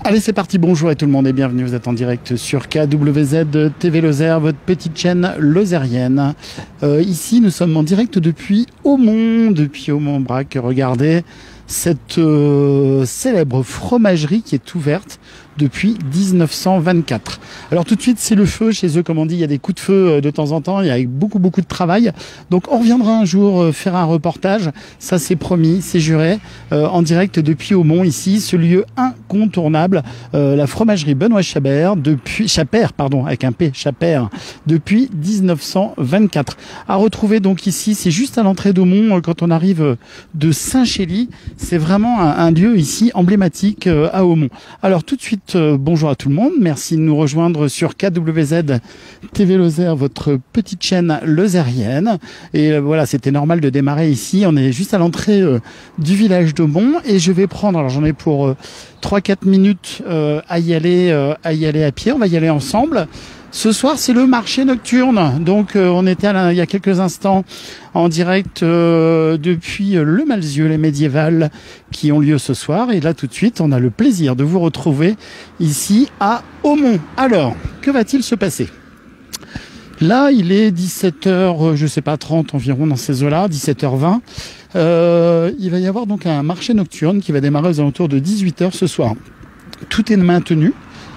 Allez, c'est parti, bonjour à tout le monde et bienvenue, vous êtes en direct sur KWZ TV Lozère, votre petite chaîne lozérienne. Ici, nous sommes en direct depuis Aumont-Brac. Regardez cette célèbre fromagerie qui est ouverte depuis 1924. Alors tout de suite, c'est le feu chez eux, comme on dit, il y a des coups de feu de temps en temps, il y a beaucoup de travail. Donc on reviendra un jour faire un reportage, ça c'est promis, c'est juré, en direct depuis Aumont, ici, ce lieu incontournable, la fromagerie Benoît Chabert, avec un P, Chabert, depuis 1924. À retrouver donc ici, c'est juste à l'entrée d'Aumont, quand on arrive de Saint-Chély, c'est vraiment un lieu ici emblématique à Aumont. Alors tout de suite, bonjour à tout le monde, merci de nous rejoindre sur KWZ TV Lozère, votre petite chaîne lozérienne. Et voilà, c'était normal de démarrer ici, on est juste à l'entrée du village d'Aumont et je vais prendre, alors j'en ai pour 3-4 minutes à y aller à pied, on va y aller ensemble. Ce soir, c'est le marché nocturne. Donc, on était il y a quelques instants en direct depuis le Malzieu, les médiévales qui ont lieu ce soir. Et là, tout de suite, on a le plaisir de vous retrouver ici à Aumont. Alors, que va-t-il se passer ? Là, il est 17h, je sais pas, 30 environ dans ces eaux-là, 17h20. Il va y avoir donc un marché nocturne qui va démarrer aux alentours de 18h ce soir. Tout est maintenu.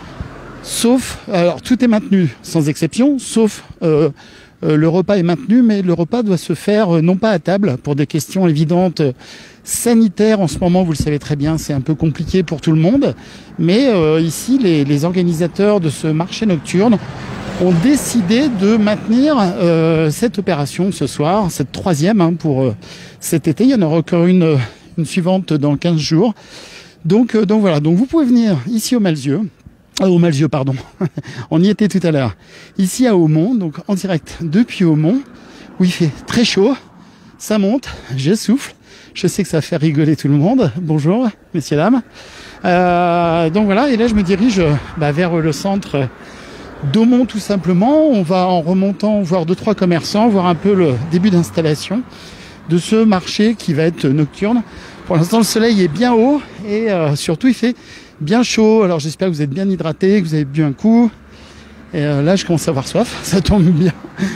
Alors tout est maintenu sans exception, sauf le repas est maintenu, mais le repas doit se faire non pas à table pour des questions évidentes sanitaires. En ce moment, vous le savez très bien, c'est un peu compliqué pour tout le monde, mais ici les organisateurs de ce marché nocturne ont décidé de maintenir cette opération ce soir, cette troisième pour cet été. Il y en aura encore une suivante dans 15 jours. Donc voilà, donc vous pouvez venir ici au Malzieu, pardon. On y était tout à l'heure. Ici à Aumont, donc en direct depuis Aumont, où il fait très chaud, ça monte, je souffle. Je sais que ça fait rigoler tout le monde. Bonjour, messieurs, dames. Donc voilà, et là je me dirige vers le centre d'Aumont tout simplement. On va en remontant voir 2-3 commerçants, voir un peu le début d'installation de ce marché qui va être nocturne. Pour l'instant, le soleil est bien haut et surtout il fait bien chaud. Alors j'espère que vous êtes bien hydratés, que vous avez bu un coup. Et là, je commence à avoir soif. Ça tombe bien.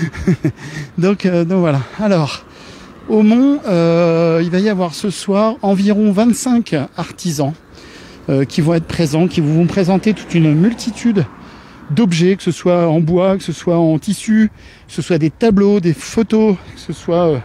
donc voilà. Alors, Aumont, il va y avoir ce soir environ 25 artisans qui vont être présents, qui vont présenter toute une multitude d'objets, que ce soit en bois, que ce soit en tissu, que ce soit des tableaux, des photos, que ce soit...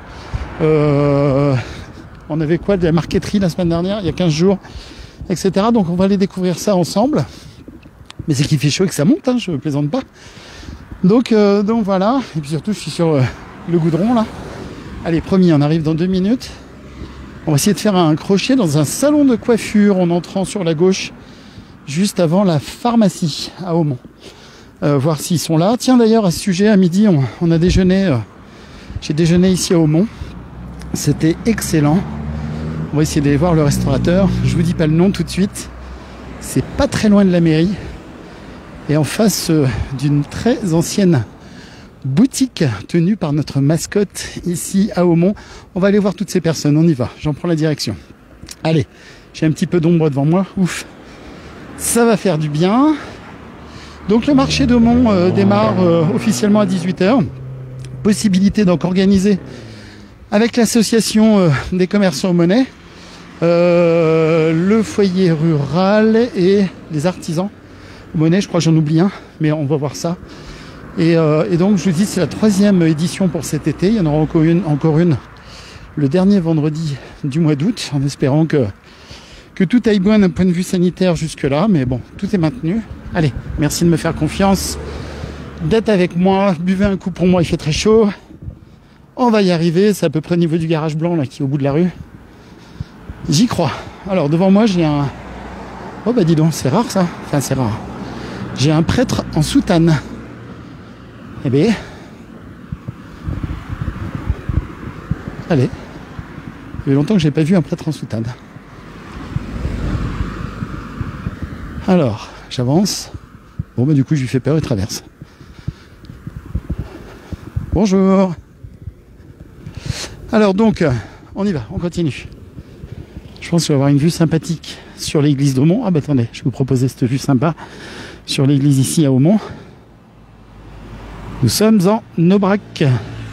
on avait quoi de la marqueterie la semaine dernière, il y a 15 jours, etc. Donc on va aller découvrir ça ensemble. Mais c'est qu'il fait chaud et que ça monte, hein, je ne plaisante pas. Donc voilà. Et puis surtout, je suis sur le goudron là. Allez, promis, on arrive dans 2 minutes. On va essayer de faire un crochet dans un salon de coiffure en entrant sur la gauche, juste avant la pharmacie à Aumont. Voir s'ils sont là. Tiens, d'ailleurs, à ce sujet, à midi, on a déjeuné. J'ai déjeuné ici à Aumont. C'était excellent. On va essayer d'aller voir le restaurateur. Je vous dis pas le nom tout de suite. C'est pas très loin de la mairie. Et en face d'une très ancienne boutique tenue par notre mascotte ici à Aumont. On va aller voir toutes ces personnes. On y va. J'en prends la direction. Allez, j'ai un petit peu d'ombre devant moi. Ouf. Ça va faire du bien. Donc le marché d'Aumont démarre officiellement à 18h. Possibilité donc organisée avec l'association des commerçants Monnaie, le foyer rural et les artisans Monnaie. Je crois que j'en oublie un, mais on va voir ça. Et donc je vous dis, c'est la 3e édition pour cet été. Il y en aura encore une le dernier vendredi du mois d'août, en espérant que tout aille bien d'un point de vue sanitaire jusque-là. Mais bon, tout est maintenu. Allez, merci de me faire confiance, d'être avec moi. Buvez un coup pour moi, il fait très chaud. On va y arriver, c'est à peu près au niveau du garage blanc là qui est au bout de la rue. J'y crois. Alors devant moi j'ai un... Oh bah dis donc, c'est rare ça. Enfin c'est rare. J'ai un prêtre en soutane. Eh bien... Allez. Il y a longtemps que j'ai pas vu un prêtre en soutane. Alors, j'avance. Bon bah du coup je lui fais peur et traverse. Bonjour. Alors donc, on y va, on continue. Je pense qu'on va avoir une vue sympathique sur l'église d'Aumont. Ah bah attendez, je vais vous proposer cette vue sympa sur l'église ici à Aumont. Nous sommes en Aubrac.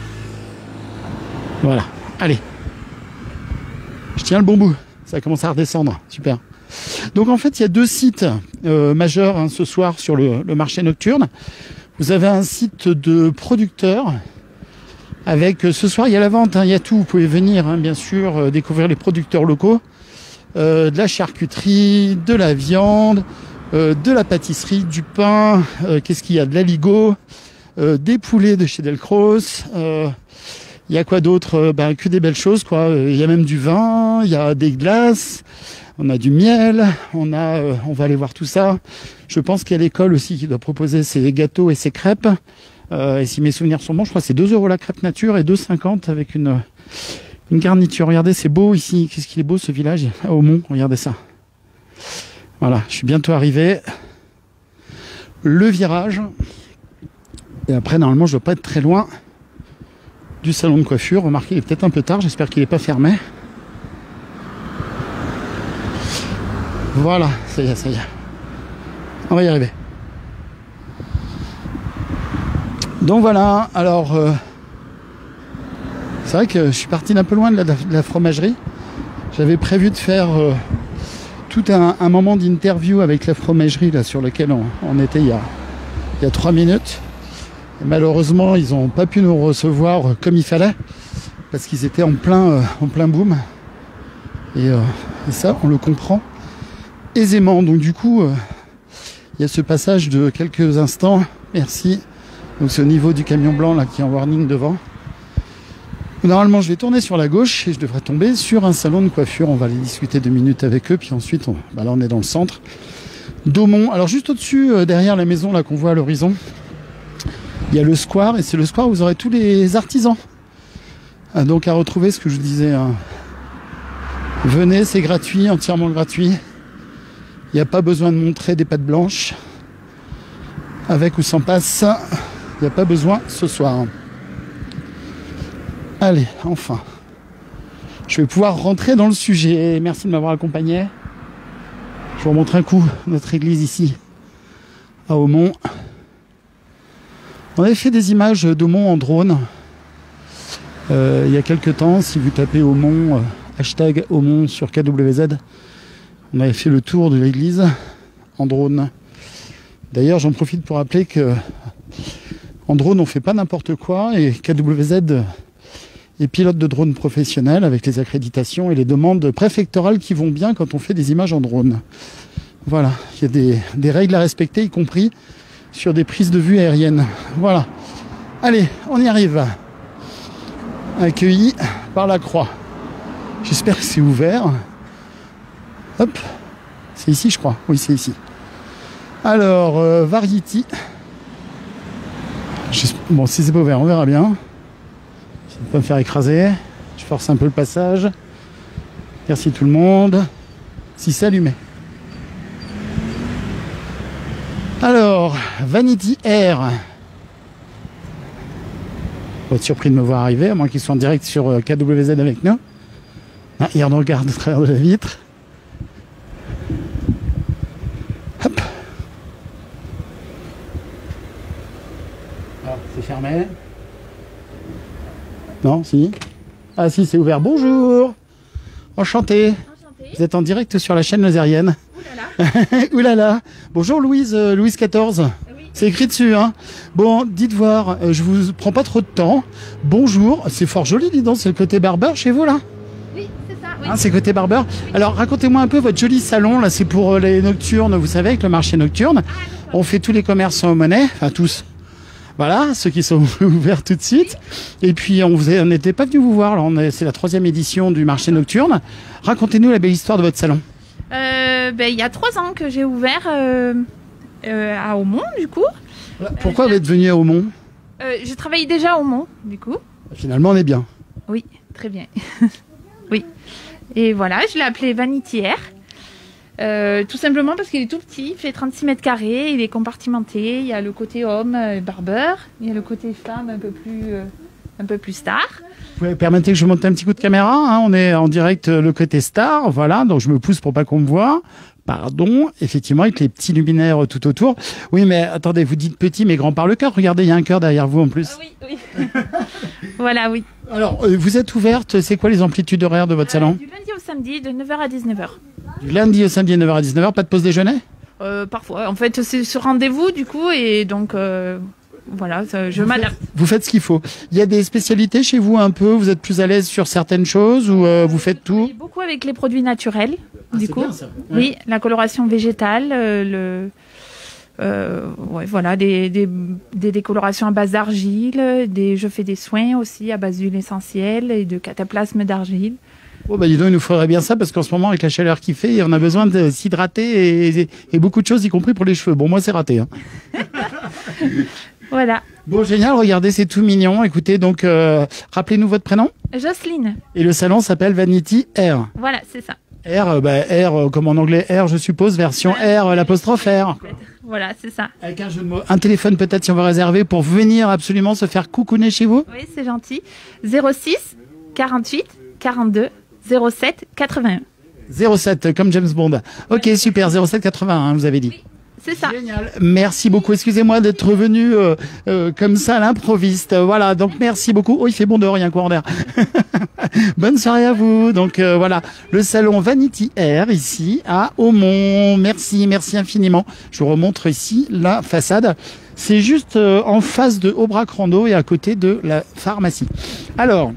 Voilà, allez. Je tiens le bon bout, ça commence à redescendre, super. Donc en fait, il y a deux sites majeurs hein, ce soir sur le marché nocturne. Vous avez un site de producteurs avec, ce soir, il y a la vente, hein, il y a tout. Vous pouvez venir, hein, bien sûr, découvrir les producteurs locaux, de la charcuterie, de la viande, de la pâtisserie, du pain, qu'est-ce qu'il y a, de l'aligot, des poulets de chez Delcros. Il y a quoi d'autre? Que des belles choses, quoi. Il y a même du vin, il y a des glaces, on a du miel, on va aller voir tout ça. Je pense qu'il y a l'école aussi qui doit proposer ses gâteaux et ses crêpes. Et si mes souvenirs sont bons, je crois que c'est 2 € la crêpe nature et 2,50 avec une garniture. Regardez, c'est beau ici. Qu'est-ce qu'il est beau ce village à Aumont, regardez ça. Voilà, je suis bientôt arrivé. Le virage. Et après, normalement, je ne dois pas être très loin du salon de coiffure. Remarquez, il est peut-être un peu tard, j'espère qu'il n'est pas fermé. Voilà, ça y est, ça y est. On va y arriver. Donc voilà, alors c'est vrai que je suis parti d'un peu loin de la fromagerie. J'avais prévu de faire tout un moment d'interview avec la fromagerie là, sur lequel on était il y a 3 minutes. Et malheureusement, ils n'ont pas pu nous recevoir comme il fallait parce qu'ils étaient en plein boom. Et ça, on le comprend aisément. Donc du coup, il y a ce passage de quelques instants. Merci. Donc c'est au niveau du camion blanc là qui est en warning devant. Normalement, je vais tourner sur la gauche et je devrais tomber sur un salon de coiffure. On va aller discuter 2 minutes avec eux, puis ensuite, là on est dans le centre d'Aumont. Alors juste au-dessus, derrière la maison là qu'on voit à l'horizon, il y a le square et c'est le square où vous aurez tous les artisans. Donc à retrouver ce que je vous disais. Hein. Venez, c'est gratuit, entièrement gratuit. Il n'y a pas besoin de montrer des pattes blanches. Avec ou sans passe, il n'y a pas besoin ce soir. Allez, enfin. Je vais pouvoir rentrer dans le sujet. Merci de m'avoir accompagné. Je vous remontre un coup notre église ici, à Aumont. On avait fait des images d'Aumont en drone. Il y a quelques temps, si vous tapez Aumont, hashtag Aumont sur KWZ, on avait fait le tour de l'église en drone. D'ailleurs, j'en profite pour rappeler que en drone, on fait pas n'importe quoi et KWZ est pilote de drone professionnel avec les accréditations et les demandes préfectorales qui vont bien quand on fait des images en drone. Voilà, il y a des règles à respecter, y compris sur des prises de vue aériennes. Voilà. Allez, on y arrive. Accueilli par la croix. J'espère que c'est ouvert. Hop, c'est ici, je crois. Oui, c'est ici. Alors, Variety. Bon, si c'est pas ouvert, on verra bien. Je ne vais pas me faire écraser. Je force un peu le passage. Merci tout le monde. Si c'est allumé. Alors, Vanity Air. On va être surpris de me voir arriver, à moins qu'ils soient en direct sur KWZ avec nous. Ah, il regarde au travers de la vitre. Hop. Ah, c'est fermé. Non, si. Ah si, c'est ouvert. Bonjour. Enchanté. Vous êtes en direct sur la chaîne lozérienne. Ouh là là. Bonjour Louise, Louise 14. Oui. C'est écrit dessus, hein. Bon, dites voir, je vous prends pas trop de temps. Bonjour, c'est fort joli, dis donc, c'est le côté barbeur chez vous là? Oui, c'est ça, oui. Hein, c'est côté barbeur. Oui. Alors racontez-moi un peu votre joli salon, là c'est pour les nocturnes, vous savez, avec le marché nocturne. On fait tous les commerces en monnaie, enfin tous. Voilà, ceux qui sont ouverts tout de suite. Et puis on n'était pas venu vous voir, c'est la 3e édition du marché nocturne. Racontez-nous la belle histoire de votre salon. Il y a 3 ans que j'ai ouvert à Aumont, du coup. Pourquoi vous êtes venu à Aumont? Je travaillais déjà à Aumont, du coup. Finalement, on est bien. Oui, très bien. Oui. Et voilà, je l'ai appelé Vanity Air. Tout simplement parce qu'il est tout petit, il fait 36 mètres carrés, il est compartimenté. Il y a le côté homme, barbeur. Il y a le côté femme, un peu plus star. Vous permettez que je monte un petit coup de caméra, hein, on est en direct le côté star, voilà, donc je me pousse pour pas qu'on me voit. Pardon, effectivement, avec les petits luminaires tout autour. Oui, mais attendez, vous dites petit, mais grand par le cœur. Regardez, il y a un cœur derrière vous en plus. Oui, oui. Voilà, oui. Alors, vous êtes ouverte, c'est quoi les amplitudes horaires de votre salon? Du lundi au samedi, de 9h à 19h. Du lundi au samedi, 9h à 19h, pas de pause déjeuner? Parfois. En fait, c'est sur rendez-vous, du coup, et donc, voilà, je m'adapte. Vous faites ce qu'il faut. Il y a des spécialités chez vous un peu? Vous êtes plus à l'aise sur certaines choses ou vous faites tout? Beaucoup avec les produits naturels, du coup. Bien, ça. Ouais. Oui, la coloration végétale, ouais, voilà, des décolorations à base d'argile, je fais des soins aussi à base d'huile essentielle et de cataplasme d'argile. Oh bah dis donc, il nous faudrait bien ça parce qu'en ce moment, avec la chaleur qu'il fait, on a besoin de s'hydrater et beaucoup de choses, y compris pour les cheveux. Bon, moi, c'est raté. Hein. Voilà. Bon, génial, regardez, c'est tout mignon. Écoutez, donc, rappelez-nous votre prénom. Jocelyne. Et le salon s'appelle Vanity Air. Voilà, c'est ça. R, comme en anglais, R, je suppose, version R, l'apostrophe R. Voilà, c'est ça. Avec un jeu de mots. Un téléphone peut-être si on veut réserver pour venir absolument se faire coucouner chez vous. Oui, c'est gentil. 06 48 42 07 81. 07, comme James Bond. Ok, super, 07 81, vous avez dit. Oui, c'est ça. Génial. Merci beaucoup. Excusez-moi d'être venu comme ça à l'improviste. Voilà, donc merci beaucoup. Oh, il fait bon dehors, il y a un courant d'air. Bonne soirée à vous. Donc voilà, le salon Vanity Air ici à Aumont. Merci infiniment. Je vous remontre ici la façade. C'est juste en face de Aubrac Rando et à côté de la pharmacie. Alors,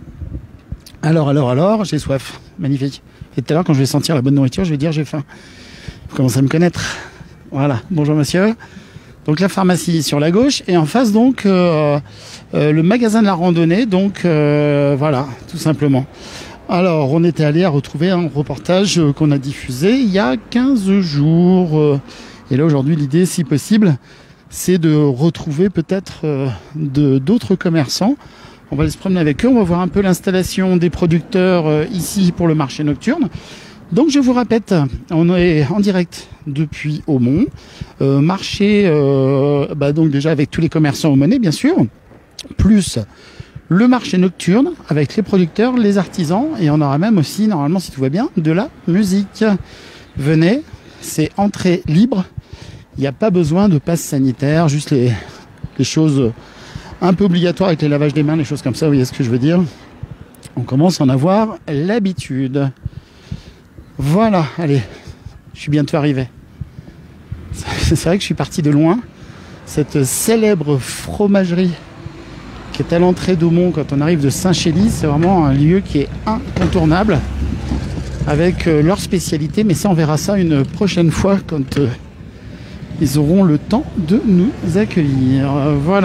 j'ai soif. Magnifique. Et tout à l'heure, quand je vais sentir la bonne nourriture, je vais dire j'ai faim. Vous commencez à me connaître. Voilà. Bonjour monsieur. Donc la pharmacie sur la gauche et en face donc le magasin de la randonnée. Donc voilà, tout simplement. Alors on était allé à retrouver un reportage qu'on a diffusé il y a 15 jours. Et là aujourd'hui l'idée, si possible, c'est de retrouver peut-être d'autres commerçants. On va aller se promener avec eux, on va voir un peu l'installation des producteurs ici pour le marché nocturne. Donc je vous répète, on est en direct depuis Aumont, marché donc déjà avec tous les commerçants au Monnet bien sûr, plus le marché nocturne avec les producteurs, les artisans et on aura même aussi normalement si tout va bien de la musique. Venez, c'est entrée libre, il n'y a pas besoin de passe sanitaire, juste les choses un peu obligatoires avec les lavages des mains, les choses comme ça, vous voyez ce que je veux dire. On commence à en avoir l'habitude. Voilà, allez, je suis bientôt arrivé. C'est vrai que je suis parti de loin. Cette célèbre fromagerie qui est à l'entrée d'Aumont quand on arrive de Saint-Chély, c'est vraiment un lieu qui est incontournable avec leur spécialité, mais ça on verra ça une prochaine fois quand ils auront le temps de nous accueillir. Voilà.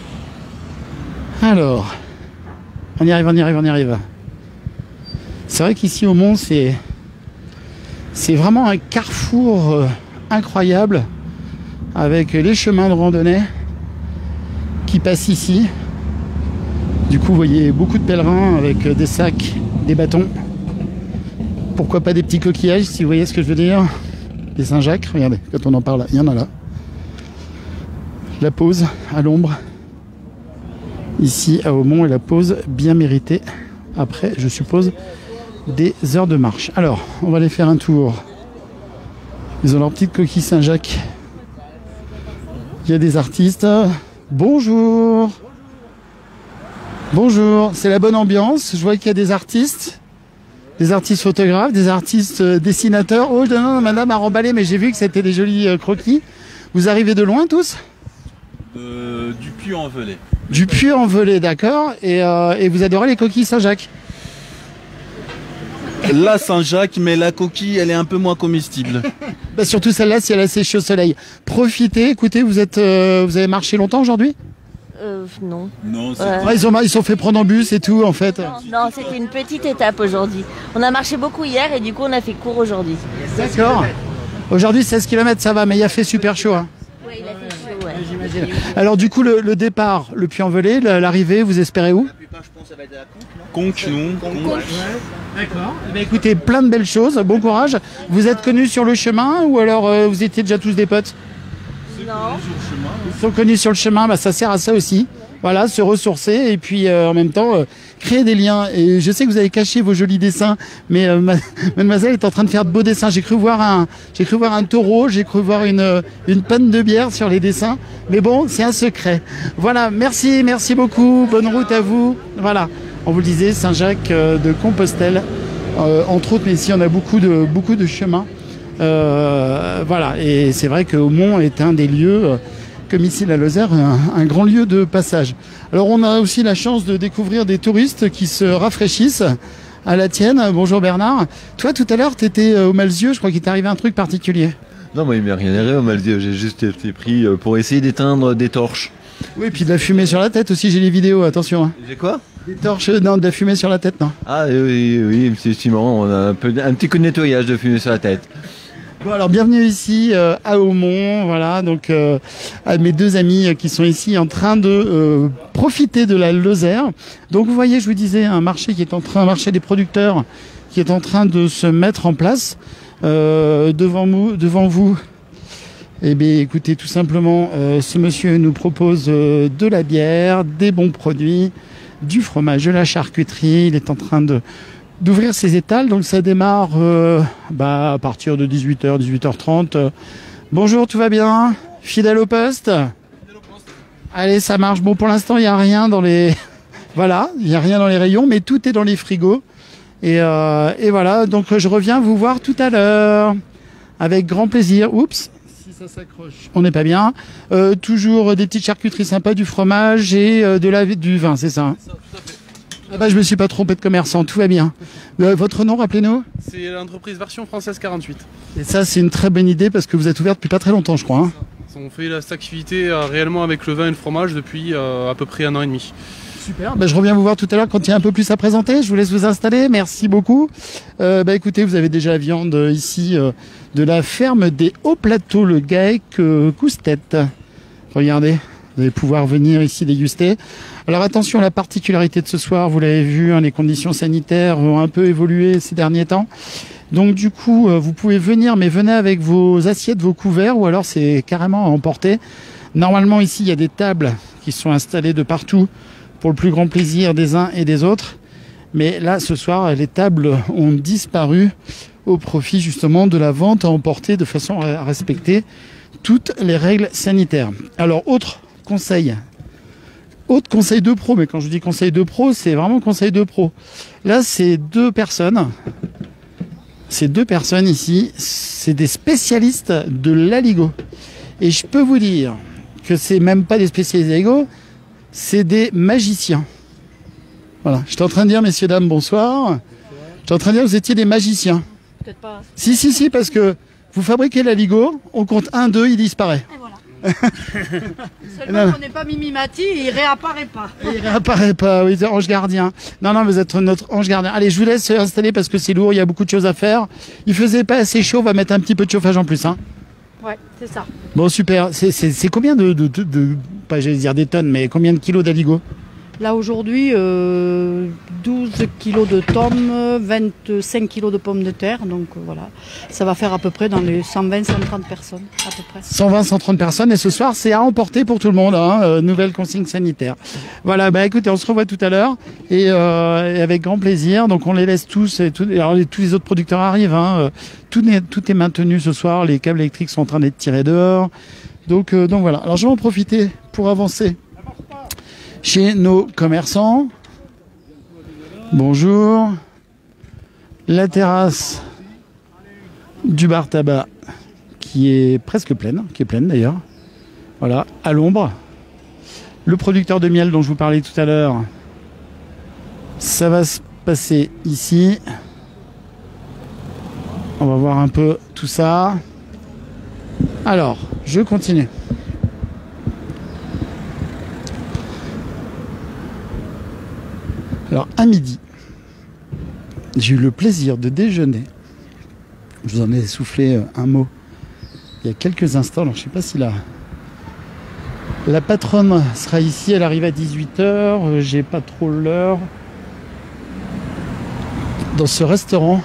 Alors, on y arrive. C'est vrai qu'ici au Mont, c'est vraiment un carrefour incroyable avec les chemins de randonnée qui passent ici. Du coup, vous voyez beaucoup de pèlerins avec des sacs, des bâtons. Pourquoi pas des petits coquillages, si vous voyez ce que je veux dire. Des Saint-Jacques, regardez, quand on en parle, il y en a là. La pause à l'ombre. Ici à Aumont et la pause bien méritée après je suppose des heures de marche. Alors on va aller faire un tour. Ils ont leur petite coquille Saint-Jacques. Il y a des artistes. Bonjour. Bonjour, c'est la bonne ambiance. Je vois qu'il y a des artistes photographes, des artistes dessinateurs. Oh non, madame a remballé mais j'ai vu que c'était des jolis croquis. Vous arrivez de loin tous? Du Puy-en-Velay. Du Puy-en-Velay, d'accord. Et vous adorez les coquilles Saint-Jacques? La Saint-Jacques, mais la coquille, elle est un peu moins comestible. Bah surtout celle-là, si elle a séché au soleil. Profitez, écoutez, vous avez marché longtemps aujourd'hui? Non. Non, c'est Ils sont fait prendre en bus et tout, en fait. Non, c'était une petite étape aujourd'hui. On a marché beaucoup hier et du coup on a fait court aujourd'hui. D'accord. Aujourd'hui, 16 km, ça va, mais il a fait super chaud. Hein. Oui, il a fait chaud, ouais. J'imagine. Alors du coup, le départ, le Puy-en-Velay, l'arrivée, vous espérez où? Conques, non. Conques. D'accord. Eh bien, écoutez, plein de belles choses, bon courage. Vous êtes connus sur le chemin ou alors vous étiez déjà tous des potes? Non. Ils sont connus sur le chemin, bah, ça sert à ça aussi. Voilà, se ressourcer et puis en même temps créer des liens. Et je sais que vous avez caché vos jolis dessins, mais mademoiselle est en train de faire de beaux dessins. J'ai cru voir un taureau, j'ai cru voir une panne de bière sur les dessins. Mais bon, c'est un secret. Voilà, merci beaucoup. Bonne route à vous. Voilà, on vous le disait, Saint-Jacques de Compostelle, entre autres, mais ici on a beaucoup de chemins. Voilà, et c'est vrai que Hautmont est un des lieux, comme ici la Lozère, un grand lieu de passage. Alors on a aussi la chance de découvrir des touristes qui se rafraîchissent à la tienne. Bonjour Bernard. Toi tout à l'heure tu étais au Malzieu, je crois qu'il t'est arrivé un truc particulier. Non, moi il m'est rien arrivé au Malzieu, j'ai juste été pris pour essayer d'éteindre des torches. Oui, et puis de la fumée sur la tête aussi, j'ai les vidéos, attention. Hein. J'ai quoi? Des torches, non, de la fumée sur la tête, non. Ah oui, c'est marrant, on a un petit coup de nettoyage de fumée sur la tête. Bon alors bienvenue ici à Hautmont, voilà, donc à mes deux amis qui sont ici en train de profiter de la Lozère. Donc vous voyez, je vous disais, un marché des producteurs qui est en train de se mettre en place devant vous. Eh bien écoutez, tout simplement, ce monsieur nous propose de la bière, des bons produits, du fromage, de la charcuterie. Il est en train d'ouvrir ses étals, donc ça démarre à partir de 18h, 18h30. Bonjour, tout va bien? Fidèle au poste? Allez, ça marche. Bon, pour l'instant, il n'y a rien dans les... Voilà, il n'y a rien dans les rayons, mais tout est dans les frigos. Et voilà, donc je reviens vous voir tout à l'heure. Avec grand plaisir. Oups, si ça s'accroche, on n'est pas bien. Toujours des petites charcuteries sympas, du fromage et du vin, c'est ça, hein? C'est ça, tout à fait. Ah bah, je me suis pas trompé de commerçant, tout va bien. Votre nom, rappelez-nous? C'est l'entreprise Version Française 48. Et ça, c'est une très bonne idée parce que vous êtes ouvert depuis pas très longtemps, je crois. Hein. On fait cette activité réellement avec le vin et le fromage depuis à peu près 1 an et demi. Super, je reviens vous voir tout à l'heure quand il y a un peu plus à présenter. Je vous laisse vous installer, merci beaucoup. Écoutez, vous avez déjà la viande ici de la ferme des Hauts Plateaux, le GAEC Coustet. Regardez, vous allez pouvoir venir ici déguster. Alors attention, la particularité de ce soir, vous l'avez vu, hein, les conditions sanitaires ont un peu évolué ces derniers temps. Donc du coup, vous pouvez venir, mais venez avec vos assiettes, vos couverts, ou alors c'est carrément à emporter. Normalement, ici, il y a des tables qui sont installées de partout pour le plus grand plaisir des uns et des autres. Mais là, ce soir, les tables ont disparu au profit justement de la vente à emporter de façon à respecter toutes les règles sanitaires. Alors, autre conseil de pro, mais quand je dis conseil de pro, c'est vraiment conseil de pro. Là, c'est deux personnes. Ces deux personnes ici, c'est des spécialistes de l'aligot. Et je peux vous dire que c'est même pas des spécialistes d'aligot, c'est des magiciens. Voilà. J'étais en train de dire, messieurs, dames, bonsoir. J'étais en train de dire que vous étiez des magiciens. Peut-être pas. Si, parce que vous fabriquez l'aligot, on compte 1, 2, il disparaît. Et voilà. Seulement qu'on n'est pas Mimimati, il réapparaît pas. Il réapparaît pas, oui, ange gardien. Non, vous êtes notre ange gardien. Allez, je vous laisse installer parce que c'est lourd, il y a beaucoup de choses à faire. Il faisait pas assez chaud, on va mettre un petit peu de chauffage en plus, hein. Ouais, c'est ça. Bon, super. C'est combien pas j'allais dire des tonnes, mais combien de kilos d'aligot? Là aujourd'hui, 12 kilos de tomes, 25 kilos de pommes de terre, donc voilà. Ça va faire à peu près dans les 120-130 personnes, à peu près. 120-130 personnes, et ce soir, c'est à emporter pour tout le monde, hein, nouvelle consigne sanitaire. Voilà, écoutez, on se revoit tout à l'heure, et avec grand plaisir. Donc on les laisse tous, alors tous les autres producteurs arrivent, hein, tout est maintenu ce soir, les câbles électriques sont en train d'être tirés dehors. Donc voilà. Alors je vais en profiter pour avancer chez nos commerçants. Bonjour. La terrasse du bar tabac qui est presque pleine, d'ailleurs. Voilà, à l'ombre. Le producteur de miel dont je vous parlais tout à l'heure, ça va se passer ici. On va voir un peu tout ça. Alors, je continue. Alors, à midi, j'ai eu le plaisir de déjeuner. Je vous en ai soufflé un mot il y a quelques instants. Alors, je ne sais pas si la patronne sera ici. Elle arrive à 18h. J'ai pas trop l'heure. Dans ce restaurant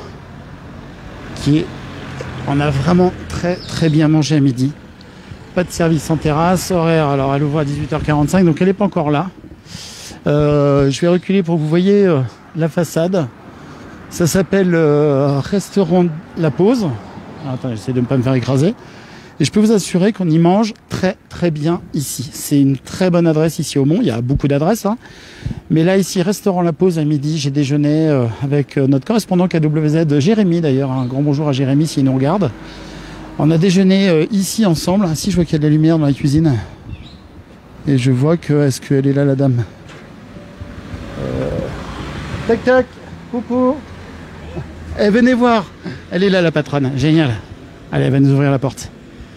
on a vraiment très très bien mangé à midi. Pas de service en terrasse. Horaire, alors elle ouvre à 18h45, donc elle n'est pas encore là. Je vais reculer pour que vous voyez la façade. Ça s'appelle Restaurant La Pause. Attends, j'essaie de ne pas me faire écraser. Et je peux vous assurer qu'on y mange très très bien ici. C'est une très bonne adresse ici au Mont. Il y a beaucoup d'adresses, hein. Mais là ici, Restaurant La Pause à midi, j'ai déjeuné avec notre correspondant KWZ, Jérémy d'ailleurs. Un grand bonjour à Jérémy s'il nous regarde. On a déjeuné ici ensemble. Ah, si, je vois qu'il y a de la lumière dans la cuisine. Et je vois que... Est-ce qu'elle est là, la dame? Tac tac, coucou. Eh, venez voir. Elle est là, la patronne. Génial. Allez, elle va nous ouvrir la porte.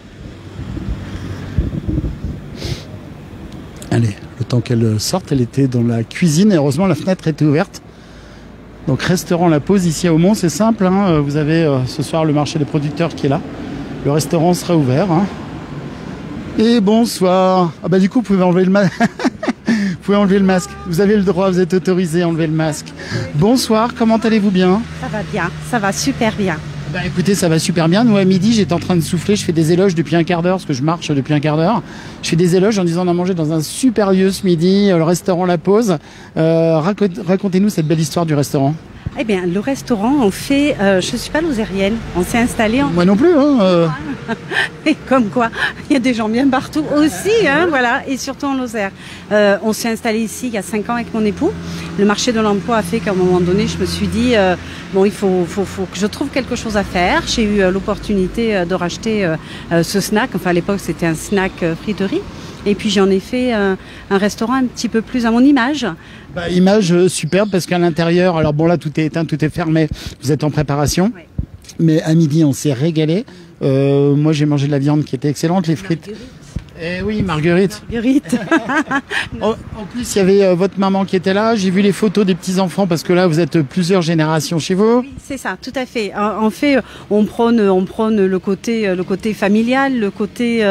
Allez, le temps qu'elle sorte, elle était dans la cuisine et heureusement la fenêtre était ouverte. Donc restaurant La Pause ici à Aumont, c'est simple, hein. Vous avez ce soir le marché des producteurs qui est là. Le restaurant sera ouvert, hein. Et bonsoir. Ah bah du coup vous pouvez enlever le masque. Vous pouvez enlever le masque. Vous avez le droit, vous êtes autorisé à enlever le masque. Bonsoir, comment allez-vous bien? Ça va bien, ça va super bien. Bah écoutez, ça va super bien. Nous à midi, j'étais en train de souffler, je fais des éloges depuis un quart d'heure, parce que je marche depuis un quart d'heure. Je fais des éloges en disant on a mangé dans un super lieu ce midi, le restaurant La Pause. Racontez-nous cette belle histoire du restaurant. Eh bien, le restaurant, on fait... je ne suis pas lozérienne, on s'est installé en... Moi non plus, hein. Et comme quoi, il y a des gens bien partout aussi, hein, voilà, et surtout en Lozère. On s'est installé ici il y a 5 ans avec mon époux. Le marché de l'emploi a fait qu'à un moment donné, je me suis dit, bon, il faut que je trouve quelque chose à faire. J'ai eu l'opportunité de racheter ce snack. Enfin, à l'époque, c'était un snack friterie. Et puis j'en ai fait un restaurant un petit peu plus à mon image. Bah, image superbe parce qu'à l'intérieur, alors bon là tout est éteint, tout est fermé, vous êtes en préparation. Oui. Mais à midi on s'est régalé. Moi j'ai mangé de la viande qui était excellente, les frites. Eh oui, Marguerite. Marguerite. En plus, il y avait votre maman qui était là. J'ai vu les photos des petits-enfants parce que là, vous êtes plusieurs générations chez vous. Oui, c'est ça, tout à fait. En fait, on prône le côté familial, le côté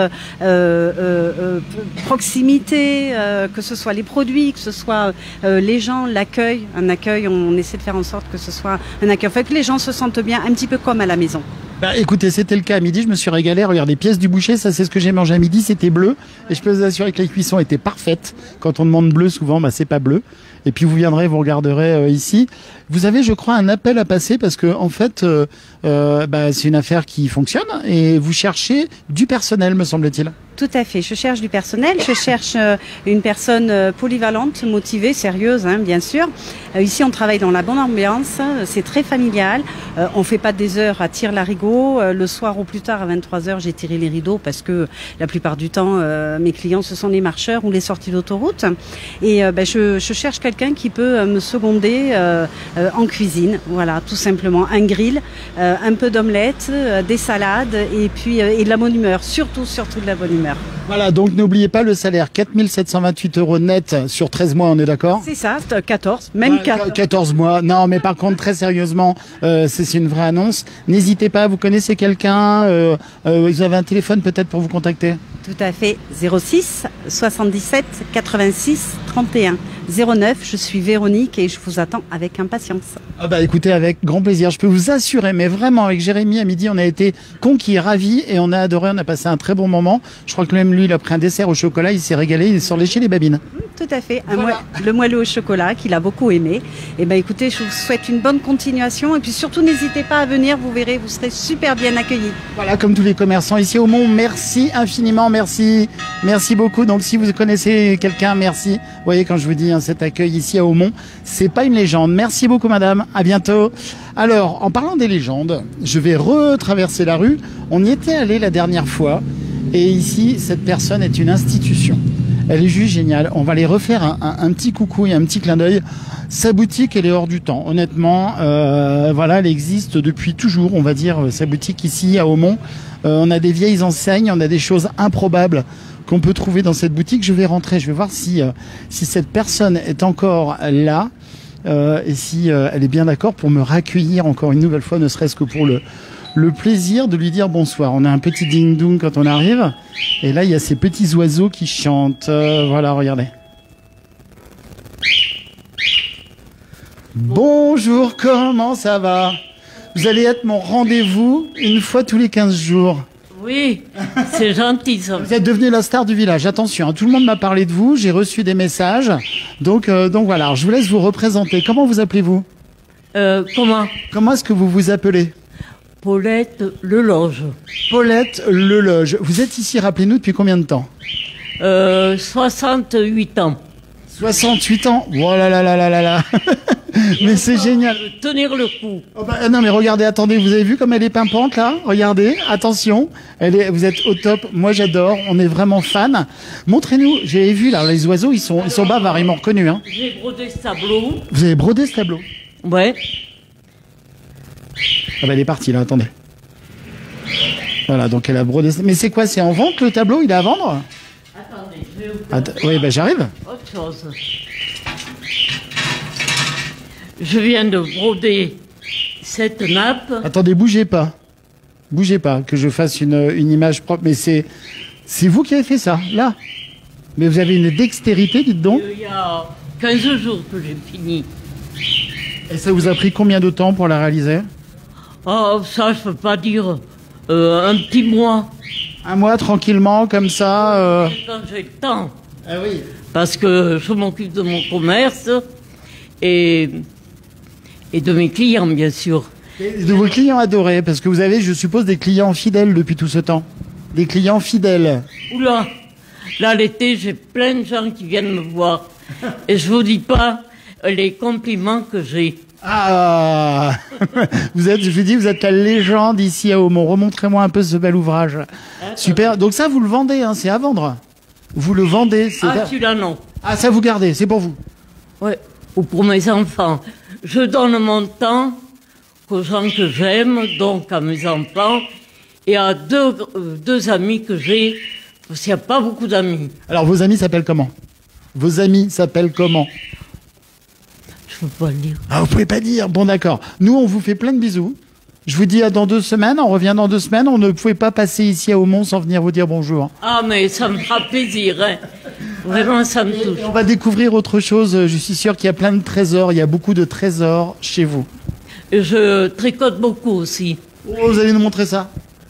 proximité, que ce soit les produits, que ce soit les gens, l'accueil. Un accueil, on essaie de faire en sorte que ce soit un accueil. En fait, que les gens se sentent bien, un petit peu comme à la maison. Bah écoutez, c'était le cas à midi, je me suis régalé. Regardez, pièces du boucher, ça c'est ce que j'ai mangé à midi, c'était bleu. Et je peux vous assurer que les cuissons étaient parfaites. Quand on demande bleu, souvent, bah c'est pas bleu. Et puis vous viendrez, vous regarderez ici. Vous avez, je crois, un appel à passer parce que en fait, bah, c'est une affaire qui fonctionne et vous cherchez du personnel, me semble-t-il. Tout à fait. Je cherche du personnel. Je cherche une personne polyvalente, motivée, sérieuse, hein, bien sûr. Ici, on travaille dans la bonne ambiance. C'est très familial. On fait pas des heures à tire-larigot. Le soir ou plus tard, à 23h, j'ai tiré les rideaux parce que la plupart du temps, mes clients, ce sont les marcheurs ou les sorties d'autoroute. Et je cherche quelqu'un qui peut me seconder en cuisine. Voilà, tout simplement. Un grill, un peu d'omelette, des salades et puis et de la bonne humeur. Surtout de la bonne humeur. Voilà, donc n'oubliez pas le salaire, 4 728 € net sur 13 mois, on est d'accord? C'est ça, 14, même 14. 14 mois, non mais par contre, très sérieusement, c'est une vraie annonce. N'hésitez pas, vous connaissez quelqu'un, vous avez un téléphone peut-être pour vous contacter? Tout à fait, 06 77 86 31 09, je suis Véronique et je vous attends avec impatience. Ah bah écoutez, avec grand plaisir, je peux vous assurer, mais vraiment avec Jérémy à midi, on a été conquis, ravis et on a adoré, on a passé un très bon moment. Je crois que même lui, il a pris un dessert au chocolat, il s'est régalé, il s'est léché les babines. Tout à fait, voilà. Le moelleux au chocolat qu'il a beaucoup aimé. Et ben écoutez, je vous souhaite une bonne continuation et puis surtout n'hésitez pas à venir, vous verrez, vous serez super bien accueillis. Voilà, comme tous les commerçants ici au Mont, merci infiniment, merci beaucoup. Donc si vous connaissez quelqu'un, merci. Vous voyez quand je vous dis cet accueil ici à Aumont, c'est pas une légende. Merci beaucoup madame, à bientôt. Alors, en parlant des légendes, je vais retraverser la rue. On y était allé la dernière fois et ici, cette personne est une institution. Elle est juste géniale. On va les refaire un petit coucou et un petit clin d'œil. Sa boutique, elle est hors du temps. Honnêtement, voilà, elle existe depuis toujours, on va dire, sa boutique ici à Aumont. On a des vieilles enseignes, on a des choses improbables qu'on peut trouver dans cette boutique. Je vais rentrer, je vais voir si cette personne est encore là et si elle est bien d'accord pour me raccueillir encore une nouvelle fois, ne serait-ce que pour le plaisir de lui dire bonsoir. On a un petit ding-dong quand on arrive et là, il y a ces petits oiseaux qui chantent. Voilà, regardez. Bonjour, comment ça va? Vous allez être mon rendez-vous une fois tous les 15 jours. Oui, c'est gentil ça. Vous êtes devenu la star du village. Attention, hein, tout le monde m'a parlé de vous. J'ai reçu des messages. Donc voilà. Alors, je vous laisse vous représenter. Comment vous appelez-vous? Comment? Comment est-ce que vous vous appelez? Paulette Leloge. Paulette Leloge. Vous êtes ici, rappelez-nous, depuis combien de temps? 68 ans. 68 ans. Oh là là là là là là. Mais c'est génial. Tenir le coup. Oh bah, non mais regardez, attendez, vous avez vu comme elle est pimpante là? Regardez, attention, vous êtes au top. Moi j'adore, on est vraiment fans. Montrez-nous, j'ai vu là, les oiseaux ils sont bavards, ils m'ont reconnu. Hein. J'ai brodé ce tableau. Vous avez brodé ce tableau? Ouais. Ah bah elle est partie là, attendez. Voilà, donc elle a brodé. Mais c'est quoi? C'est en vente le tableau? Il est à vendre? Attendez, je vais ouvrir. Oui, bah j'arrive. Autre chose. Je viens de broder cette nappe. Attendez, bougez pas. Bougez pas, que je fasse une image propre. Mais c'est vous qui avez fait ça, là. Mais vous avez une dextérité, dites donc. Il y a 15 jours que j'ai fini. Et ça vous a pris combien de temps pour la réaliser? Oh, ça, je peux pas dire. Un petit mois. Un mois, tranquillement, comme ça Quand j'ai le temps. Ah oui. Parce que je m'occupe de mon commerce et de mes clients, bien sûr. Et de vos clients adorés, parce que vous avez, je suppose, des clients fidèles depuis tout ce temps. Des clients fidèles. Oula, là, l'été, j'ai plein de gens qui viennent me voir. Et je vous dis pas les compliments que j'ai. Ah je vous dis, vous êtes la légende ici à Aumont. Remontrez-moi un peu ce bel ouvrage. Super. Donc ça, vous le vendez, hein, c'est à vendre. Vous le vendez. Celui-là, non. Ah, ça vous gardez, c'est pour vous. Ouais. Ou pour mes enfants. Je donne mon temps aux gens que j'aime, donc à mes enfants, et à deux amis que j'ai, parce qu'il n'y a pas beaucoup d'amis. Alors, vos amis s'appellent comment? Vos amis s'appellent comment? Je ne peux pas le dire. Ah, vous pouvez pas dire. Bon, d'accord. Nous, on vous fait plein de bisous. Je vous dis à dans 2 semaines. On revient dans 2 semaines. On ne pouvait pas passer ici à Aumont sans venir vous dire bonjour. Ah, mais ça me fera plaisir. Hein. Vraiment, ça me touche. Et on va découvrir autre chose. Je suis sûr qu'il y a plein de trésors. Il y a beaucoup de trésors chez vous. Et je tricote beaucoup aussi. Oh, vous allez nous montrer ça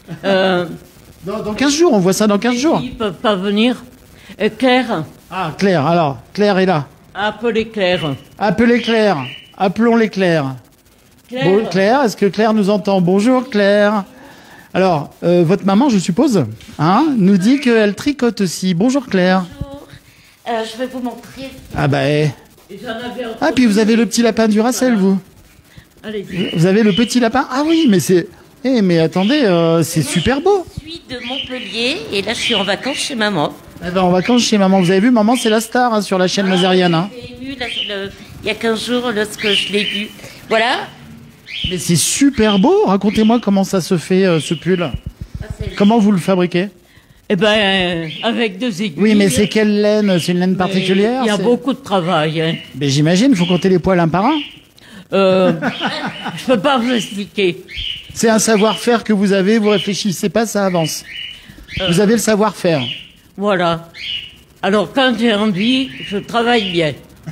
dans 15 jours. On voit ça dans 15 jours. Ils ne peuvent pas venir. Claire. Ah, Claire. Alors, Claire est là. Appelez Claire. Appelez Claire. Appelons-les Claire. Claire. Bon, Claire, est-ce que Claire nous entend? Bonjour Claire. Alors, votre maman, je suppose, hein, nous dit qu'elle tricote aussi. Bonjour Claire. Bonjour. Je vais vous montrer. Ah bah Ah, puis vous avez le petit lapin du Racel, vous. Allez-y. Vous avez le petit lapin. Ah oui, mais c'est... Eh, mais attendez, c'est super beau. Je suis de Montpellier et là je suis en vacances chez maman. Eh ben, en vacances chez maman. Vous avez vu, maman, c'est la star hein, sur la chaîne Lozérienne. Hein. J'ai ému il y a 15 jours lorsque je l'ai vu. Voilà. Mais c'est super beau. Racontez-moi comment ça se fait, ce pull. Comment vous le fabriquez? Eh ben, avec 2 aiguilles. Oui, mais c'est quelle laine? C'est une laine particulière? Il y a beaucoup de travail. Hein. Mais j'imagine, il faut compter les poils un par un. Je peux pas vous expliquer. C'est un savoir-faire que vous avez, vous réfléchissez pas, ça avance. Vous avez le savoir-faire. Voilà. Alors, quand j'ai envie, je travaille bien.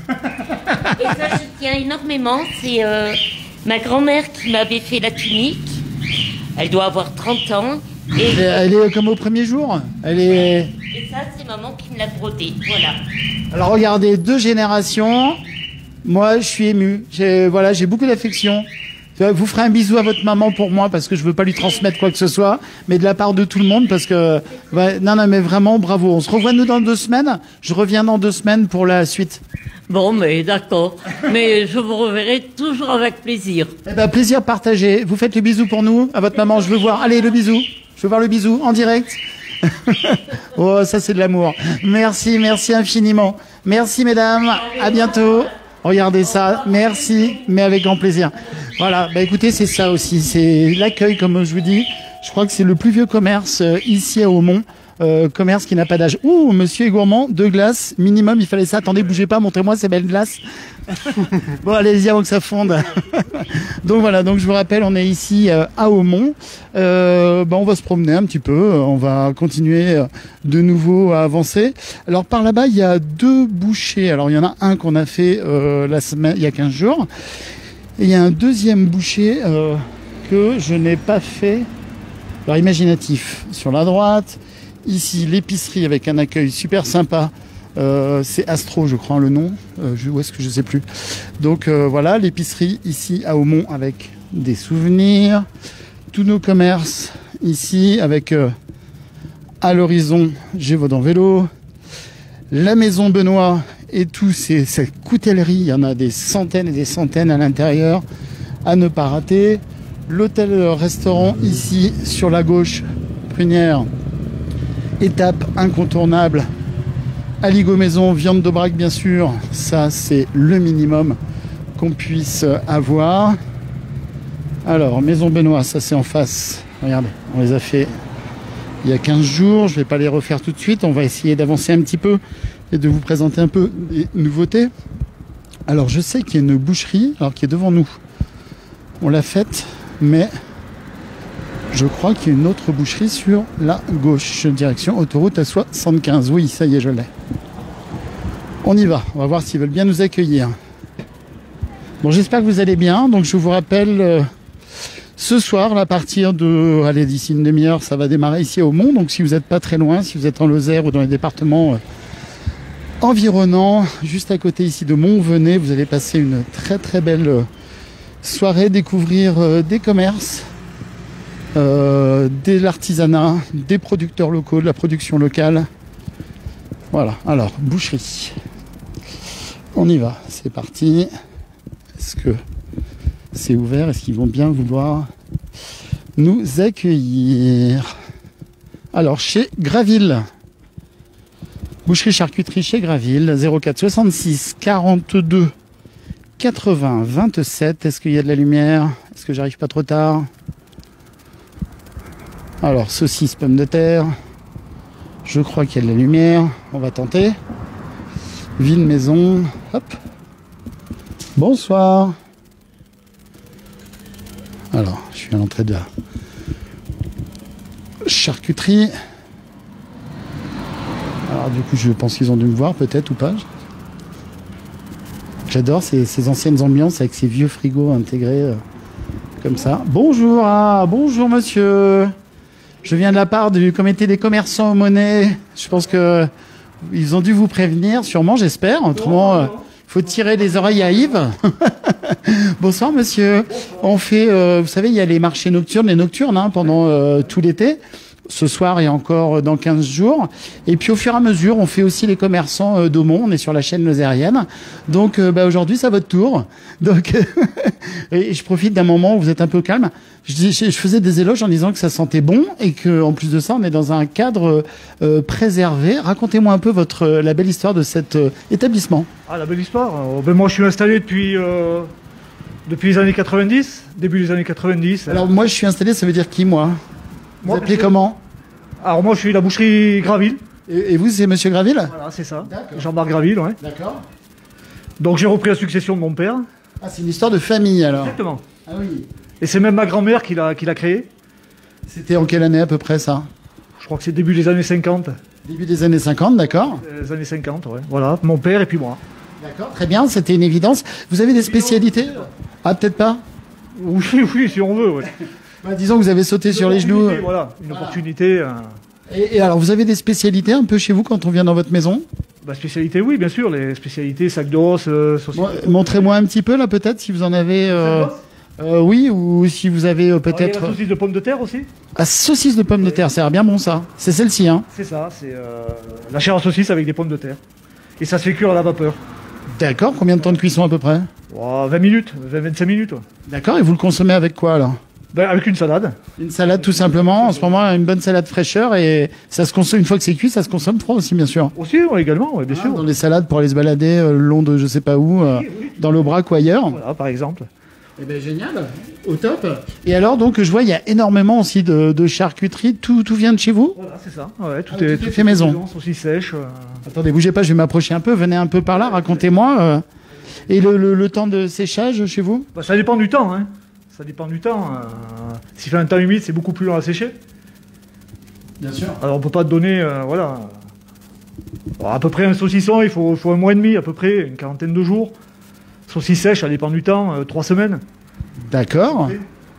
Et ça je tiens énormément. C'est ma grand-mère qui m'avait fait la tunique. Elle doit avoir 30 ans. Et Elle est comme au premier jour. Elle est... Et ça c'est maman qui me l'a brodé. Voilà. Alors regardez, 2 générations. Moi, je suis ému. J'ai beaucoup d'affection. Vous ferez un bisou à votre maman pour moi parce que je veux pas lui transmettre quoi que ce soit, mais de la part de tout le monde parce que non mais vraiment bravo. On se revoit nous dans 2 semaines. Je reviens dans 2 semaines pour la suite. Bon, mais d'accord. Mais je vous reverrai toujours avec plaisir. Eh ben plaisir partagé. Vous faites le bisou pour nous à votre maman. Je veux voir. Allez le bisou. Je veux voir le bisou en direct. Oh ça c'est de l'amour. Merci, merci infiniment. Merci mesdames. À bientôt. Regardez ça, merci, mais avec grand plaisir. Voilà, bah écoutez, c'est ça aussi, c'est l'accueil, comme je vous dis. Je crois que c'est le plus vieux commerce ici à Aumont, commerce qui n'a pas d'âge. Ouh, monsieur est gourmand, 2 glaces, minimum, il fallait ça. Attendez, bougez pas, montrez-moi ces belles glaces. Bon, allez-y avant que ça fonde. Donc voilà, donc je vous rappelle, on est ici à Aumont. On va se promener un petit peu, on va continuer de nouveau à avancer. Alors par là-bas, il y a 2 bouchers. Alors il y en a un qu'on a fait la semaine, il y a 15 jours. Et il y a un deuxième boucher que je n'ai pas fait Alors imaginatif sur la droite. Ici l'épicerie avec un accueil super sympa. C'est Astro, je crois, le nom. Où est-ce que je sais plus. Donc voilà, l'épicerie ici à Aumont avec des souvenirs. Tous nos commerces ici avec à l'horizon Gévaudan Vélo. La maison Benoît et tout cette coutellerie. Il y en a des centaines et des centaines à l'intérieur à ne pas rater. L'hôtel-restaurant ici sur la gauche, Prunière. Étape incontournable. Aligot maison, viande d'Aubrac bien sûr, ça c'est le minimum qu'on puisse avoir. Alors, maison Benoît, ça c'est en face. Regardez, on les a fait il y a 15 jours, je ne vais pas les refaire tout de suite, on va essayer d'avancer un petit peu et de vous présenter un peu des nouveautés. Alors, je sais qu'il y a une boucherie, alors qui est devant nous. On l'a faite, mais je crois qu'il y a une autre boucherie sur la gauche, direction autoroute à 75. Oui, ça y est, je l'ai. On y va, on va voir s'ils veulent bien nous accueillir. Bon, j'espère que vous allez bien. Donc, je vous rappelle, ce soir, à partir de, allez, d'ici une demi-heure, ça va démarrer ici à Aumont. Donc, si vous n'êtes pas très loin, si vous êtes en Lozère ou dans les départements environnants, juste à côté ici de Mont, venez, vous allez passer une très très belle soirée, découvrir des commerces, de l'artisanat, des producteurs locaux, de la production locale. Voilà, alors, boucherie. On y va, c'est parti. Est-ce que c'est ouvert? Est-ce qu'ils vont bien vouloir nous accueillir? Alors, chez Graville. Boucherie charcuterie chez Graville, 04 66 42 80 27. Est-ce qu'il y a de la lumière? Est-ce que j'arrive pas trop tard? Alors, saucisse, pommes de terre. Je crois qu'il y a de la lumière. On va tenter. Ville maison. Hop. Bonsoir. Alors, je suis à l'entrée de la charcuterie. Alors, du coup, je pense qu'ils ont dû me voir, peut-être, ou pas. J'adore ces anciennes ambiances avec ces vieux frigos intégrés comme ça. Bonjour, bonjour monsieur. Je viens de la part du comité des commerçants aux monnaies. Je pense que ils ont dû vous prévenir, sûrement, j'espère. Autrement, faut tirer les oreilles à Yves. Bonsoir, monsieur. On fait, vous savez, il y a les marchés nocturnes, pendant tout l'été. Ce soir et encore dans 15 jours. Et puis au fur et à mesure, on fait aussi les commerçants d'Aumont. On est sur la chaîne lozérienne. Donc aujourd'hui, c'est à votre tour. Donc et je profite d'un moment où vous êtes un peu calme. Je faisais des éloges en disant que ça sentait bon et que en plus de ça, on est dans un cadre préservé. Racontez-moi un peu la belle histoire de cet établissement. Ah, la belle histoire. Moi, je suis installé depuis les années 90, début des années 90. Alors moi, je suis installé, ça veut dire qui, moi? Vous appelez comment? Alors moi je suis la boucherie Graville. Et vous c'est monsieur Graville? Voilà, c'est ça. Jean-Marc Graville, ouais. D'accord. Donc j'ai repris la succession de mon père. Ah, c'est une histoire de famille alors. Exactement. Ah oui. Et c'est même ma grand-mère qui l'a créé. C'était en quelle année à peu près ça? Je crois que c'est début des années 50. Début des années 50, d'accord. Les années 50, ouais. Voilà, mon père et puis moi. D'accord, très bien, c'était une évidence. Vous avez des spécialités? Ah, peut-être pas? Oui, si on veut, ouais. Bah, disons que vous avez sauté sur les genoux. Voilà, une opportunité. Et alors, vous avez des spécialités un peu chez vous quand on vient dans votre maison? Bah, spécialité, oui, bien sûr. Les spécialités, sac d'os, saucisses. Montrez-moi un petit peu, là, peut-être, si vous en avez... oui, ou si vous avez peut-être... La saucisse de pommes de terre aussi. Ah, saucisse de pommes de terre, ça a l'air bien bon, ça. C'est celle-ci, hein? C'est ça, c'est la chair à saucisse avec des pommes de terre. Et ça se fait cuire à la vapeur. D'accord, combien de temps de cuisson à peu près? 20 minutes, 25 minutes. Ouais. D'accord, et vous le consommez avec quoi, alors? Avec une salade. Une salade tout simplement. En ce moment, une bonne salade fraîcheur et ça se consomme une fois que c'est cuit, ça se consomme froid aussi, bien sûr. Aussi, ouais, également, ouais, bien sûr. Dans les salades pour aller se balader le long de je sais pas où, oui. Dans l'Aubrac ou ailleurs. Voilà, par exemple. Eh ben génial, au top. Et alors donc je vois il y a énormément aussi de charcuterie. Tout vient de chez vous? Voilà, c'est ça. Ouais, tout est fait maison. Saucisse sèche. Attendez, bougez pas, je vais m'approcher un peu. Venez un peu par là, racontez-moi. Et le temps de séchage chez vous? Bah, ça dépend du temps, hein. Ça dépend du temps. S'il fait un temps humide, c'est beaucoup plus long à sécher. Bien sûr. Alors on peut pas te donner, voilà. Alors, à peu près un saucisson, il faut un mois et demi, à peu près, une quarantaine de jours. Saucisse sèche, ça dépend du temps, 3 semaines. D'accord.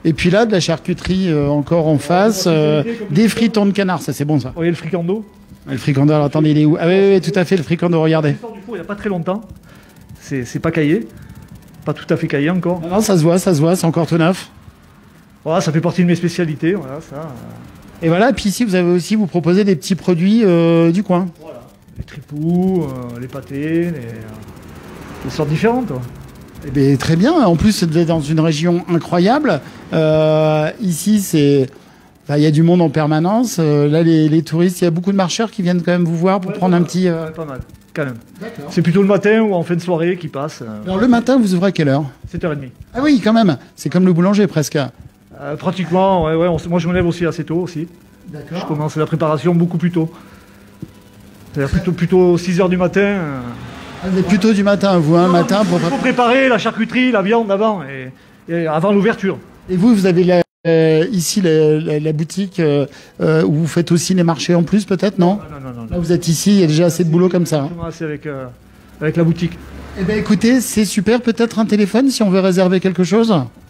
Et puis là, de la charcuterie encore en face, des fritons de canard, ça c'est bon ça. Vous voyez le fricando? Le fricando, alors attendez, il est où? Ah oui, oui, tout à fait, le fricando, regardez. Il sort du four il n'y a pas très longtemps. C'est pas caillé. Pas tout à fait caillé encore. Non, ça se voit, c'est encore tout neuf. Voilà, ça fait partie de mes spécialités. Voilà, ça. Et voilà, puis ici, vous avez aussi, vous proposez des petits produits du coin. Voilà. Les tripous, les pâtés, des sortes différentes. Eh bien, très bien. En plus, vous êtes dans une région incroyable. Ici, c'est... il y a du monde en permanence. Là, les touristes, il y a beaucoup de marcheurs qui viennent quand même vous voir pour prendre un petit... Pas mal, quand même. C'est plutôt le matin ou en fin de soirée qui passe. Alors, le matin, vous ouvrez à quelle heure? 7h30. Ah oui, quand même. C'est comme le boulanger, presque. Pratiquement, ouais. Moi, je me lève aussi assez tôt aussi. D'accord. Je commence la préparation beaucoup plus tôt. C'est-à-dire plutôt 6h du matin. Vous êtes plutôt du matin, vous, hein, matin pour... Il faut préparer la charcuterie, la viande avant, et avant l'ouverture. Et vous avez ici la boutique où vous faites aussi les marchés en plus, peut-être, non? Non. Là, vous êtes ici, il y a déjà assez de boulot comme ça. Je commence avec la boutique. Eh bien, écoutez, c'est super. Peut-être un téléphone si on veut réserver quelque chose?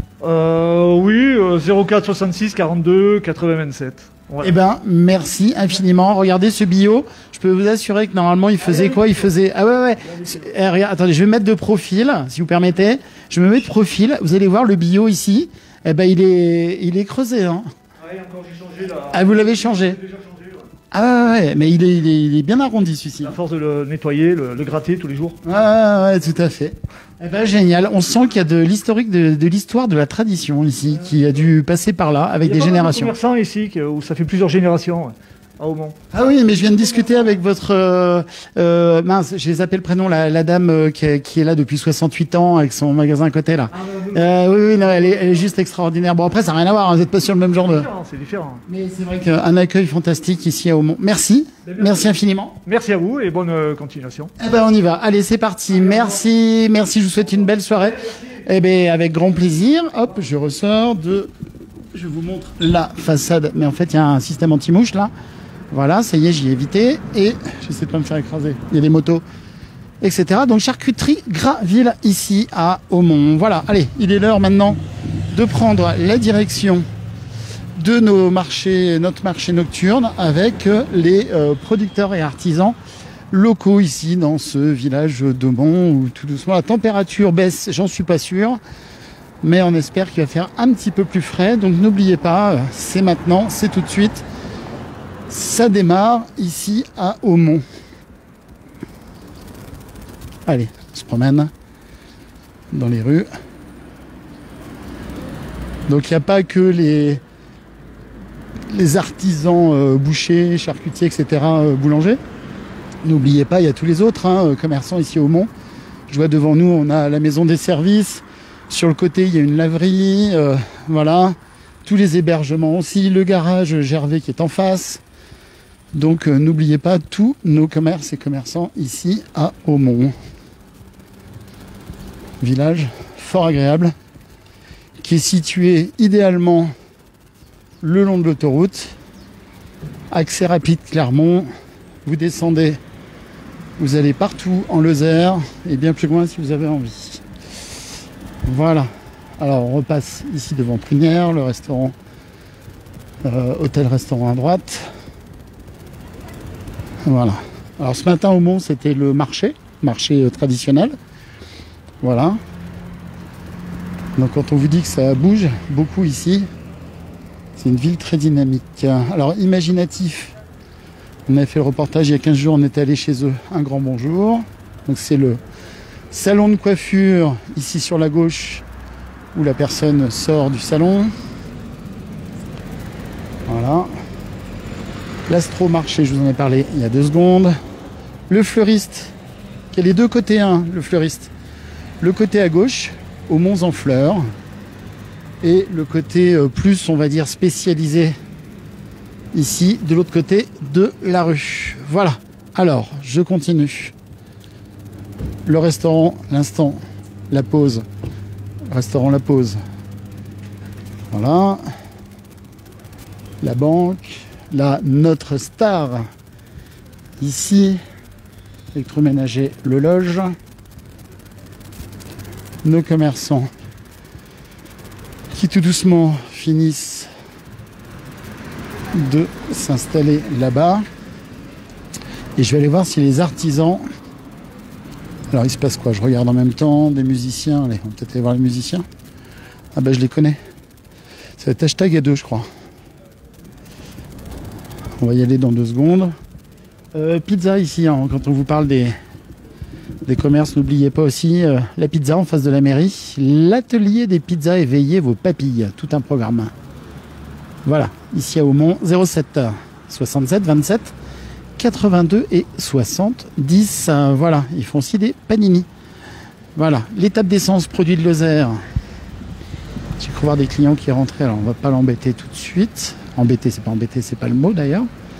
Oui, 04 66 42 80 27. Voilà. Eh ben, merci infiniment. Regardez ce bio. Je peux vous assurer que normalement, il faisait quoi? Il faisait... Ah ouais. Regarde, attendez, je vais me mettre de profil, si vous permettez. Je me mets de profil. Vous allez voir le bio ici. Eh ben, il est creusé, hein. Ouais, encore j'ai changé là. Ah, vous l'avez changé? J'ai déjà changé, ouais. Ah ouais, mais il est bien arrondi, celui-ci. À force de le nettoyer, le gratter tous les jours. Ouais, tout à fait. Eh ben, génial. On sent qu'il y a de l'historique, de l'histoire, de la tradition ici, qui a dû passer par là avec des générations. Il y a pas mal de commerçants ici, où ça fait plusieurs générations. À Aumont. Ah oui, mais je viens de discuter avec votre... mince, je les appelle le prénom, la dame qui est là depuis 68 ans avec son magasin à côté, là. Oui, non, elle est juste extraordinaire. Bon, après, ça n'a rien à voir, hein, vous n'êtes pas sur le même genre de... C'est différent. Mais c'est vrai qu'un accueil fantastique ici à Aumont. Merci. Merci infiniment. Merci à vous et bonne continuation. Eh ben, on y va. Allez, c'est parti. Merci, je vous souhaite une belle soirée. Eh ben, avec grand plaisir. Hop, je ressors de... Je vous montre la façade. Mais en fait, il y a un système anti-mouche, là. Voilà, ça y est, j'y ai évité. Et j'essaie de pas me faire écraser. Il y a des motos, etc. Donc, charcuterie Graville, ici à Aumont. Voilà, allez, il est l'heure maintenant de prendre la direction de notre marché nocturne avec les producteurs et artisans locaux ici dans ce village d'Aumont où tout doucement la température baisse, j'en suis pas sûr. Mais on espère qu'il va faire un petit peu plus frais. Donc, n'oubliez pas, c'est maintenant, c'est tout de suite. Ça démarre ici à Aumont. Allez, on se promène dans les rues. Donc il n'y a pas que les artisans bouchers, charcutiers, etc., boulangers. N'oubliez pas, il y a tous les autres commerçants ici à Aumont. Je vois devant nous, on a la maison des services. Sur le côté, il y a une laverie. Voilà. Tous les hébergements aussi. Le garage Gervais qui est en face. Donc n'oubliez pas tous nos commerces et commerçants ici à Aumont. Village fort agréable qui est situé idéalement le long de l'autoroute. Accès rapide Clermont. Vous descendez, vous allez partout en Lozère et bien plus loin si vous avez envie. Voilà. Alors on repasse ici devant Prunière, le restaurant, hôtel-restaurant à droite. Voilà. Alors ce matin au Mont, c'était le marché traditionnel. Voilà. Donc quand on vous dit que ça bouge beaucoup ici, c'est une ville très dynamique. Alors imaginatif, on a fait le reportage il y a 15 jours, on était allé chez eux. Un grand bonjour. Donc c'est le salon de coiffure ici sur la gauche où la personne sort du salon. Voilà. L'Astro-marché, je vous en ai parlé il y a 2 secondes. Le fleuriste, qui a les deux côtés, le fleuriste. Le côté à gauche, aux Monts-en-Fleurs. Et le côté plus, on va dire, spécialisé ici, de l'autre côté de la rue. Voilà. Alors, je continue. Le restaurant, l'instant, la pause. Restaurant La Pause. Voilà. La banque. Là, notre star. Ici. Électroménager Le Loge. Nos commerçants qui tout doucement finissent de s'installer là-bas. Et je vais aller voir si les artisans... Alors il se passe quoi? Je regarde en même temps des musiciens. Allez, on va peut-être aller voir les musiciens. Ah bah je les connais. Ça va être hashtag à 2 je crois. On va y aller dans 2 secondes. Pizza ici, hein, quand on vous parle des commerces, n'oubliez pas aussi la pizza en face de la mairie. L'atelier des pizzas éveillez vos papilles. Tout un programme. Voilà, ici à Aumont, 07 67 27 82 et 70. Voilà, ils font aussi des panini. Voilà, l'étape d'essence, produit de Lozère. J'ai cru voir des clients qui rentraient, alors on va pas l'embêter tout de suite. Embêter, c'est pas le mot d'ailleurs.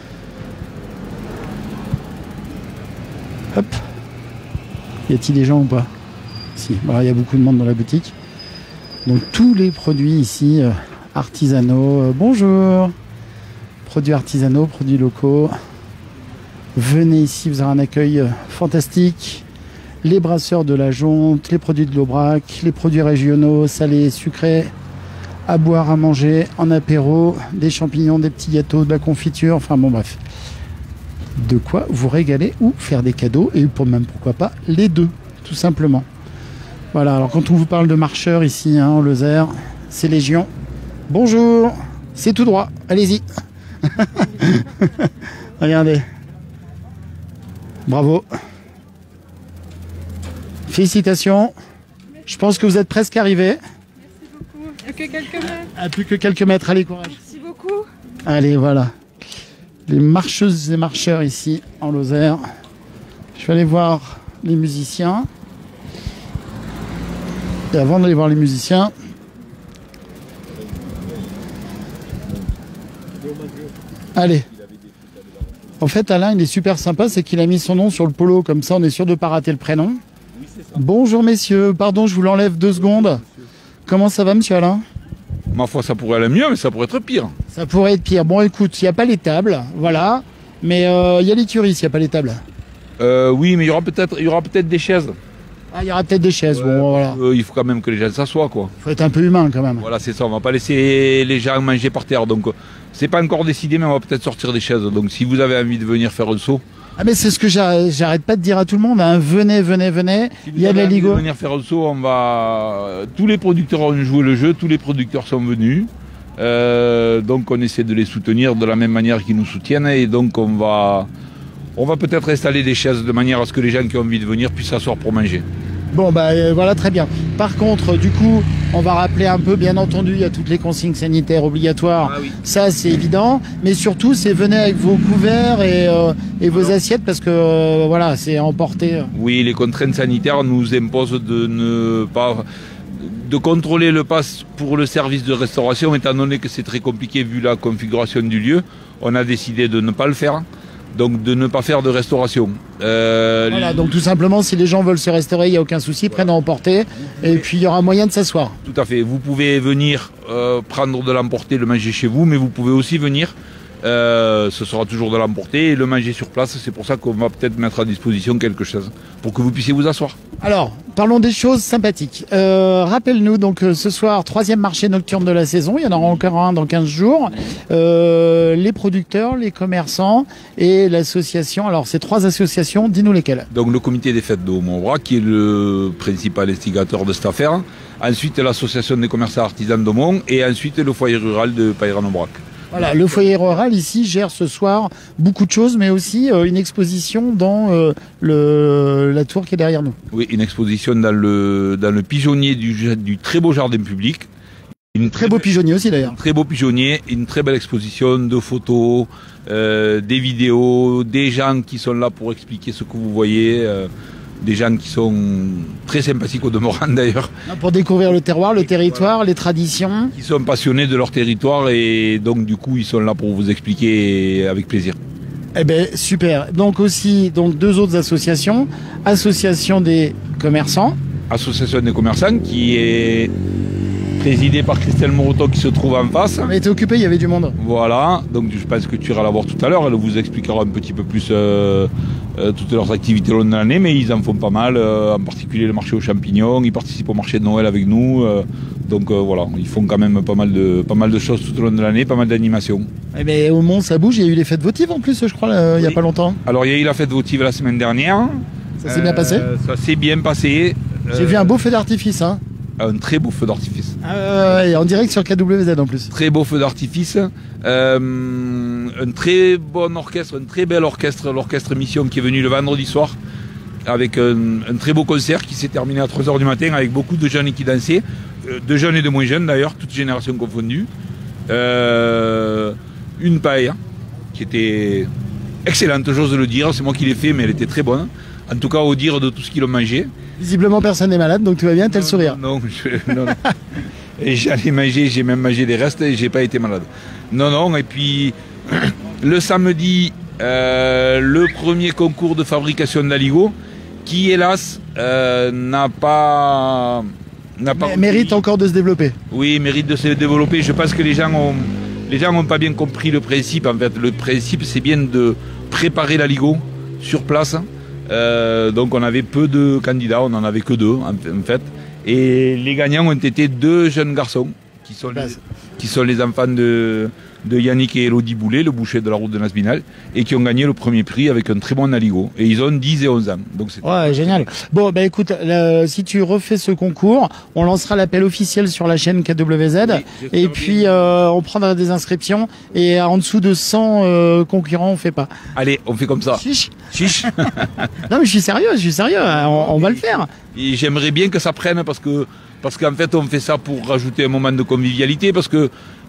Hop. Y a-t-il des gens ou pas? Si, voilà, il y a beaucoup de monde dans la boutique. Donc tous les produits ici, artisanaux, bonjour. Produits artisanaux, produits locaux. Venez ici, vous aurez un accueil fantastique. Les brasseurs de la Jonte, les produits de l'Aubrac, les produits régionaux, salés, sucrés, à boire, à manger, en apéro, des champignons, des petits gâteaux, de la confiture, enfin bon bref. De quoi vous régaler ou faire des cadeaux, et pour même pourquoi pas les deux, tout simplement. Voilà, alors quand on vous parle de marcheurs ici, hein, en Lozère, c'est Légion. Bonjour, c'est tout droit, allez-y. Regardez. Bravo. Félicitations. Je pense que vous êtes presque arrivés. Merci beaucoup. Plus que quelques mètres. Ah, plus que quelques mètres, allez, courage. Merci beaucoup. Allez, voilà. Les marcheuses et marcheurs ici en Lozère. Je vais aller voir les musiciens. Et avant d'aller voir les musiciens, allez. En fait, Alain, il est super sympa, c'est qu'il a mis son nom sur le polo, comme ça on est sûr de ne pas rater le prénom. Oui, c'est ça. Bonjour messieurs, pardon, je vous l'enlève 2 secondes. Comment ça va, monsieur Alain? Ma foi, ça pourrait aller mieux, mais ça pourrait être pire. Ça pourrait être pire. Bon, écoute, il n'y a pas les tables, voilà. Mais il y a l'écurie, s'il n'y a pas les tables. Oui, mais il y aura peut-être des chaises. Ah, il y aura peut-être des chaises, bon, voilà. Il faut quand même que les gens s'assoient, quoi. Il faut être un peu humain, quand même. Voilà, c'est ça, on va pas laisser les gens manger par terre. Donc, c'est pas encore décidé, mais on va peut-être sortir des chaises. Donc, si vous avez envie de venir faire un saut... Ah, mais c'est ce que j'arrête pas de dire à tout le monde, hein. Venez, venez, venez. Si il y a de la Ligo. Si venir faire un saut, on va... Tous les producteurs ont joué le jeu, tous les producteurs sont venus. Donc, on essaie de les soutenir de la même manière qu'ils nous soutiennent. Et donc, on va peut-être installer des chaises de manière à ce que les gens qui ont envie de venir puissent s'asseoir pour manger. Bon, bah voilà, très bien. Par contre, du coup, on va rappeler un peu, bien entendu, il y a toutes les consignes sanitaires obligatoires. Ah oui. Ça, c'est évident. Mais surtout, c'est venez avec vos couverts et vos assiettes parce que, voilà, c'est à emporter. Oui, les contraintes sanitaires nous imposent de contrôler le pass pour le service de restauration, étant donné que c'est très compliqué vu la configuration du lieu. On a décidé de ne pas le faire. Donc de ne pas faire de restauration. Voilà, donc tout simplement, si les gens veulent se restaurer, il n'y a aucun souci, prennent à emporter, et puis il y aura moyen de s'asseoir. Tout à fait, vous pouvez venir prendre de l'emporter, le manger chez vous, mais vous pouvez aussi venir, ce sera toujours de l'emporter, et le manger sur place. C'est pour ça qu'on va peut-être mettre à disposition quelque chose, pour que vous puissiez vous asseoir. Alors, parlons des choses sympathiques. Rappelle-nous, donc ce soir, 3e marché nocturne de la saison, il y en aura encore un dans 15 jours. Les producteurs, les commerçants et l'association. Alors, ces 3 associations, dis-nous lesquelles. Donc, le comité des fêtes de Aumont-Aubrac, qui est le principal instigateur de cette affaire. Ensuite, l'association des commerçants artisans d'Aumont. Et ensuite, le foyer rural de Payran-Aubrac. Voilà, le foyer rural ici gère ce soir beaucoup de choses, mais aussi une exposition dans la tour qui est derrière nous. Oui, une exposition dans le pigeonnier du très beau jardin public. Très beau pigeonnier aussi d'ailleurs. Très beau pigeonnier, une très belle exposition de photos, des vidéos, des gens qui sont là pour expliquer ce que vous voyez. Des gens qui sont très sympathiques au demeurant d'ailleurs. Pour découvrir le terroir, le territoire, les traditions. Ils sont passionnés de leur territoire et donc du coup ils sont là pour vous expliquer avec plaisir. Eh bien super. Donc aussi 2 autres associations. Association des commerçants. Association des commerçants qui est présidé par Christelle Moroton qui se trouve en face. On était occupé, il y avait du monde. Voilà, donc je pense que tu iras la voir tout à l'heure, elle vous expliquera un petit peu plus toutes leurs activités au long de l'année, mais ils en font pas mal, en particulier le marché aux champignons, ils participent au marché de Noël avec nous, donc voilà, ils font quand même pas mal de choses tout au long de l'année, pas mal d'animations. Eh ben, au Mont, ça bouge, il y a eu les fêtes votives en plus, je crois, il n'y a pas longtemps. Alors il y a eu la fête votive la semaine dernière. Ça s'est bien passé? Ça s'est bien passé. J'ai vu un beau feu d'artifice, hein. Un très beau feu d'artifice. Et en direct sur KWZ en plus. Très beau feu d'artifice. Un très bon orchestre, un très bel orchestre, l'orchestre Mission qui est venu le vendredi soir avec un très beau concert qui s'est terminé à 3h du matin avec beaucoup de jeunes qui dansaient, de jeunes et de moins jeunes d'ailleurs, toutes générations confondues. Une paella qui était excellente, j'ose le dire, c'est moi qui l'ai fait mais elle était très bonne. En tout cas au dire de tout ce qu'ils ont mangé. Visiblement personne n'est malade, donc tout va bien, tel sourire. Non. Et j'allais manger, j'ai même mangé des restes et j'ai pas été malade. Non, et puis le samedi, le premier concours de fabrication d'aligot, qui hélas mérite encore de se développer. Oui, mérite de se développer. Je pense que les gens n'ont pas bien compris le principe. En fait, le principe, c'est bien de préparer l'aligot sur place. Donc on avait peu de candidats, on n'en avait que 2 en fait. Et les gagnants ont été 2 jeunes garçons qui sont les enfants de Yannick et Elodie Boulet, le boucher de la route de Nasbinal, et qui ont gagné le premier prix avec un très bon aligot. Et ils ont 10 et 11 ans. Donc ouais, génial. Bon, bah écoute, si tu refais ce concours, on lancera l'appel officiel sur la chaîne KWZ, oui, et puis on prendra des inscriptions, et en dessous de 100 concurrents, on fait pas. Allez, on fait comme ça. Chiche. Non mais je suis sérieux, on va le faire. Et j'aimerais bien que ça prenne parce qu'en fait on fait ça pour rajouter un moment de convivialité parce que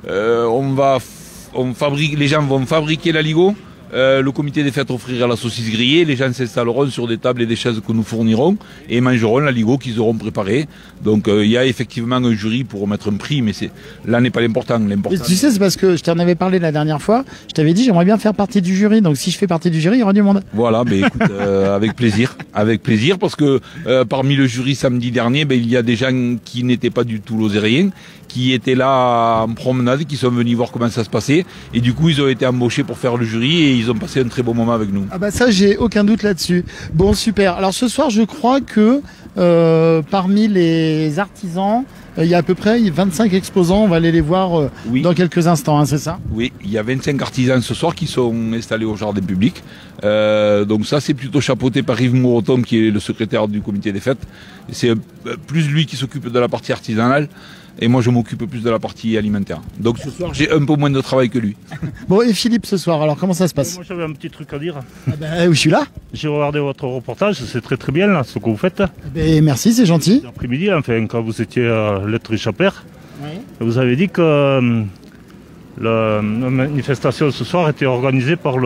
les gens vont fabriquer l'aligot, le comité des fêtes offrira la saucisse grillée, les gens s'installeront sur des tables et des chaises que nous fournirons et mangeront l'aligot qu'ils auront préparé. Donc il y a effectivement un jury pour remettre un prix, mais là n'est pas l'important. Tu sais, c'est parce que je t'en avais parlé la dernière fois, je t'avais dit j'aimerais bien faire partie du jury, donc si je fais partie du jury, il y aura du monde. Voilà, écoute, avec plaisir, parce que parmi le jury samedi dernier, il y a des gens qui n'étaient pas du tout lozériens, qui étaient là en promenade, qui sont venus voir comment ça se passait, et du coup ils ont été embauchés pour faire le jury et ils ont passé un très beau moment avec nous. Ah bah ça, j'ai aucun doute là-dessus. Bon, super. Alors ce soir, je crois que parmi les artisans, il y a à peu près 25 exposants, on va aller les voir dans quelques instants, hein, c'est ça? Oui, il y a 25 artisans ce soir qui sont installés au jardin public. Donc ça, c'est plutôt chapeauté par Yves Mouroton, qui est le secrétaire du comité des fêtes. C'est plus lui qui s'occupe de la partie artisanale. Et moi, je m'occupe plus de la partie alimentaire. Donc ce soir, j'ai un peu moins de travail que lui. Bon, et Philippe, ce soir, alors comment ça se passe? Moi, j'avais un petit truc à dire. Je suis là. J'ai regardé votre reportage, c'est très très bien là, ce que vous faites. Merci, c'est gentil. L'après-midi, enfin, quand vous étiez à l'Être-Chapère, vous avez dit que la manifestation ce soir était organisée par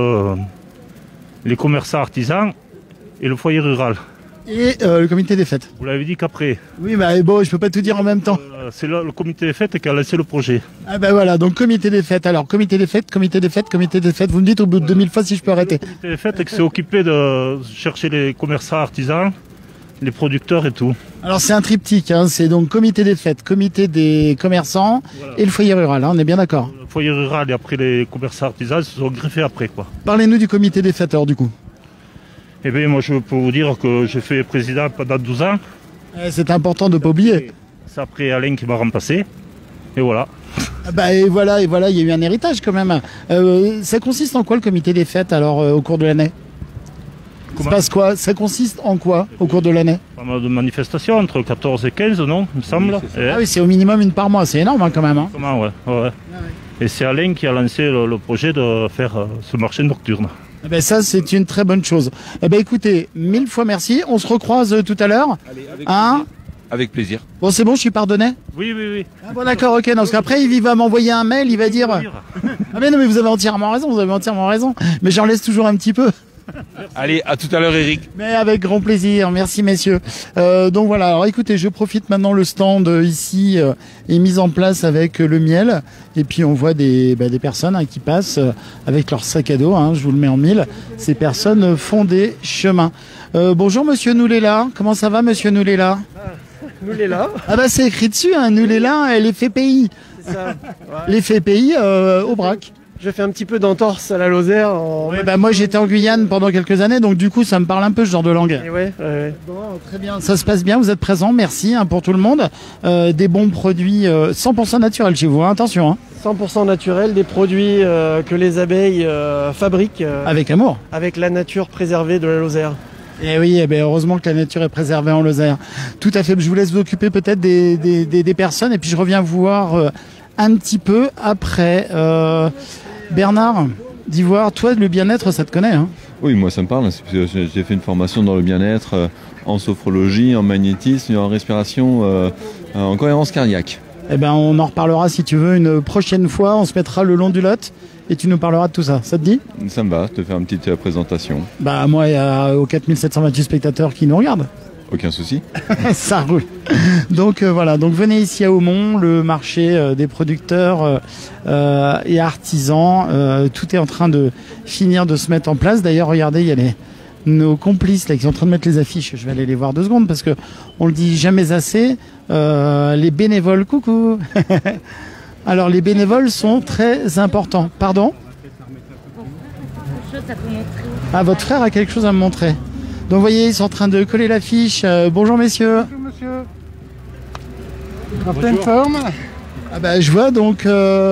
les commerçants artisans et le foyer rural. Et le comité des fêtes. Vous l'avez dit qu'après. Oui, mais bon, je peux pas tout dire en même temps. C'est le comité des fêtes qui a lancé le projet. Ah ben voilà, donc comité des fêtes. Alors, comité des fêtes. Vous me dites au bout de 2000 fois si je peux arrêter. Le comité des fêtes qui s'est occupé de chercher les commerçants artisans, les producteurs et tout. Alors, c'est un triptyque, hein. C'est donc comité des fêtes, comité des commerçants et le foyer rural, hein. On est bien d'accord. Le foyer rural et après les commerçants artisans se sont greffés après, quoi. Parlez-nous du comité des fêtes alors, du coup. Eh bien, moi, je peux vous dire que j'ai fait président pendant 12 ans. C'est important de ne pas oublier. C'est après Alain qui m'a remplacé. Et voilà. Et voilà, il y a eu un héritage quand même. Ça consiste en quoi le comité des fêtes alors au cours de l'année? Ça se passe quoi? Ça consiste en quoi au cours de l'année? Pas mal de manifestations, entre 14 et 15, non, il me semble. Ah oui, c'est au minimum une par mois, c'est énorme hein, quand même. Hein. Comment, ouais. Et c'est Alain qui a lancé le projet de faire ce marché nocturne. Ça, c'est une très bonne chose. Écoutez, 1000 fois merci. On se recroise tout à l'heure. Avec plaisir. Bon, c'est bon, je suis pardonné? Oui. Ah, bon, d'accord, ok. Non, parce qu'après, il va m'envoyer un mail, il va dire... Ah mais non, mais vous avez entièrement raison. Mais j'en laisse toujours un petit peu. Allez, à tout à l'heure, Eric. Mais avec grand plaisir, merci messieurs. Donc voilà, alors écoutez, je profite maintenant, le stand ici est mis en place avec le miel. Et puis on voit des personnes qui passent avec leur sac à dos, hein, je vous le mets en mille. Ces personnes font des chemins. Bonjour monsieur Noulela, comment ça va monsieur Noulela? nous les là. Ah bah c'est écrit dessus, hein, nous les là, l'effet pays. C'est ça. Ouais. L'effet pays au Brac. Je fais un petit peu d'entorse à la Lozère. Ouais, bah moi j'étais en Guyane pendant quelques années, donc du coup ça me parle un peu ce genre de langue. Et ouais. Bon, très bien, ça se passe bien, vous êtes présents, merci hein, pour tout le monde. Des bons produits 100% naturels chez vous, hein, attention. Hein. 100% naturel, des produits que les abeilles fabriquent. Avec amour. Avec la nature préservée de la Lozère. Et oui, eh bien, heureusement que la nature est préservée en Lozère. Tout à fait, je vous laisse vous occuper peut-être des personnes et puis je reviens vous voir un petit peu après. Bernard d'Ivoire, toi le bien-être ça te connaît hein? Oui, moi ça me parle, j'ai fait une formation dans le bien-être en sophrologie, en magnétisme, en respiration, en cohérence cardiaque. Eh ben on en reparlera si tu veux une prochaine fois, on se mettra le long du Lot et tu nous parleras de tout ça, ça te dit? Ça me va, te faire une petite présentation. Bah moi il y a aux 4728 spectateurs qui nous regardent. Aucun souci. Ça roule. Donc voilà, donc venez ici à Aumont, le marché des producteurs et artisans. Tout est en train de finir de se mettre en place. D'ailleurs, regardez, il y a nos complices là qui sont en train de mettre les affiches. Je vais aller les voir 2 secondes parce que on le dit jamais assez. Les bénévoles, coucou. Alors les bénévoles sont très importants. Pardon? Ah, votre frère a quelque chose à me montrer. Donc vous voyez, ils sont en train de coller l'affiche. Bonjour messieurs. Bonjour monsieur. En pleine forme. Ah bah je vois donc.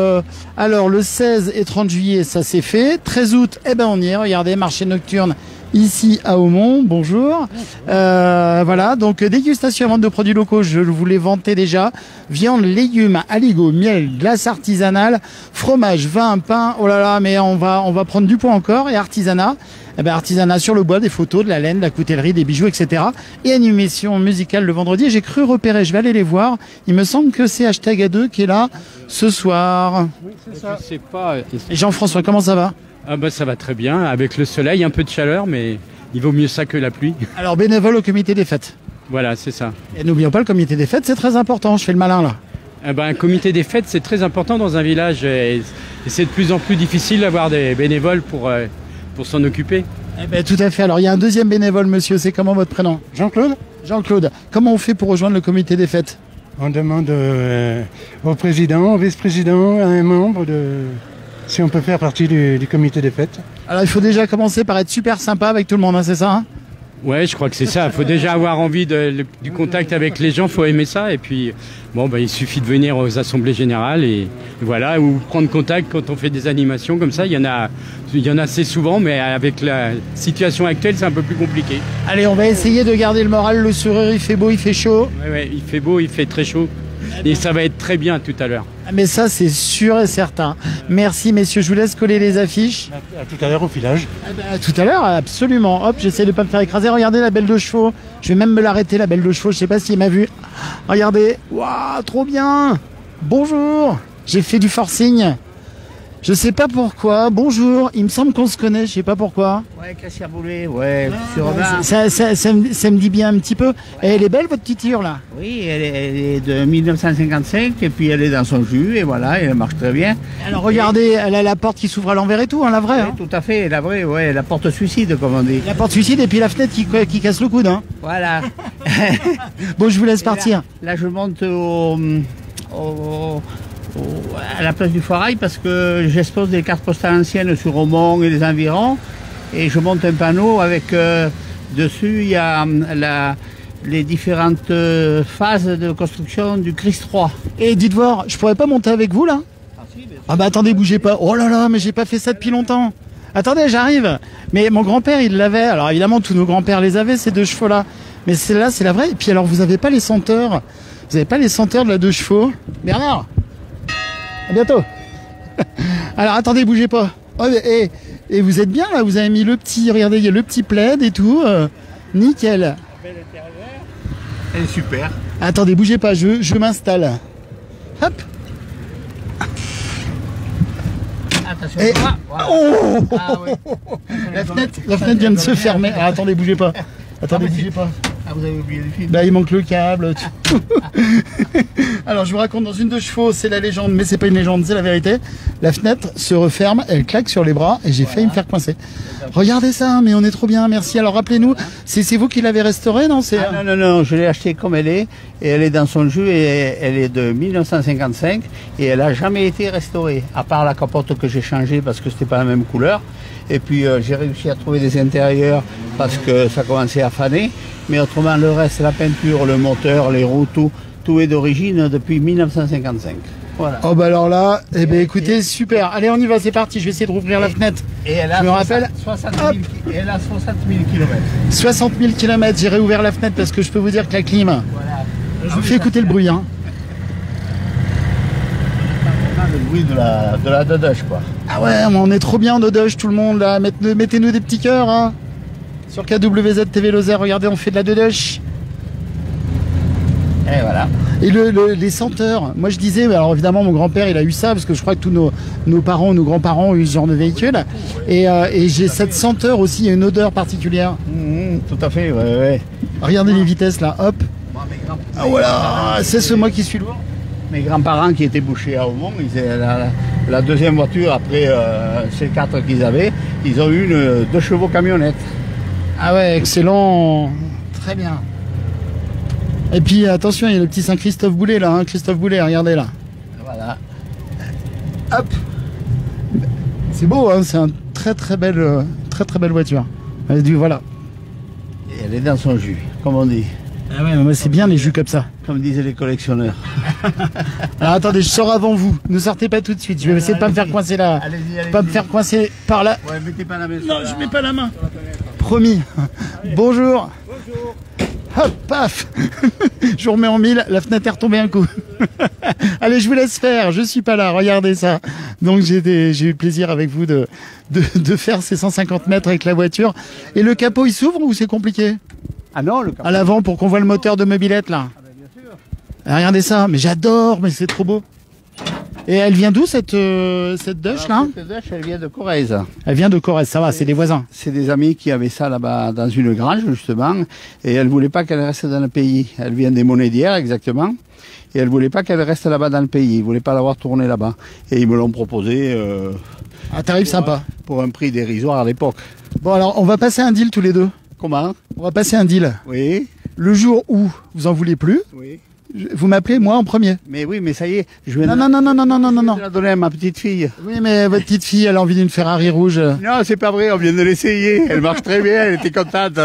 Alors le 16 et 30 juillet, ça c'est fait. 13 août, eh ben on y est. Regardez, marché nocturne ici à Aumont. Bonjour. Voilà, donc dégustation et vente de produits locaux, je vous l'ai vanté déjà. Viande, légumes, aligots, miel, glace artisanale, fromage, vin, pain. Oh là là, mais on va prendre du poids encore. Et artisanat. Eh ben, artisanat sur le bois, des photos, de la laine, de la coutellerie, des bijoux, etc. Et animation musicale le vendredi. J'ai cru repérer, je vais aller les voir. Il me semble que c'est Hashtag A2 qui est là ce soir. Oui, c'est ça. Je sais pas. Et Jean-François, comment ça va? Ah bah ça va très bien, avec le soleil, un peu de chaleur, mais il vaut mieux ça que la pluie. Alors bénévole au comité des fêtes. Voilà, c'est ça. Et n'oublions pas le comité des fêtes, c'est très important. Je fais le malin là. Ah bah, un comité des fêtes, c'est très important dans un village et c'est de plus en plus difficile d'avoir des bénévoles pour s'en occuper. Eh ben, tout à fait. Alors il y a un deuxième bénévole, monsieur. C'est comment votre prénom? Jean-Claude. Jean-Claude. Comment on fait pour rejoindre le comité des fêtes? On demande au président, au vice-président, à un membre si on peut faire partie du comité des fêtes. Alors il faut déjà commencer par être super sympa avec tout le monde, hein, c'est ça hein? Ouais, je crois que c'est ça. Il faut déjà avoir envie du contact avec les gens, il faut aimer ça. Et puis, bon, bah, il suffit de venir aux assemblées générales et voilà, ou prendre contact quand on fait des animations comme ça. Il y en a assez souvent, mais avec la situation actuelle, c'est un peu plus compliqué. Allez, on va essayer de garder le moral, le sourire. Il fait beau, il fait chaud. Ouais, il fait beau, il fait très chaud. Et ça va être très bien tout à l'heure. Mais ça, c'est sûr et certain. Merci, messieurs. Je vous laisse coller les affiches. À tout à l'heure au village. À tout à l'heure, absolument. Hop, j'essaie de ne pas me faire écraser. Regardez la belle de chevaux. Je vais même me l'arrêter, la belle de chevaux. Je ne sais pas s'il m'a vu. Regardez. Waouh, trop bien. Bonjour. J'ai fait du forcing. Je sais pas pourquoi. Bonjour. Il me semble qu'on se connaît. Je sais pas pourquoi. Ouais, Cassia Boulet. Ouais, ça me dit bien un petit peu. Et elle est belle, votre petite tire, là? Oui, elle est de 1955 et puis elle est dans son jus et voilà, elle marche très bien. Alors regardez, elle a la porte qui s'ouvre à l'envers et tout, hein, la vraie. Oui, tout à fait, la vraie, ouais, la porte suicide, comme on dit. La porte suicide et puis la fenêtre qui casse le coude, hein. Voilà. Bon, je vous laisse partir. Là, je monte à la place du Foirail parce que j'expose des cartes postales anciennes sur Aumont et les environs et je monte un panneau avec dessus il y a les différentes phases de construction du Christ 3. Et dites voir, je pourrais pas monter avec vous là? Ah bah attendez, bougez pas. Oh là là, mais j'ai pas fait ça depuis longtemps. Attendez, j'arrive. Mais mon grand-père il l'avait. Alors évidemment tous nos grands-pères les avaient ces 2 chevaux là. Mais celle-là c'est la vraie. Et puis alors vous avez pas les senteurs. Vous avez pas les senteurs de la 2 chevaux? Bernard, à bientôt. Alors attendez, bougez pas. Oh, et vous êtes bien là, vous avez mis le petit, regardez, il y a le petit plaid et tout. Nickel. Elle est super. Attendez, bougez pas, je m'installe. Hop. Attention. Et... Oh ah, ouais. la fenêtre vient de se fermer. Ah, attendez, bougez pas. Attendez, bougez pas. Ah vous avez oublié le fil. Bah, il manque le câble. Alors, je vous raconte, dans une de chevaux, c'est la légende, mais c'est pas une légende, c'est la vérité. La fenêtre se referme, elle claque sur les bras et j'ai failli me faire coincer. Regardez ça, mais on est trop bien, merci. Alors, rappelez-nous, c'est vous qui l'avez restaurée, non? Non, je l'ai achetée comme elle est, et elle est dans son jus, et elle est de 1955, et elle a jamais été restaurée, à part la capote que j'ai changée parce que c'était pas la même couleur. Et puis j'ai réussi à trouver des intérieurs parce que ça commençait à faner. Mais autrement, le reste, la peinture, le moteur, les roues, tout est d'origine depuis 1955. Voilà. Oh bah alors là, eh ben écoutez, super. Allez, on y va, c'est parti. Je vais essayer de rouvrir la fenêtre. Et elle a je me rappelle. 60 000 km. 60 000 km, j'ai réouvert la fenêtre parce que je peux vous dire que la clim. Voilà. Je vous fais écouter le bruit, hein. Le bruit de la Dodoche, quoi. Ah ouais, on est trop bien en Dodoche, tout le monde là. Mettez-nous des petits cœurs, hein. Sur KWZ TV Lozère, regardez, on fait de la Dodoche. Et voilà. Et les senteurs, moi je disais, alors évidemment mon grand-père il a eu ça, parce que je crois que tous nos parents, nos grands-parents ont eu ce genre de véhicule. Et j'ai cette senteur aussi, il y a une odeur particulière. Tout à fait, ouais. Regardez les vitesses là, hop. Ah voilà, c'est ce moi qui suis lourd. Mes grands-parents qui étaient bouchés à Aumont, la deuxième voiture après ces 4 qu'ils avaient, ils ont eu une 2 chevaux camionnette. Ah ouais, excellent, très bien. Et puis attention, il y a le petit Saint-Christophe Boulet là, hein, Christophe Boulet, regardez là. Voilà. Hop. C'est beau, hein, c'est une très belle voiture. Voilà. Et elle est dans son jus, comme on dit. Ah ouais, mais moi c'est bien les jus comme ça. Comme disaient les collectionneurs. Alors attendez, je sors avant vous. Ne sortez pas tout de suite. Je vais essayer de pas me faire coincer là. Allez-y. Pas me faire coincer par là. Ouais, mettez pas la main. Non, je mets pas la main. Promis. Bonjour. Hop, paf. Je vous remets en mille. La fenêtre est retombée un coup. Allez, je vous laisse faire. Je suis pas là. Regardez ça. Donc j'ai eu le plaisir avec vous de faire ces 150 mètres avec la voiture. Et le capot, il s'ouvre ou c'est compliqué? Ah non, le capot. À l'avant pour qu'on voit le moteur de mobilette là. Ah ben bien sûr. Regardez ça, mais j'adore, mais c'est trop beau. Et elle vient d'où cette Doche là? Cette Doche, elle vient de Corrèze. Elle vient de Corrèze, ça va, c'est des voisins. C'est des amis qui avaient ça là-bas dans une grange justement, et elle voulait pas qu'elle reste dans le pays. Elle vient des Monédières exactement, et elle voulait pas qu'elle reste là-bas dans le pays. Ils voulaient pas l'avoir tournée là-bas, et ils me l'ont proposé. Un tarif sympa. Pour un prix dérisoire à l'époque. Bon alors, on va passer un deal tous les deux. Comment? On va passer un deal. Oui. Le jour où vous en voulez plus, oui. Vous m'appelez moi en premier. Mais oui, mais ça y est, je vais non. la donner à ma petite fille. Oui, mais votre petite fille, elle a envie d'une Ferrari rouge. Non, c'est pas vrai, on vient de l'essayer. Elle marche très bien, elle était contente.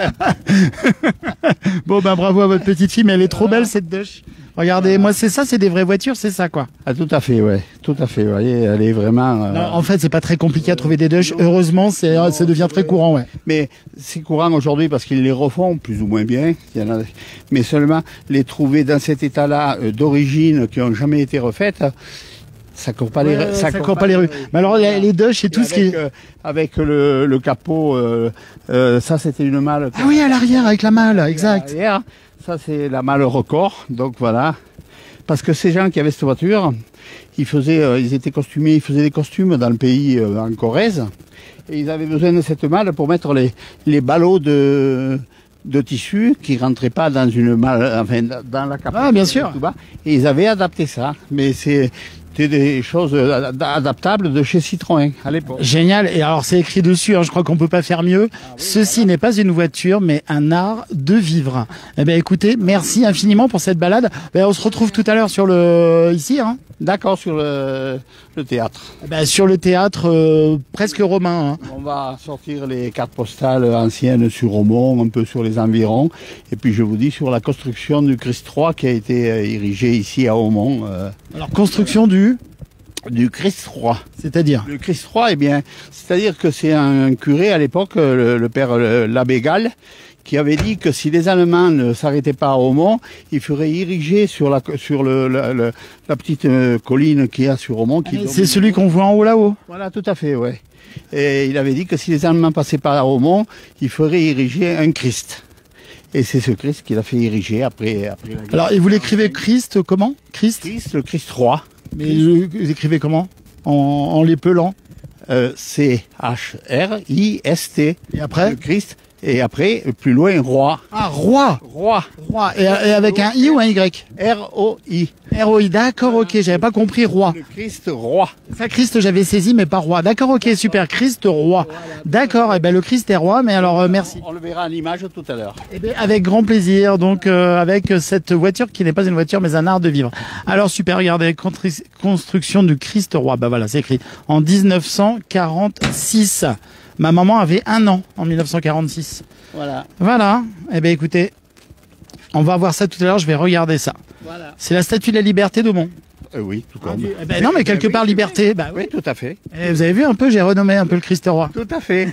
Bon, ben bravo à votre petite fille, mais elle est trop belle cette Doche. Regardez, moi c'est ça, c'est des vraies voitures, c'est ça quoi. Ah tout à fait, ouais, tout à fait. Vous voyez, elle est vraiment. Non, en fait, c'est pas très compliqué à trouver des Doches. Heureusement, ça devient très courant, ouais. Mais c'est courant aujourd'hui parce qu'ils les refont plus ou moins bien. Il y en a, mais seulement les trouver dans cet état-là d'origine qui n'ont jamais été refaites. Ça court pas ça court pas les rues. Mais alors les Doche et tout ce qui avec le capot, ça c'était une malle. Ah oui, à l'arrière avec la malle, exact. Ça c'est la malle record, donc voilà. Parce que ces gens qui avaient cette voiture, ils étaient costumés, ils faisaient des costumes dans le pays en Corrèze, et ils avaient besoin de cette malle pour mettre les ballots de tissu qui rentraient pas dans une malle, enfin dans la capote. Ah bien sûr. Tout bas, et ils avaient adapté ça, mais c'était des choses adaptables de chez Citroën à l'époque. Génial. Et alors c'est écrit dessus, hein, je crois qu'on peut pas faire mieux. Ceci n'est pas une voiture, mais un art de vivre. Eh ben écoutez, merci infiniment pour cette balade. Ben, on se retrouve tout à l'heure sur ici, hein. D'accord, sur le théâtre. Ben, sur le théâtre presque romain. Hein. On va sortir les cartes postales anciennes sur Aumont, un peu sur les environs. Et puis je vous dis sur la construction du Christ III qui a été érigé ici à Aumont. Alors construction du Christ III. C'est-à-dire? Le Christ III, eh bien, c'est-à-dire que c'est un curé à l'époque, le père l'abbé Gall, qui avait dit que si les Allemands ne s'arrêtaient pas à Aumont, il ferait ériger sur la petite colline qu'il y a sur Aumont. C'est celui qu'on voit en haut là-haut. Voilà, tout à fait, ouais. Et il avait dit que si les Allemands passaient pas à Aumont, il ferait ériger un Christ. Et c'est ce Christ qu'il a fait ériger après la guerre. Alors, et vous l'écrivez Christ comment? Christ, le Christ III. Mais vous l'écrivez comment? En l'épelant? C-H-R-I-S-T. Et après? Le Christ Et après, plus loin, roi. Ah, roi. Roi. Roi. Et avec un I ou un Y? R-O-I. R-O-I, d'accord, ok, j'avais pas compris roi. Le Christ roi. Ça, Christ, j'avais saisi, mais pas roi. D'accord, ok, super, Christ roi. D'accord, et ben le Christ est roi, mais alors merci. On le verra en image tout à l'heure. Eh bien, avec grand plaisir, donc avec cette voiture qui n'est pas une voiture, mais un art de vivre. Alors super, regardez, construction du Christ roi, bah voilà, c'est écrit en 1946. Ma maman avait 1 an en 1946. Voilà. Voilà, eh bien écoutez, on va voir ça tout à l'heure, je vais regarder ça. Voilà. C'est la statue de la liberté d'Aumont. Oui, tout comme. Eh ben non, mais quelque part liberté. Bah oui. Oui, tout à fait. Et vous avez vu un peu, j'ai renommé un peu le Christ roi. Tout à fait.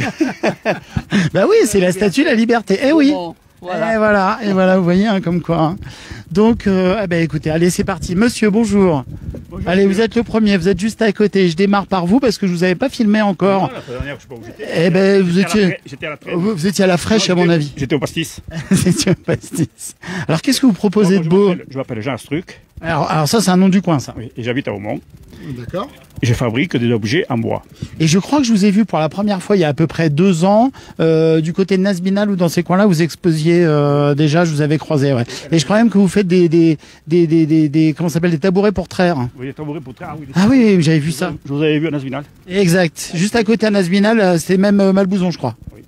Bah oui, c'est la statue de la liberté. Eh oui. Voilà. Et voilà, vous voyez, hein, comme quoi. Hein. Donc, eh ben, écoutez, allez, c'est parti. Monsieur, bonjour. Bonjour. Allez, vous êtes le premier, vous êtes juste à côté. Je démarre par vous parce que je vous avais pas filmé encore. Non, la dernière, je sais pas où j'étais. Eh ben, vous étiez à la fraîche, à mon avis. J'étais au pastis. Vous étiez au pastis. Alors, qu'est-ce que vous proposez de beau? Je m'appelle Jean Astruc. Alors ça, c'est un nom du coin, ça. Oui, et j'habite à Aumont. D'accord. Et je fabrique des objets en bois. Et je crois que je vous ai vu pour la première fois il y a à peu près 2 ans du côté de Nasbinal ou dans ces coins-là, vous exposiez déjà, je vous avais croisé. Ouais. Et je crois même que vous faites des comment ça s'appelle, des tabourets pour traire. Oui, des tabourets pour traire. Oui, ah oui, j'avais vu ça. Je vous avais vu à Nasbinal. Exact. Juste à côté à Nasbinal, c'est même Malbouzon, je crois. Oui,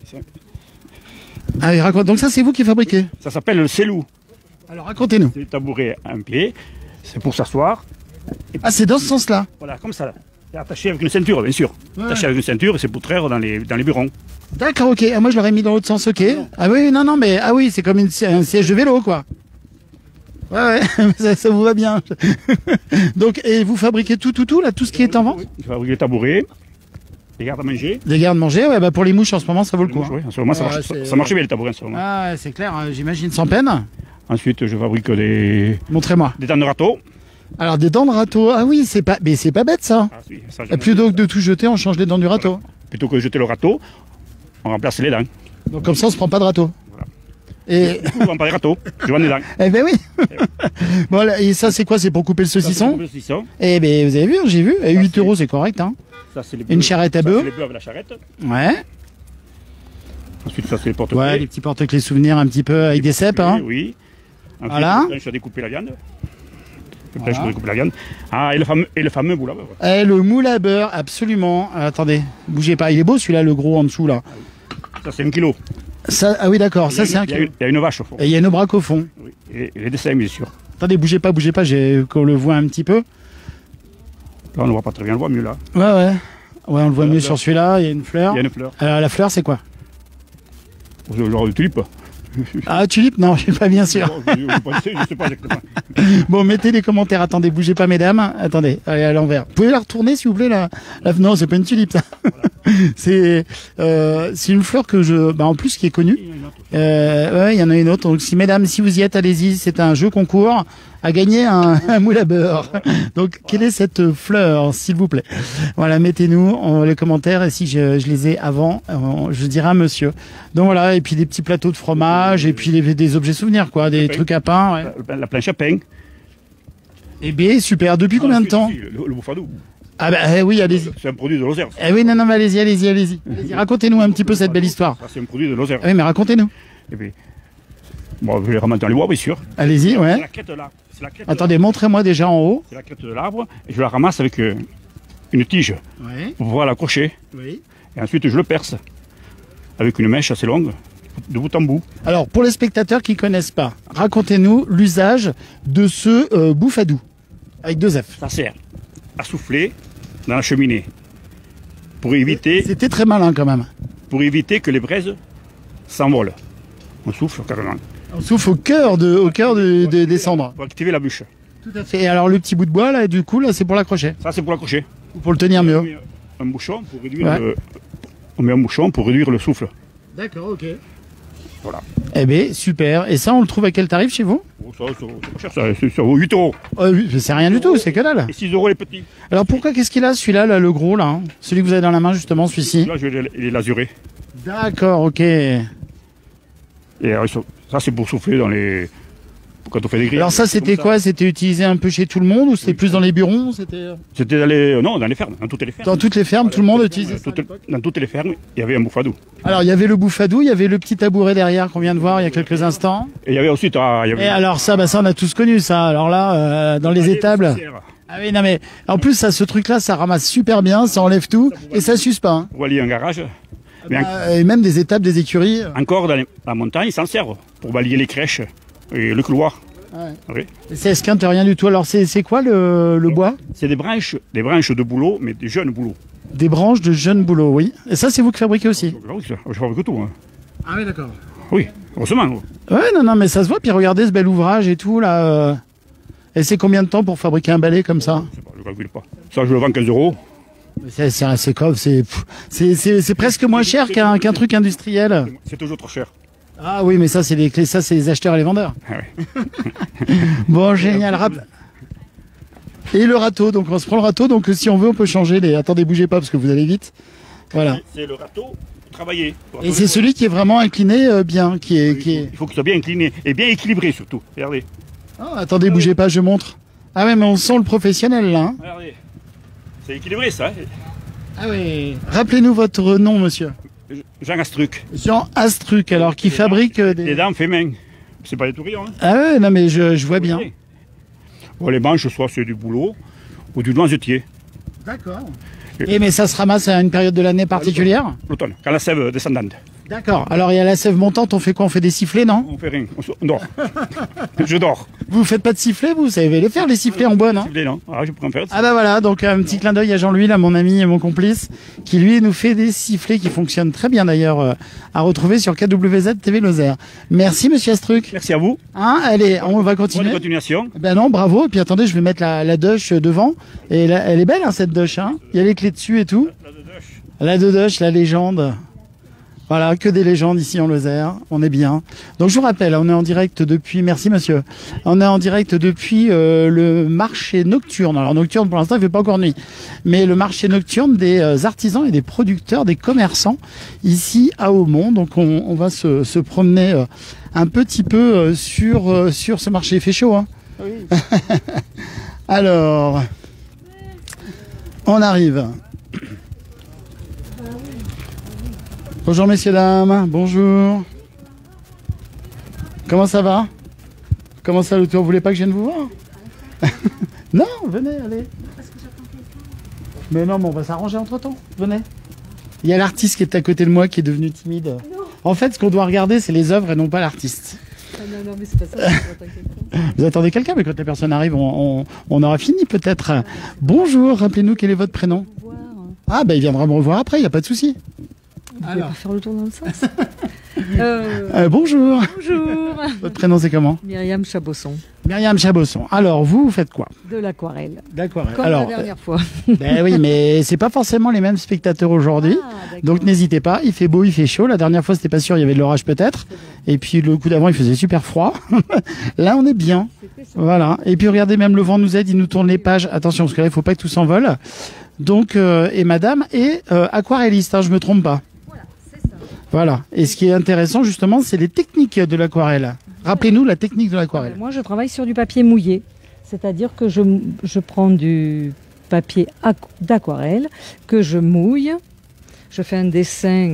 ah oui, raconte. Donc ça, c'est vous qui fabriquez? Ça s'appelle le cellou. Alors racontez-nous. C'est des tabourets à un pied. C'est pour s'asseoir. Ah, c'est dans ce sens-là? Voilà, comme ça. C'est attaché avec une ceinture, bien sûr. Ouais. Attaché avec une ceinture et c'est pour traire dans les burons. D'accord, ok. Ah, moi, je l'aurais mis dans l'autre sens, ok. Ah oui, non, mais ah oui, c'est comme un siège de vélo, quoi. Ouais, ça vous va bien. Donc, et vous fabriquez tout, là, tout ce qui est en vente? Oui, je fabrique des tabourets, des gardes-à-manger. Des gardes-manger, ouais, bah pour les mouches en ce moment, ça vaut le coup. Oui, en ce moment, ça marche bien les tabourets en ce moment. Ah, c'est clair, j'imagine, sans peine. Ensuite, je fabrique des... Montrez-moi. Des dents de râteau. Alors, des dents de râteau, ah oui, c'est pas bête, ça. Ah, oui, ça plutôt que de tout jeter, on change les dents du râteau. Voilà. Plutôt que de jeter le râteau, on remplace les dents. Donc, comme ça, on se prend pas de râteau. Voilà. Et du coup, je vends pas des râteaux, je vends des dents. Eh ben oui. Bon, et ça, c'est quoi? C'est pour couper le saucisson? Couper le saucisson. Eh ben, vous avez vu, j'ai vu. Et 8 €, c'est correct, hein. Ça, c'est les une charrette à bœufs. Les bœufs avec la charrette. Ouais. Ensuite, ça, c'est les porte-clés. Ouais, les petits porte-clés souvenirs un petit peu avec des cèpes, hein. Oui. Ensuite, voilà. Je vais découper la viande. Voilà. Je découpe la viande. Ah, et le fameux moule à beurre. Eh, le moule à beurre, absolument. Attendez, bougez pas. Il est beau celui-là, le gros en dessous, là. Ça, c'est 1 kilo. Ça, ah oui, d'accord. Ça, c'est 1 kilo. Il y a une vache au fond. Et il y a une braque au fond. Oui. Et les dessins, bien sûr. Attendez, bougez pas, qu'on le voit un petit peu. Là, on ne voit pas très bien, on le voit mieux là. Ouais, on le voit mieux sur celui-là. Il y a une fleur. Il y a une fleur. Alors, la fleur, c'est quoi? Genre de tulipe. Ah, tulipe? Non, je suis pas bien sûr. Je sais pas exactement. Bon, mettez les commentaires. Attendez, bougez pas, mesdames. Attendez, allez à l'envers. Vous pouvez la retourner, s'il vous plaît, non, c'est pas une tulipe, ça. Voilà. C'est une fleur que en plus, qui est connue. Ouais, il y en a une autre. Donc, mesdames, si vous y êtes, allez-y. C'est un jeu concours à gagner un moule à beurre. Donc, quelle est cette fleur, s'il vous plaît? Voilà, mettez-nous les commentaires. Et si je les ai avant, je dirai à monsieur. Donc voilà, et puis des petits plateaux de fromage, et puis des objets souvenirs, quoi, des trucs à pain. Ouais. La planche à pain. Eh bien, super. Depuis combien de temps? Le bouffadou. Ah bah oui, allez-y. C'est un produit de Lozère. Eh oui, non, mais allez-y. Racontez-nous un petit peu cette belle histoire. C'est un produit de Lozère. Oui, mais racontez-nous. Eh bien, bon, je les ramasse dans les bois, bien sûr. Allez-y, ouais. C'est la crête là. Attendez, montrez-moi déjà en haut. C'est la crête de l'arbre, et je la ramasse avec une tige. Oui. Pour pouvoir l'accrocher. Oui. Et ensuite, je le perce avec une mèche assez longue, de bout en bout. Alors, pour les spectateurs qui ne connaissent pas, racontez-nous l'usage de ce bouffadou, avec 2 F. Ça sert à souffler dans la cheminée, pour éviter... C'était très malin quand même. Pour éviter que les braises s'envolent. On souffle carrément. On souffle au cœur des cendres. Pour activer la bûche. Tout à fait. Et alors le petit bout de bois, là, du coup, là, c'est pour l'accrocher. Ça, c'est pour l'accrocher. Pour le tenir mieux. Un bouchon pour réduire on met un bouchon pour réduire le souffle. D'accord, ok. Voilà. Eh bien, super. Et ça, on le trouve à quel tarif chez vous? Ça vaut 8 €. C'est rien du tout, c'est que dalle. Et 6 € les petits. Alors pourquoi, qu'est-ce qu'il a celui-là, là, le gros, là, hein, celui que vous avez dans la main, justement, celui-ci? Là, il est lasuré. D'accord, ok. Et alors, ça, c'est pour souffler quand on fait des grilles. Alors ça, c'était quoi? C'était utilisé un peu chez tout le monde ou c'était plus dans les bureaux? C'était dans les... Non, dans les fermes, dans toutes les fermes. Dans toutes les fermes, tout le monde utilisait ça? Dans toutes les fermes, il y avait un bouffadou. Alors, il y avait le bouffadou, il y avait le petit tabouret derrière qu'on vient de voir il y a quelques instants. Et il y avait aussi... Et alors ça, ça on a tous connu ça. Alors là, dans les étables... Ah oui, non mais en plus ça, ce truc-là, ça ramasse super bien, ça enlève tout et ça s'use pas. Hein. On va lier un garage. Et même des étables, des écuries. Encore dans la montagne, ils s'en servent pour balayer les crèches et le couloir. Ouais. Oui. C'est esquinte, rien du tout. Alors c'est quoi le bois? C'est des branches de bouleau, mais des jeunes bouleaux. Des branches de jeunes bouleaux, oui. Et ça, c'est vous qui fabriquez aussi? Oui, je fabrique tout. Hein. Ah oui, d'accord. Oui, heureusement. Ouais, non, mais ça se voit. Puis regardez ce bel ouvrage et tout là. Et c'est combien de temps pour fabriquer un balai comme ça? Je ne calcule pas. Ça, je le vends 15 €. C'est presque moins cher qu'un truc industriel. C'est toujours trop cher. Ah oui, mais ça, c'est les acheteurs et les vendeurs. Ah oui. Bon, génial. Et le râteau, donc on se prend le râteau, donc si on veut, on peut changer les... Attendez, bougez pas parce que vous allez vite. Voilà. C'est le râteau travaillé. Et c'est celui qui est vraiment incliné bien, qui est... Il faut que ce soit bien incliné et bien équilibré surtout. Regardez. Oh, attendez, bougez pas, je montre. Ah ouais, mais on sent le professionnel là. Hein. Regardez. C'est équilibré ça. Ah oui. Rappelez-nous votre nom, monsieur. Jean Astruc. Jean Astruc, alors qui fabrique des dents fait main. C'est pas des tourillons. Hein. Ah ouais, non mais je vois bien. Bon, les manches, soit c'est du boulot ou du noisetier. D'accord. Et mais ça se ramasse à une période de l'année particulière? L'automne, quand la sève descendante. D'accord. Alors il y a la sève montante, on fait quoi? On fait des sifflets, non? On fait rien, on dort. Je dors. Vous faites pas de sifflets, vous savez les faire, les sifflets en bois, non? Sifflets, non. Ah, je pourrais en faire. Ah bah voilà, donc un petit clin d'œil à Jean-Louis, là, mon ami et mon complice, qui lui nous fait des sifflets qui fonctionnent très bien d'ailleurs, à retrouver sur KWZ TV Lozère. Merci monsieur Astruc. Merci à vous. Hein, allez, on va continuer. Bonne continuation. Ben non, bravo. Et puis attendez, je vais mettre la douche devant. Et là, elle est belle, hein, cette douche, hein. Il y a les clés dessus et tout. La douche, la légende. Voilà, que des légendes ici en Lozère, on est bien. Donc je vous rappelle, on est en direct depuis, merci monsieur, on est en direct depuis le marché nocturne. Alors nocturne pour l'instant il fait pas encore nuit, mais le marché nocturne des artisans et des producteurs, des commerçants ici à Aumont. Donc on va se promener un petit peu sur ce marché. Il fait chaud, hein? Oui. Alors, on arrive. Bonjour messieurs, dames, bonjour. Comment ça va? Comment ça le tour? Vous voulez pas que je vienne vous voir? Non, venez, allez. Mais non, mais on va s'arranger entre temps. Venez. Il y a l'artiste qui est à côté de moi qui est devenu timide. Non. En fait, ce qu'on doit regarder, c'est les œuvres et non pas l'artiste. Ah non, mais c'est pas ça. Vous attendez quelqu'un, mais quand les personnes arrivent, on aura fini peut-être. Bonjour, rappelez-nous quel est votre prénom? Ah, ben il viendra me revoir après, il n'y a pas de souci. Vous pouvez pas faire le tour dans le sens. Bonjour. Bonjour. Votre prénom c'est comment? Myriam Chabosson. Myriam Chabosson. Alors vous faites quoi? De l'aquarelle. D'aquarelle. Comme alors, la dernière fois. Ben oui, mais c'est pas forcément les mêmes spectateurs aujourd'hui. Donc n'hésitez pas, il fait beau, il fait chaud. La dernière fois c'était pas sûr, il y avait de l'orage peut-être. Et puis le coup d'avant il faisait super froid. Là on est bien. Voilà. Et puis regardez, même le vent nous aide, il nous tourne les pages. Attention parce que là il faut pas que tout s'envole. Donc et madame est aquarelliste, hein, je me trompe pas. Voilà. Et ce qui est intéressant, justement, c'est les techniques de l'aquarelle. Rappelez-nous la technique de l'aquarelle. Moi, je travaille sur du papier mouillé. C'est-à-dire que je prends du papier d'aquarelle que je mouille. Je fais un dessin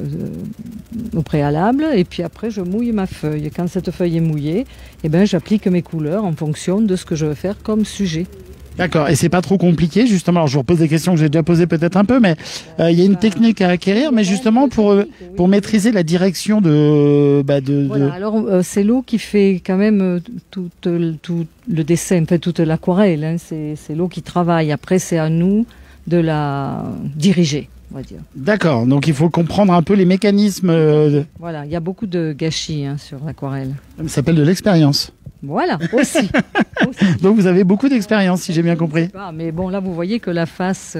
au préalable et puis après, je mouille ma feuille. Et quand cette feuille est mouillée, eh ben, j'applique mes couleurs en fonction de ce que je veux faire comme sujet. D'accord, et c'est pas trop compliqué justement. Alors je vous repose des questions que j'ai déjà posées peut-être un peu, mais il y a une technique à acquérir, mais justement pour maîtriser la direction de. Voilà. Alors c'est l'eau qui fait quand même tout le dessin, enfin toute l'aquarelle. Hein. C'est l'eau qui travaille. Après c'est à nous de la diriger, on va dire. D'accord, donc il faut comprendre un peu les mécanismes. Voilà, il y a beaucoup de gâchis hein, sur l'aquarelle. Ça s'appelle de l'expérience. Voilà, aussi. Donc vous avez beaucoup d'expérience, si j'ai bien compris. Pas, mais bon, là, vous voyez que la face,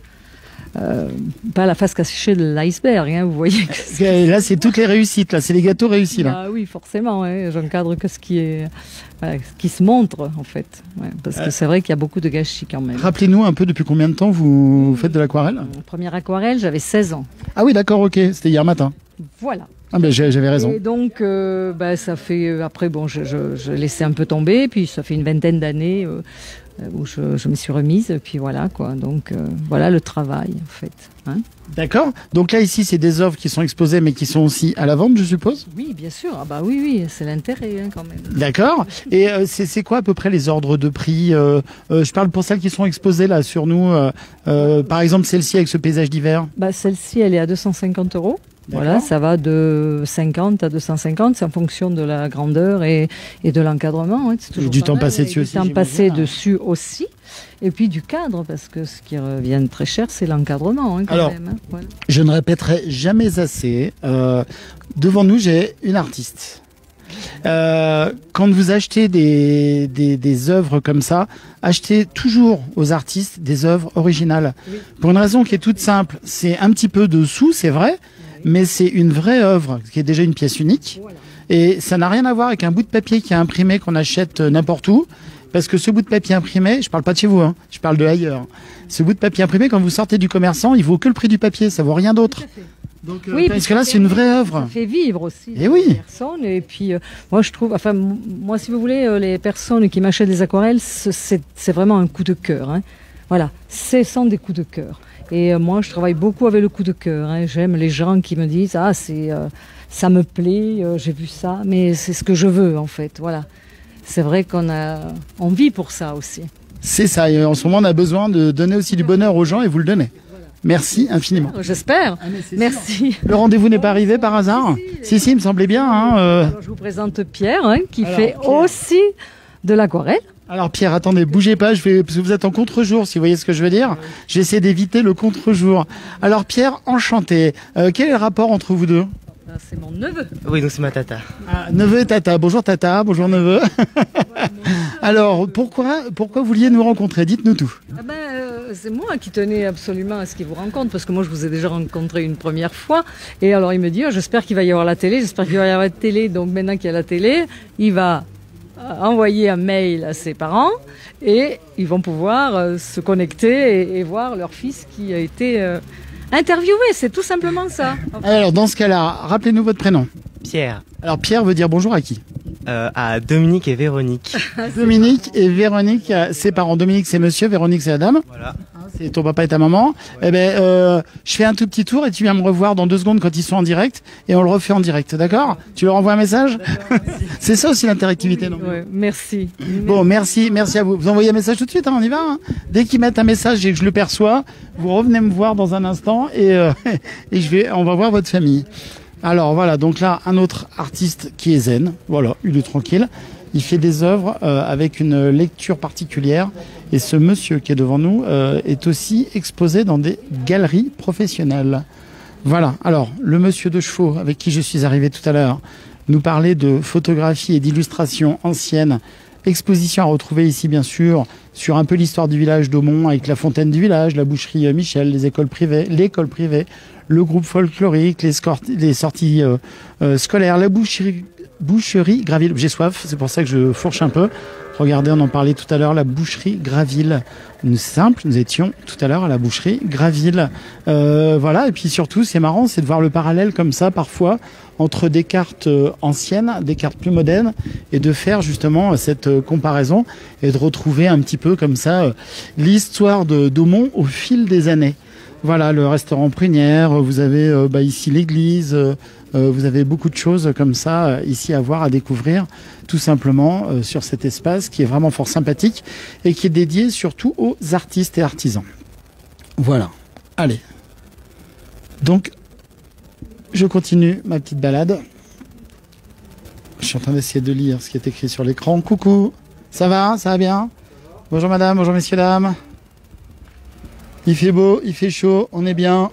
pas la face cachée de l'iceberg, hein, vous voyez. Que là, c'est toutes les réussites, là, c'est les gâteaux réussis, là. Ah oui, forcément, ouais, j'encadre que ce qui se montre, en fait. Ouais, parce que c'est vrai qu'il y a beaucoup de gâchis quand même. Rappelez-nous un peu depuis combien de temps vous faites de l'aquarelle? Première aquarelle, j'avais 16 ans. Ah oui, d'accord, ok, c'était hier matin. Voilà. Ah ben j'avais raison. Et donc, ça fait... après, bon, je laissais un peu tomber, puis ça fait une vingtaine d'années où je me suis remise, puis voilà, quoi. Donc, voilà le travail, en fait. Hein. D'accord. Donc là, ici, c'est des œuvres qui sont exposées, mais qui sont aussi à la vente, je suppose? Oui, bien sûr. Ah bah oui, c'est l'intérêt, quand même. D'accord. Et c'est quoi à peu près les ordres de prix? Je parle pour celles qui sont exposées là sur nous. Par exemple, celle-ci avec ce paysage d'hiver. Celle-ci, elle est à 250 €. Voilà, ça va de 50 à 250, c'est en fonction de la grandeur et de l'encadrement. Hein, et du temps passé dessus aussi. Du temps passé dessus aussi. Et puis du cadre, parce que ce qui revient très cher, c'est l'encadrement. Hein, Alors, même, hein, voilà. Je ne répéterai jamais assez. Devant nous, j'ai une artiste. Quand vous achetez des œuvres comme ça, achetez toujours aux artistes des œuvres originales. Oui. Pour une raison qui est toute simple. C'est un petit peu de sous, c'est vrai. Mais c'est une vraie œuvre qui est déjà une pièce unique. Voilà. Et ça n'a rien à voir avec un bout de papier qui est imprimé qu'on achète n'importe où. Parce que ce bout de papier imprimé, je parle pas de chez vous, hein, je parle de ailleurs. Ce bout de papier imprimé, quand vous sortez du commerçant, il vaut que le prix du papier, ça vaut rien d'autre. Donc, oui, parce que là, c'est une vraie œuvre. Ça fait vivre aussi. Et oui. Personnes. Et puis, moi, je trouve, moi, si vous voulez, les personnes qui m'achètent des aquarelles, c'est vraiment un coup de cœur. Hein. Voilà, ce sont des coups de cœur. Et moi, je travaille beaucoup avec le coup de cœur. Hein. J'aime les gens qui me disent « Ah, ça me plaît, j'ai vu ça, mais c'est ce que je veux, en fait. » Voilà. C'est vrai on vit pour ça aussi. C'est ça. Et en ce moment, on a besoin de donner aussi du bonheur aux gens et vous le donnez. Merci infiniment. J'espère. Merci. Le rendez-vous n'est pas arrivé par hasard? Si, il me semblait bien. Hein, Alors, je vous présente Pierre, hein, qui fait aussi de l'aquarelle. Alors Pierre, attendez, bougez pas, parce que vous êtes en contre-jour, si vous voyez ce que je veux dire. J'essaie d'éviter le contre-jour. Alors Pierre, enchanté. Quel est le rapport entre vous deux? C'est mon neveu. Oui, donc c'est ma tata. Neveu et tata. Bonjour tata, bonjour neveu. Alors, pourquoi vous vouliez nous rencontrer? Dites-nous tout. C'est moi qui tenais absolument à ce qu'il vous rencontre, parce que moi je vous ai déjà rencontré une première fois. Et alors il me dit, j'espère qu'il va y avoir la télé, j'espère qu'il va y avoir la télé. Donc maintenant qu'il y a la télé, il va envoyer un mail à ses parents et ils vont pouvoir se connecter et voir leur fils qui a été interviewé. C'est tout simplement ça. Alors dans ce cas-là, rappelez-nous votre prénom. Pierre. Alors Pierre veut dire bonjour à qui? À Dominique et Véronique. Dominique et Véronique, ses parents. Dominique c'est monsieur, Véronique c'est la dame. Voilà. C'est ton papa et ta maman. Eh ben, je fais un tout petit tour et tu viens me revoir dans 2 secondes quand ils sont en direct et on le refait en direct, d'accord? Tu leur envoies un message? C'est ça aussi l'interactivité, non? Ouais, merci. Bon, merci à vous. Vous envoyez un message tout de suite, hein, on y va. Hein. Dès qu'ils mettent un message et que je le perçois, vous revenez me voir dans un instant et on va voir votre famille. Alors voilà, donc là, un autre artiste qui est zen. Voilà, il est tranquille. Il fait des œuvres avec une lecture particulière. Et ce monsieur qui est devant nous est aussi exposé dans des galeries professionnelles. Voilà. Alors, le monsieur de chevaux avec qui je suis arrivé tout à l'heure nous parlait de photographie et d'illustration anciennes. Exposition à retrouver ici, bien sûr, sur un peu l'histoire du village d'Aumont avec la fontaine du village, la boucherie Michel, l'école privée, le groupe folklorique, les sorties scolaires, la boucherie Graville. J'ai soif, c'est pour ça que je fourche un peu. Regardez, on en parlait tout à l'heure, la boucherie Graville. Nous étions tout à l'heure à la boucherie Graville. Voilà, et puis surtout, c'est marrant, c'est de voir le parallèle comme ça, parfois, entre des cartes anciennes, des cartes plus modernes, et de faire justement cette comparaison, et de retrouver un petit peu comme ça l'histoire d'Aumont au fil des années. Voilà, le restaurant Prunière, vous avez ici l'église, vous avez beaucoup de choses comme ça ici à voir, à découvrir, tout simplement sur cet espace qui est vraiment fort sympathique et qui est dédié surtout aux artistes et artisans. Voilà, allez. Donc, je continue ma petite balade. Je suis en train d'essayer de lire ce qui est écrit sur l'écran. Coucou, ça va bien? Bonjour madame, bonjour messieurs, dames. Il fait beau, il fait chaud, on est bien.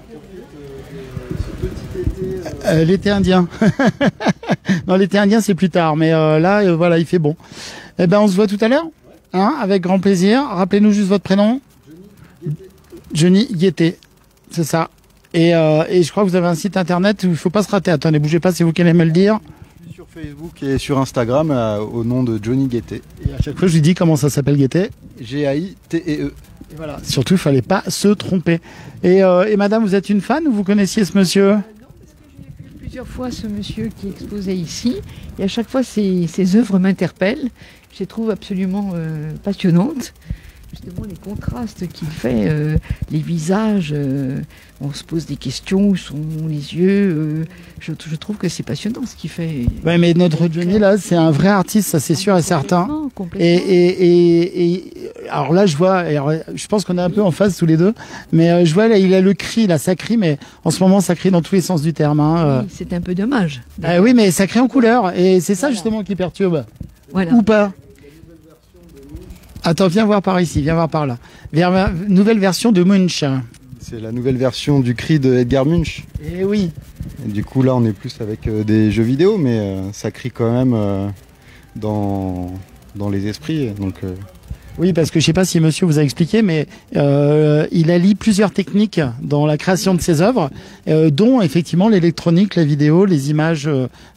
L'été indien. Non, l'été indien, c'est plus tard. Mais là, voilà, il fait bon. Eh ben, on se voit tout à l'heure, hein, avec grand plaisir. Rappelez-nous juste votre prénom. Johnny Guettet. C'est ça. Et je crois que vous avez un site internet où il ne faut pas se rater. Attendez, bougez pas, c'est vous qui allez me le dire. Je suis sur Facebook et sur Instagram au nom de Johnny Guettet. Et à chaque fois, je lui dis comment ça s'appelle Guettet. G-A-I-T-E-E. Et voilà. Surtout, il ne fallait pas se tromper. Et madame, vous êtes une fan ou vous connaissiez ce monsieur? plusieurs fois ce monsieur qui exposait ici, et à chaque fois ses œuvres m'interpellent. Je les trouve absolument passionnantes. Justement, les contrastes qu'il fait, les visages, on se pose des questions, où sont les yeux. Je trouve que c'est passionnant ce qu'il fait. Ouais, mais notre Johnny là, c'est un vrai artiste, ça c'est sûr et certain. Complètement. Et alors là, je vois, je pense qu'on est un peu en phase tous les deux, mais je vois là, il a le cri, là, ça crie, mais en ce moment, ça crie dans tous les sens du terme. Hein. Oui, c'est un peu dommage. Oui, mais ça crie en couleur, et c'est ça justement qui perturbe. Voilà. Ou pas. Attends, viens voir par ici, viens voir par là. Nouvelle version de Munch. C'est la nouvelle version du cri de Edgar Munch. Eh oui. Et du coup, là, on est plus avec des jeux vidéo, mais ça crie quand même dans les esprits. Donc, Oui, parce que je sais pas si monsieur vous a expliqué, mais il allie plusieurs techniques dans la création de ses œuvres, dont effectivement l'électronique, la vidéo, les images,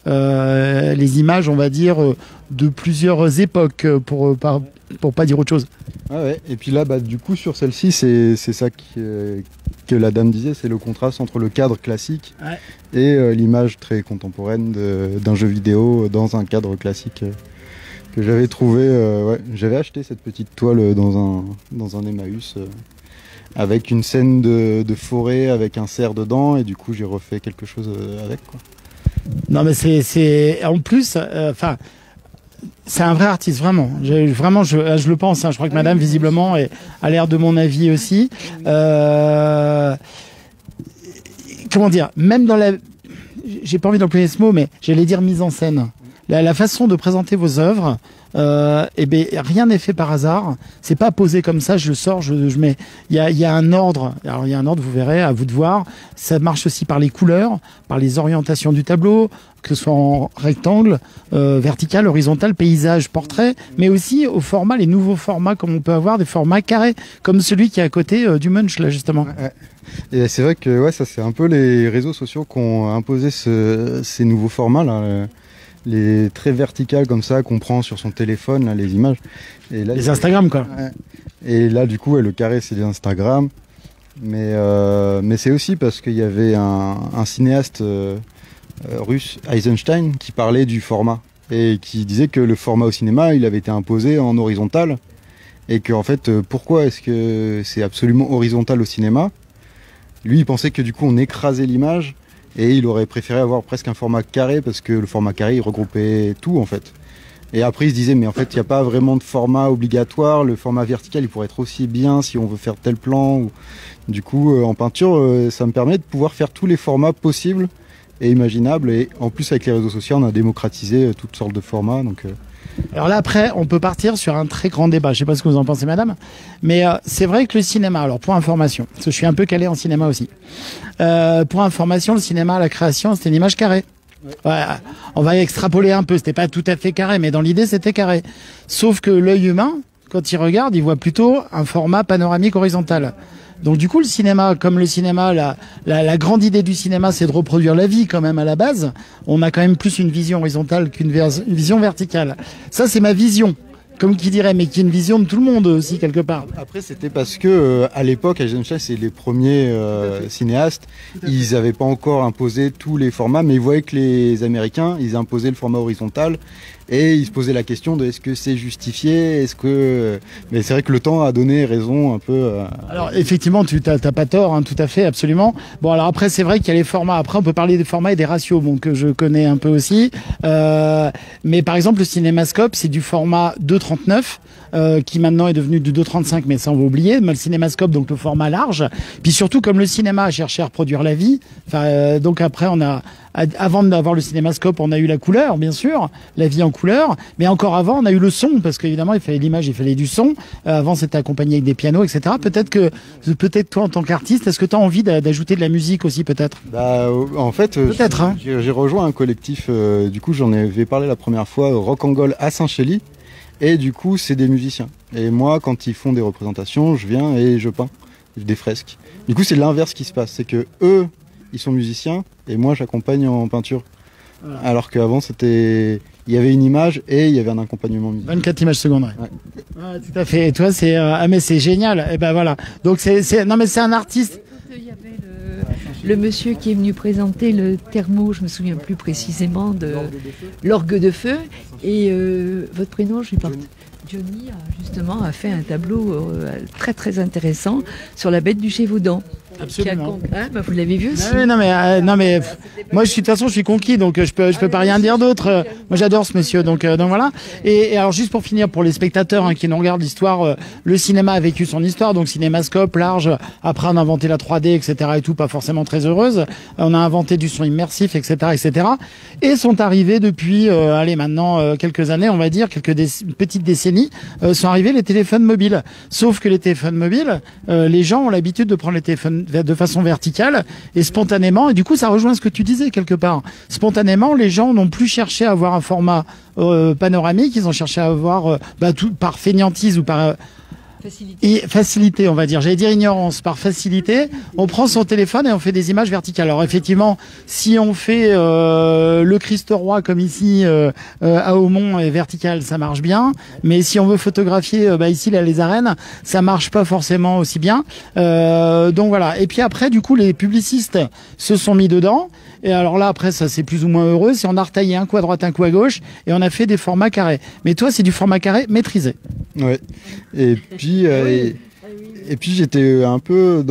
on va dire, de plusieurs époques, pour pas dire autre chose. Ah ouais. Et puis là, du coup, sur celle-ci, c'est ça que la dame disait, c'est le contraste entre le cadre classique et l'image très contemporaine d'un jeu vidéo dans un cadre classique. Que j'avais trouvé, j'avais acheté cette petite toile dans un Emmaüs avec une scène de forêt avec un cerf dedans, et du coup j'ai refait quelque chose avec, quoi. Non mais c'est en plus, c'est un vrai artiste, vraiment. Je le pense. Hein. Je crois que Madame visiblement a l'air de mon avis aussi. Comment dire, même dans la, j'ai pas envie d'employer ce mot, mais j'allais dire mise en scène. La façon de présenter vos œuvres, rien n'est fait par hasard. C'est pas posé comme ça. Je sors, je mets. Il y a un ordre. Alors il y a un ordre. Vous verrez, à vous de voir. Ça marche aussi par les couleurs, par les orientations du tableau, que ce soit en rectangle, vertical, horizontal, paysage, portrait, mais aussi au format, les nouveaux formats, comme on peut avoir des formats carrés, comme celui qui est à côté du Munch là justement. Et c'est vrai que ça c'est un peu les réseaux sociaux qui ont imposé ces nouveaux formats là. Les très verticales comme ça qu'on prend sur son téléphone, là, les images. Et là, les Instagram quoi. Et là du coup le carré c'est les Instagram. Mais c'est aussi parce qu'il y avait un cinéaste russe, Eisenstein, qui parlait du format. Et qui disait que le format au cinéma il avait été imposé en horizontal. Et que en fait pourquoi est-ce que c'est absolument horizontal au cinéma? Lui il pensait que du coup on écrasait l'image. Et il aurait préféré avoir presque un format carré parce que le format carré il regroupait tout en fait. Et après il se disait mais en fait il n'y a pas vraiment de format obligatoire, le format vertical il pourrait être aussi bien si on veut faire tel plan. Du coup en peinture ça me permet de pouvoir faire tous les formats possibles et imaginables, et en plus avec les réseaux sociaux on a démocratisé toutes sortes de formats. Donc, Alors là après on peut partir sur un très grand débat, je sais pas ce que vous en pensez madame, mais c'est vrai que le cinéma, alors pour information, parce que je suis un peu calé en cinéma aussi, pour information le cinéma à la création c'était une image carrée. Ouais, on va extrapoler un peu, c'était pas tout à fait carré, mais dans l'idée c'était carré. Sauf que l'œil humain, quand il regarde, il voit plutôt un format panoramique horizontal. Donc du coup le cinéma, comme le cinéma, la grande idée du cinéma c'est de reproduire la vie quand même à la base, on a quand même plus une vision horizontale qu'une vision verticale. Ça c'est ma vision, comme qui dirait, mais qui est une vision de tout le monde aussi quelque part. Après c'était parce que à l'époque, Eisenstein c'est les premiers cinéastes, ils n'avaient pas encore imposé tous les formats, mais ils voyaient que les Américains ils imposaient le format horizontal. Et il se posait la question de est-ce que c'est justifié, mais c'est vrai que le temps a donné raison un peu. Alors effectivement, tu t'as pas tort, hein, tout à fait, absolument. Bon alors après c'est vrai qu'il y a les formats. Après on peut parler des formats et des ratios, bon que je connais un peu aussi. Mais par exemple le cinémascope c'est du format 2,39 qui maintenant est devenu du 2,35, mais ça on va oublier. Mais le cinémascope donc le format large. Puis surtout comme le cinéma a cherché à reproduire la vie, donc après on a avant d'avoir le cinémascope, on a eu la couleur, bien sûr, la vie en couleur, mais encore avant, on a eu le son, parce qu'évidemment, il fallait l'image, il fallait du son. Avant, c'était accompagné avec des pianos, etc. Peut-être toi, en tant qu'artiste, est-ce que tu as envie d'ajouter de la musique aussi, peut-être? En fait, j'ai rejoint un collectif, du coup, j'en avais parlé la première fois, Rock and Goal à Saint-Chély, et du coup, c'est des musiciens. Et moi, quand ils font des représentations, je viens et je peins des fresques. Du coup, c'est l'inverse qui se passe, c'est que eux, ils sont musiciens et moi j'accompagne en peinture. Voilà. Alors qu'avant il y avait une image et il y avait un accompagnement musical. 24 images secondes. Ouais. Ah, tout à fait. Et toi mais c'est génial. Et ben voilà. Donc c'est un artiste. Il y avait le monsieur qui est venu présenter le thermo, je me souviens plus précisément de l'orgue de feu. Et votre prénom, je lui parle. Johnny justement a fait un tableau très très intéressant sur la bête du Gévaudan. Absolument. Vous l'avez vu aussi. Non mais moi de toute façon je suis conquis, donc je peux pas rien dire d'autre. Moi j'adore ce monsieur, donc voilà. Et alors juste pour finir, pour les spectateurs qui nous regardent l'histoire, le cinéma a vécu son histoire, donc cinémascope large. Après on a inventé la 3D, etc. et tout, pas forcément très heureuse. On a inventé du son immersif, etc., etc. Et sont arrivés depuis, maintenant quelques années, on va dire petites décennies, sont arrivés les téléphones mobiles. Sauf que les téléphones mobiles, les gens ont l'habitude de prendre les téléphones de façon verticale et spontanément, et du coup ça rejoint ce que tu disais quelque part, spontanément les gens n'ont plus cherché à avoir un format panoramique, ils ont cherché à avoir tout par fainéantise ou par facilité, on va dire. J'allais dire ignorance. Par facilité, on prend son téléphone et on fait des images verticales. Alors effectivement, si on fait le Christ roi comme ici à Aumont et vertical, ça marche bien. Mais si on veut photographier ici les arènes, ça marche pas forcément aussi bien. Donc voilà. Et puis après, du coup, les publicistes se sont mis dedans. Et alors là, après, ça c'est plus ou moins heureux. C'est on a retaillé un coup à droite, un coup à gauche, et on a fait des formats carrés. Mais toi, c'est du format carré maîtrisé. Ouais. Et puis, j'étais un peu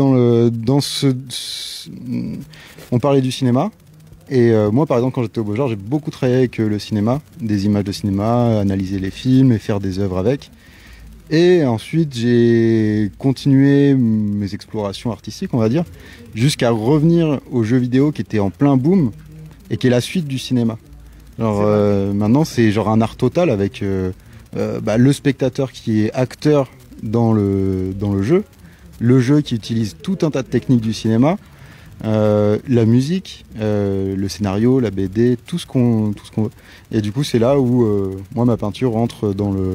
on parlait du cinéma. Et moi, par exemple, quand j'étais au Beaux-Arts, j'ai beaucoup travaillé avec le cinéma, des images de cinéma, analyser les films et faire des œuvres avec. Et ensuite, j'ai continué mes explorations artistiques, on va dire, jusqu'à revenir aux jeux vidéo qui étaient en plein boom et qui est la suite du cinéma. Alors maintenant, c'est genre un art total avec le spectateur qui est acteur dans le jeu, le jeu qui utilise tout un tas de techniques du cinéma, la musique, le scénario, la BD, tout ce qu'on veut. Et du coup, c'est là où moi, ma peinture rentre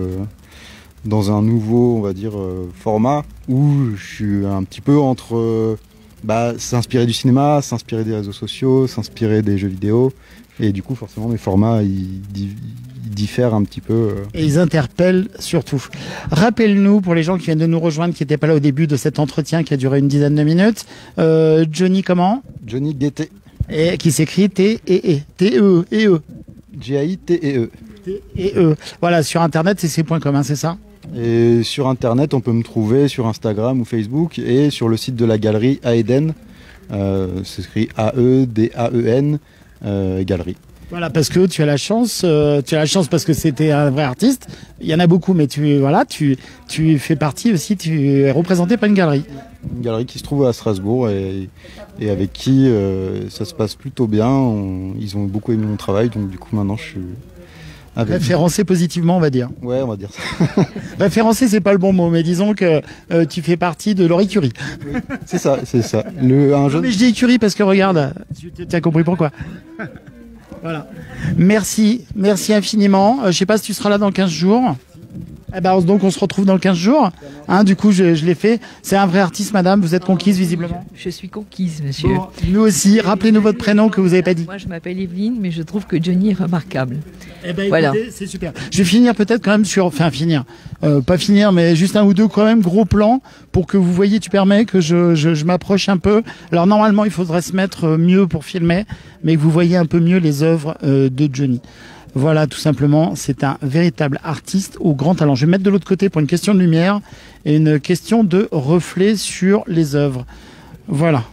dans un nouveau, on va dire, format où je suis un petit peu entre s'inspirer du cinéma, s'inspirer des réseaux sociaux, s'inspirer des jeux vidéo. Et du coup, forcément, mes formats, ils diffèrent un petit peu. Et ils interpellent surtout. Rappelle-nous, pour les gens qui viennent de nous rejoindre, qui n'étaient pas là au début de cet entretien qui a duré une dizaine de minutes, Johnny comment ? Johnny Gaité. Et qui s'écrit T-E-E. T-E-E. G-A-I-T-E-E. T-E-E. Voilà, sur Internet, c'est ces.com, c'est ça ? Et sur Internet, on peut me trouver sur Instagram ou Facebook et sur le site de la galerie Aeden. C'est écrit A-E-D-A-E-N, galerie. Voilà, parce que tu as la chance parce que c'était un vrai artiste. Il y en a beaucoup, mais tu fais partie aussi, tu es représenté par une galerie. Une galerie qui se trouve à Strasbourg et avec qui ça se passe plutôt bien. Ils ont beaucoup aimé mon travail, donc du coup maintenant je suis... Référencé positivement, on va dire. Ouais, on va dire ça. Référencé, c'est pas le bon mot, mais disons que tu fais partie de leur écurie. Oui, c'est ça, c'est ça. Mais je dis écurie parce que regarde, tu as compris pourquoi. Voilà. Merci infiniment. Je sais pas si tu seras là dans 15 jours. Donc on se retrouve dans 15 jours. Du coup, je l'ai fait. C'est un vrai artiste, madame. Vous êtes conquise, visiblement. Je suis conquise, monsieur. Bon, nous aussi. Rappelez-nous votre prénom que vous n'avez pas dit. Moi, je m'appelle Evelyne, mais je trouve que Johnny est remarquable. Voilà. Écoutez, c'est super. Je vais finir peut-être quand même pas finir, mais juste un ou deux quand même gros plans pour que vous voyez, tu permets que je m'approche un peu. Alors normalement, il faudrait se mettre mieux pour filmer, mais que vous voyez un peu mieux les œuvres de Johnny. Voilà, tout simplement, c'est un véritable artiste au grand talent. Je vais me mettre de l'autre côté pour une question de lumière et une question de reflet sur les œuvres. Voilà.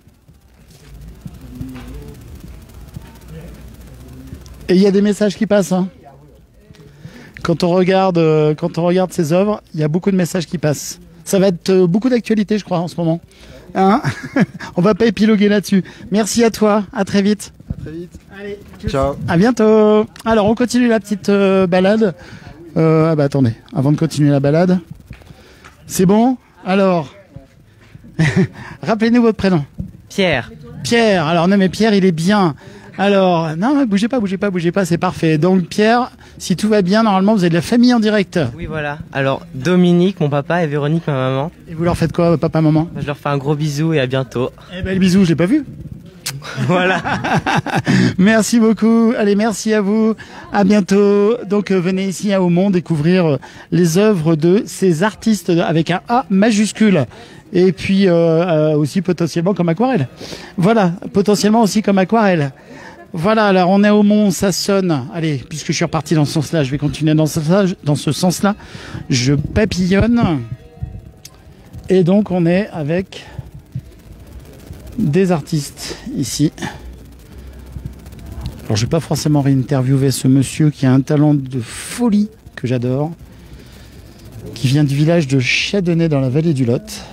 Et il y a des messages qui passent. Quand on regarde ces œuvres, il y a beaucoup de messages qui passent. Ça va être beaucoup d'actualité, je crois, en ce moment. On va pas épiloguer là-dessus. Merci à toi. À très vite. À très vite. Allez. Ciao. À bientôt. Alors, on continue la petite balade. Attendez. Avant de continuer la balade. C'est bon ? Alors. Rappelez-nous votre prénom. Pierre. Pierre. Alors, non, mais Pierre, il est bien. Alors, non, bougez pas, c'est parfait. Donc, Pierre, si tout va bien, normalement, vous avez de la famille en direct. Oui, voilà. Alors, Dominique, mon papa, et Véronique, ma maman. Et vous leur faites quoi, papa, maman ? Je leur fais un gros bisou et à bientôt. Le bisou, je l'ai pas vu. Voilà. Merci beaucoup. Allez, merci à vous. À bientôt. Donc, venez ici à Aumont découvrir les œuvres de ces artistes avec un A majuscule. Et puis aussi potentiellement comme aquarelle. Voilà, potentiellement aussi comme aquarelle. Voilà, alors on est au Mont, ça sonne. Allez, puisque je suis reparti dans ce sens-là, je vais continuer dans ce sens-là. Je papillonne. Et donc on est avec des artistes ici. Alors je vais pas forcément réinterviewer ce monsieur qui a un talent de folie que j'adore, qui vient du village de Chadonnet dans la vallée du Lot,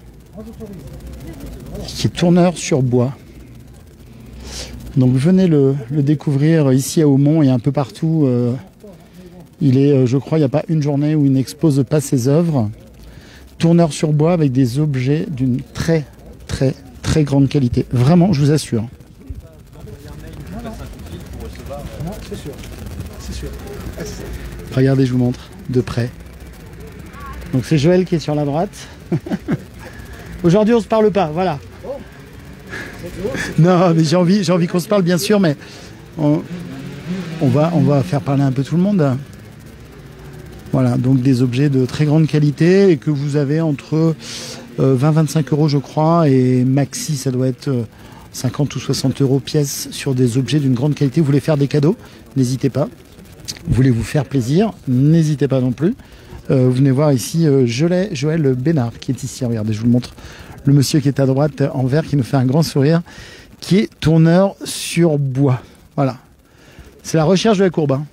qui est tourneur sur bois. Donc venez le découvrir ici à Aumont et un peu partout. Il est, je crois, il n'y a pas une journée où il n'expose pas ses œuvres. Tourneur sur bois avec des objets d'une très très très grande qualité. Vraiment, je vous assure. C'est sûr. Regardez, je vous montre de près. Donc c'est Joël qui est sur la droite. Aujourd'hui, on se parle pas, voilà. Non, mais j'ai envie qu'on se parle, bien sûr, mais on va faire parler un peu tout le monde. Voilà, donc des objets de très grande qualité et que vous avez entre 20-25 euros, je crois, et maxi, ça doit être 50 ou 60 euros pièce sur des objets d'une grande qualité. Vous voulez faire des cadeaux, n'hésitez pas. Voulez-vous faire plaisir, n'hésitez pas non plus. Vous venez voir ici Joël Bénard qui est ici. Regardez, je vous le montre. Le monsieur qui est à droite en vert qui nous fait un grand sourire, qui est tourneur sur bois. Voilà. C'est la recherche de la courbe. Hein.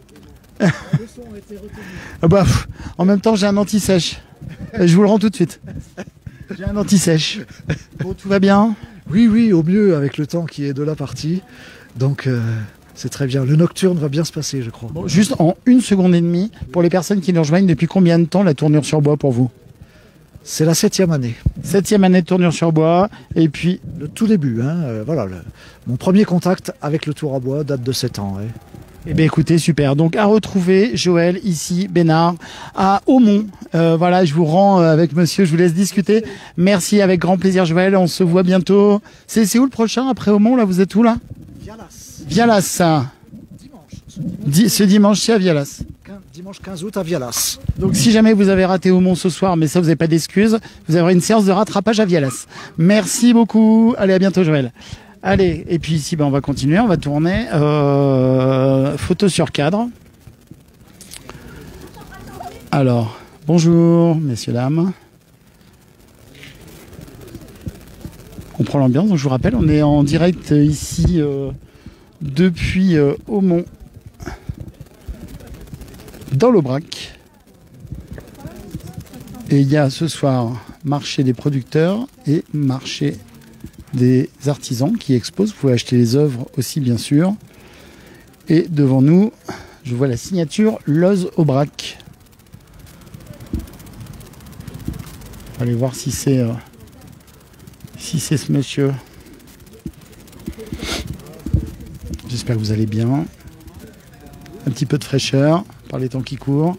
Bah, en même temps, j'ai un anti-sèche. Je vous le rends tout de suite. J'ai un anti-sèche. Bon, tout va bien? Oui, au mieux avec le temps qui est de la partie. Donc, c'est très bien. Le nocturne va bien se passer, je crois. Bon, juste en 1 seconde et demie, pour les personnes qui nous rejoignent, depuis combien de temps la tournure sur bois pour vous? C'est la 7e année. 7e année de tournure sur bois. Et puis le tout début. Voilà, mon premier contact avec le tour à bois date de 7 ans. Ouais. Eh bien écoutez, super. Donc à retrouver Joël ici, Bénard, à Aumont. Voilà, je vous rends avec monsieur, je vous laisse discuter. Merci, avec grand plaisir Joël, on se voit bientôt. C'est où le prochain après Aumont, là? Vous êtes où là? Vialas. Ce dimanche, c'est à Vialas. Dimanche 15 août à Vialas. Donc si jamais vous avez raté Aumont ce soir, mais ça vous n'avez pas d'excuses, vous aurez une séance de rattrapage à Vialas. Merci beaucoup. Allez, à bientôt Joël. Allez, et puis ici, on va continuer, on va tourner. Photo sur cadre. Alors, bonjour, messieurs, dames. On prend l'ambiance, donc je vous rappelle, on est en direct ici depuis Aumont, dans l'Aubrac. Et il y a ce soir marché des producteurs et marché des artisans qui exposent. Vous pouvez acheter les œuvres aussi, bien sûr. Et devant nous, je vois la signature Loz Aubrac. On va aller voir si c'est ce monsieur. J'espère que vous allez bien. Un petit peu de fraîcheur par les temps qui courent.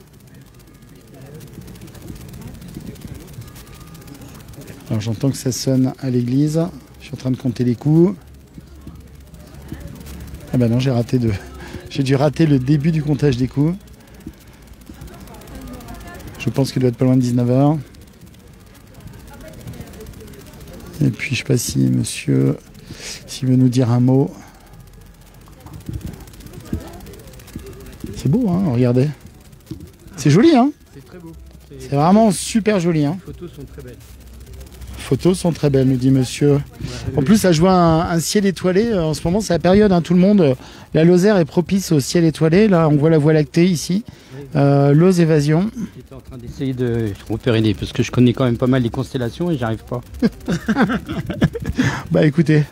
Alors j'entends que ça sonne à l'église. Je suis en train de compter les coups. Ah ben non, j'ai dû rater le début du comptage des coups. Je pense qu'il doit être pas loin de 19h. Et puis je sais pas si monsieur, s'il veut nous dire un mot. C'est beau, hein, regardez. C'est joli, hein. C'est très beau. C'est vraiment super joli, hein. Les photos sont très belles. Photos sont très belles, nous dit monsieur. En plus, ça joue un ciel étoilé. En ce moment, c'est la période, hein, tout le monde. La Lozère est propice au ciel étoilé. Là, on voit la Voie lactée ici. Loz Évasion. J'étais en train d'essayer de repérer parce que je connais quand même pas mal les constellations et j'arrive pas. Bah écoutez.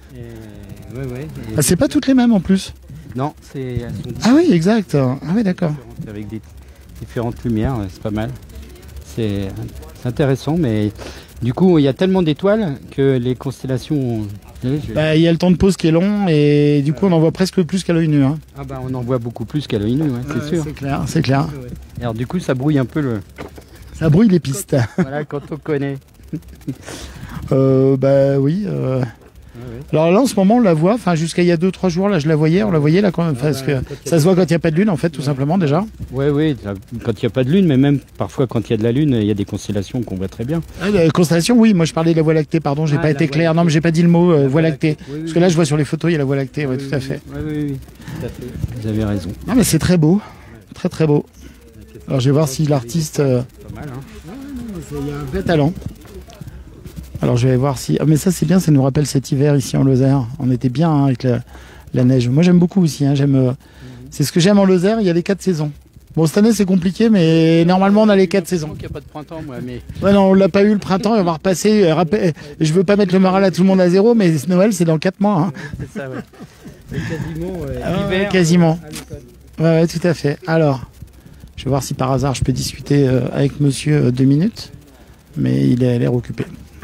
Ah, c'est pas toutes les mêmes en plus. Non, c'est. Ah oui, exact. Ah oui, d'accord. Avec des différentes lumières, c'est pas mal. C'est intéressant, mais du coup, il y a tellement d'étoiles que les constellations. Bah, il y a le temps de pause qui est long et du coup, on en voit presque plus qu'à l'œil nu. Hein. Ah bah, on en voit beaucoup plus qu'à l'œil nu, ouais, c'est sûr. C'est clair, c'est clair. Alors du coup, ça brouille un peu le. Ça brouille les pistes. Voilà, quand on connaît. Bah oui. Alors là, en ce moment, on la voit, enfin jusqu'à il y a 2-3 jours, là, on la voyait là quand même, parce que ça se voit quand il n'y a pas de lune, en fait, tout simplement déjà. Oui, quand il n'y a pas de lune, mais même parfois quand il y a de la lune, il y a des constellations qu'on voit très bien. La constellation, oui, moi je parlais de la Voie lactée, pardon, j'ai pas été clair, non mais j'ai pas dit le mot Voie lactée, parce que là je vois sur les photos, il y a la Voie lactée, oui, tout à fait. Oui, tout à fait, vous avez raison. Non mais c'est très beau, très très beau. Alors je vais voir si l'artiste... Pas mal, hein. Il y a un vrai talent. Alors je vais voir si... Ah, mais ça c'est bien, ça nous rappelle cet hiver ici en Lozère. On était bien hein, avec la neige. Moi j'aime beaucoup aussi. Hein. C'est ce que j'aime en Lozère, il y a les 4 saisons. Bon cette année c'est compliqué, mais normalement on a les 4 saisons. Il n'y a pas de printemps moi, mais... Ouais non, on l'a pas eu le printemps, on va repasser... Je veux pas mettre le moral à tout le monde à zéro, mais Noël c'est dans 4 mois. Hein. C'est ça, ouais. C'est quasiment l'hiver. Quasiment. Ouais, tout à fait. Alors, je vais voir si par hasard je peux discuter avec monsieur 2 minutes. Mais il a l'air occupé.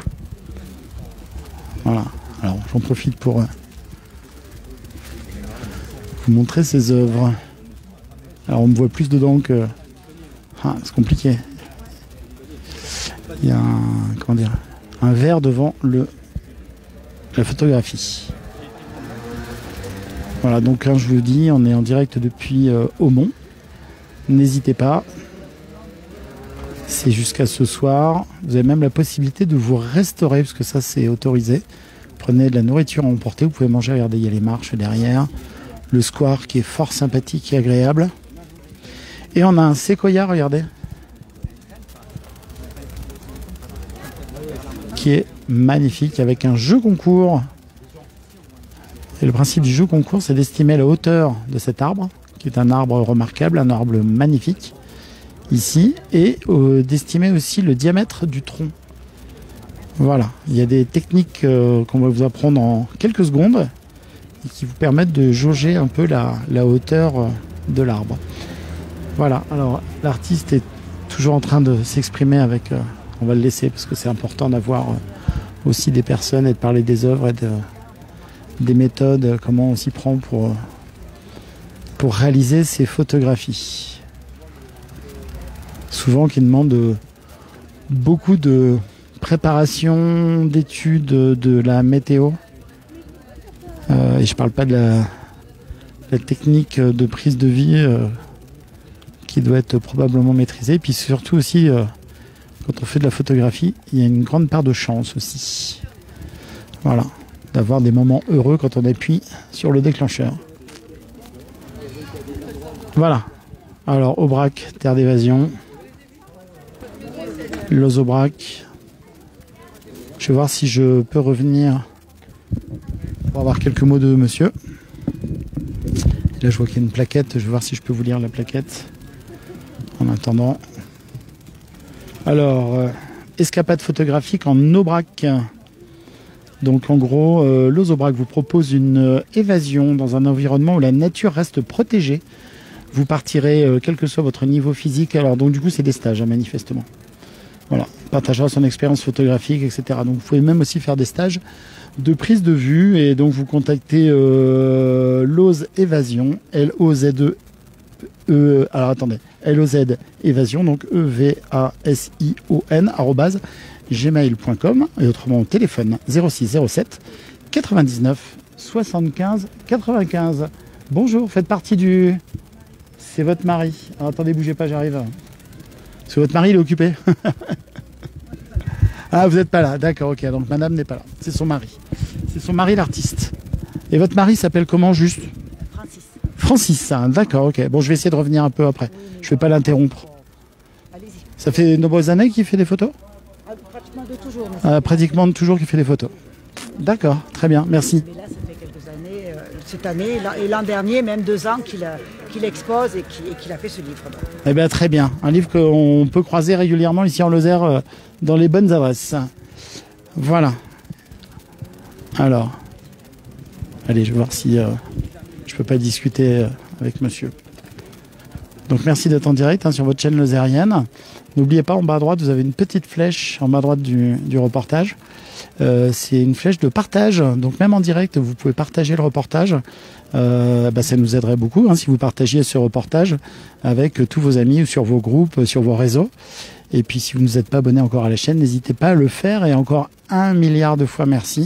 Voilà. Alors j'en profite pour vous montrer ses œuvres. Alors on me voit plus dedans que... Ah, c'est compliqué. Il y a un verre devant la photographie. Voilà, donc hein, je vous le dis, on est en direct depuis Aumont. N'hésitez pas. C'est jusqu'à ce soir. Vous avez même la possibilité de vous restaurer, parce que ça c'est autorisé. Prenez de la nourriture à emporter, vous pouvez manger, regardez, il y a les marches derrière. Le square qui est fort sympathique et agréable. Et on a un séquoia, regardez. Qui est magnifique, avec un jeu concours. Et le principe du jeu concours, c'est d'estimer la hauteur de cet arbre, qui est un arbre remarquable, un arbre magnifique. Ici, et d'estimer aussi le diamètre du tronc. Voilà, il y a des techniques qu'on va vous apprendre en quelques secondes et qui vous permettent de jauger un peu la hauteur de l'arbre. Voilà, alors l'artiste est toujours en train de s'exprimer avec... on va le laisser parce que c'est important d'avoir aussi des personnes et de parler des œuvres et des méthodes, comment on s'y prend pour réaliser ces photographies. Souvent qui demande beaucoup de préparation, d'études de la météo. Et je parle pas de la technique de prise de vie qui doit être probablement maîtrisée. Et puis surtout aussi, quand on fait de la photographie, il y a une grande part de chance aussi. Voilà, d'avoir des moments heureux quand on appuie sur le déclencheur. Voilà. Alors, Aubrac, terre d'évasion. L'Ozobrac. Je vais voir si je peux revenir pour avoir quelques mots de monsieur. Et là je vois qu'il y a une plaquette, je vais voir si je peux vous lire la plaquette en attendant. Alors, escapade photographique en Aubrac. Donc en gros, l'Ozobrac vous propose une évasion dans un environnement où la nature reste protégée. Vous partirez, quel que soit votre niveau physique. Alors donc du coup c'est des stages hein, manifestement. Voilà, partagera son expérience photographique, etc. Donc vous pouvez même aussi faire des stages de prise de vue et donc vous contactez Loz Évasion, L-O-Z-E, alors attendez, L-O-Z Évasion, donc E-V-A-S-I-O-N, @gmail.com et autrement au téléphone 06 07 99 75 95. Bonjour, faites partie du... C'est votre mari. Alors, attendez, bougez pas, j'arrive. Parce que votre mari, il est occupé. Ah, vous n'êtes pas là. D'accord, ok. Donc, madame n'est pas là. C'est son mari. C'est son mari, l'artiste. Et votre mari s'appelle comment, juste? Francis. Francis, hein, d'accord, ok. Bon, je vais essayer de revenir un peu après. Je ne vais pas l'interrompre. Allez-y. Ça fait de nombreuses années qu'il fait des photos? Pratiquement de toujours. Pratiquement de toujours qu'il fait des photos. D'accord, très bien, merci. Mais là, ça fait quelques années, cette année et l'an dernier, même 2 ans qu'il expose et qu'il a fait ce livre. Donc. Eh bien, très bien. Un livre qu'on peut croiser régulièrement ici en Lozère dans les bonnes adresses. Voilà. Alors, allez, je vais voir si je peux pas discuter avec monsieur. Donc, merci d'être en direct sur votre chaîne lozérienne. N'oubliez pas, en bas à droite, vous avez une petite flèche en bas à droite du reportage. C'est une flèche de partage. Donc, même en direct, vous pouvez partager le reportage. Ça nous aiderait beaucoup si vous partagiez ce reportage avec tous vos amis ou sur vos groupes, sur vos réseaux. Et puis si vous ne vous êtes pas abonné encore à la chaîne, n'hésitez pas à le faire. Et encore 1 milliard de fois merci.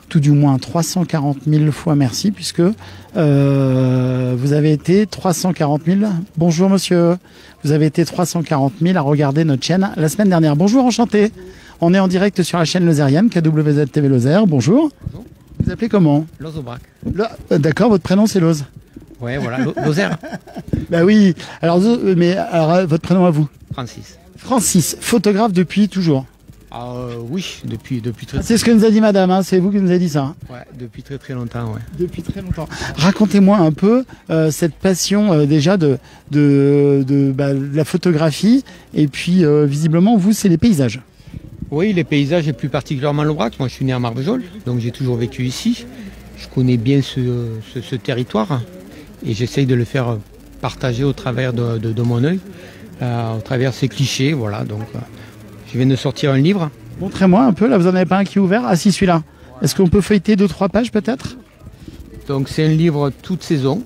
tout du moins 340 000 fois merci, puisque vous avez été 340 000. Bonjour monsieur, vous avez été 340 000 à regarder notre chaîne la semaine dernière. Bonjour, enchanté. On est en direct sur la chaîne lozérienne, KWZ TV Lozère. Bonjour. Bonjour. Vous appelez comment? Loz Aubrac. D'accord, votre prénom c'est Loz. Ouais, voilà, Lozère. Bah oui. Alors, votre prénom à vous? Francis. Francis, photographe depuis toujours. Oui, depuis très. C'est ce que nous a dit madame, hein, c'est vous qui nous avez dit ça. Hein. Ouais, depuis très longtemps, ouais. Depuis très longtemps. Racontez-moi un peu cette passion déjà de la photographie, et puis visiblement vous c'est les paysages. Oui, les paysages et plus particulièrement l'Aubrac. Moi je suis né à Marvejols, donc j'ai toujours vécu ici. Je connais bien ce territoire et j'essaye de le faire partager au travers de mon œil, au travers ces clichés, voilà. Donc je viens de sortir un livre. Montrez-moi un peu, là vous en avez pas un qui est ouvert? Ah si, celui-là. Est-ce qu'on peut feuilleter 2-3 pages peut-être? Donc c'est un livre toute saison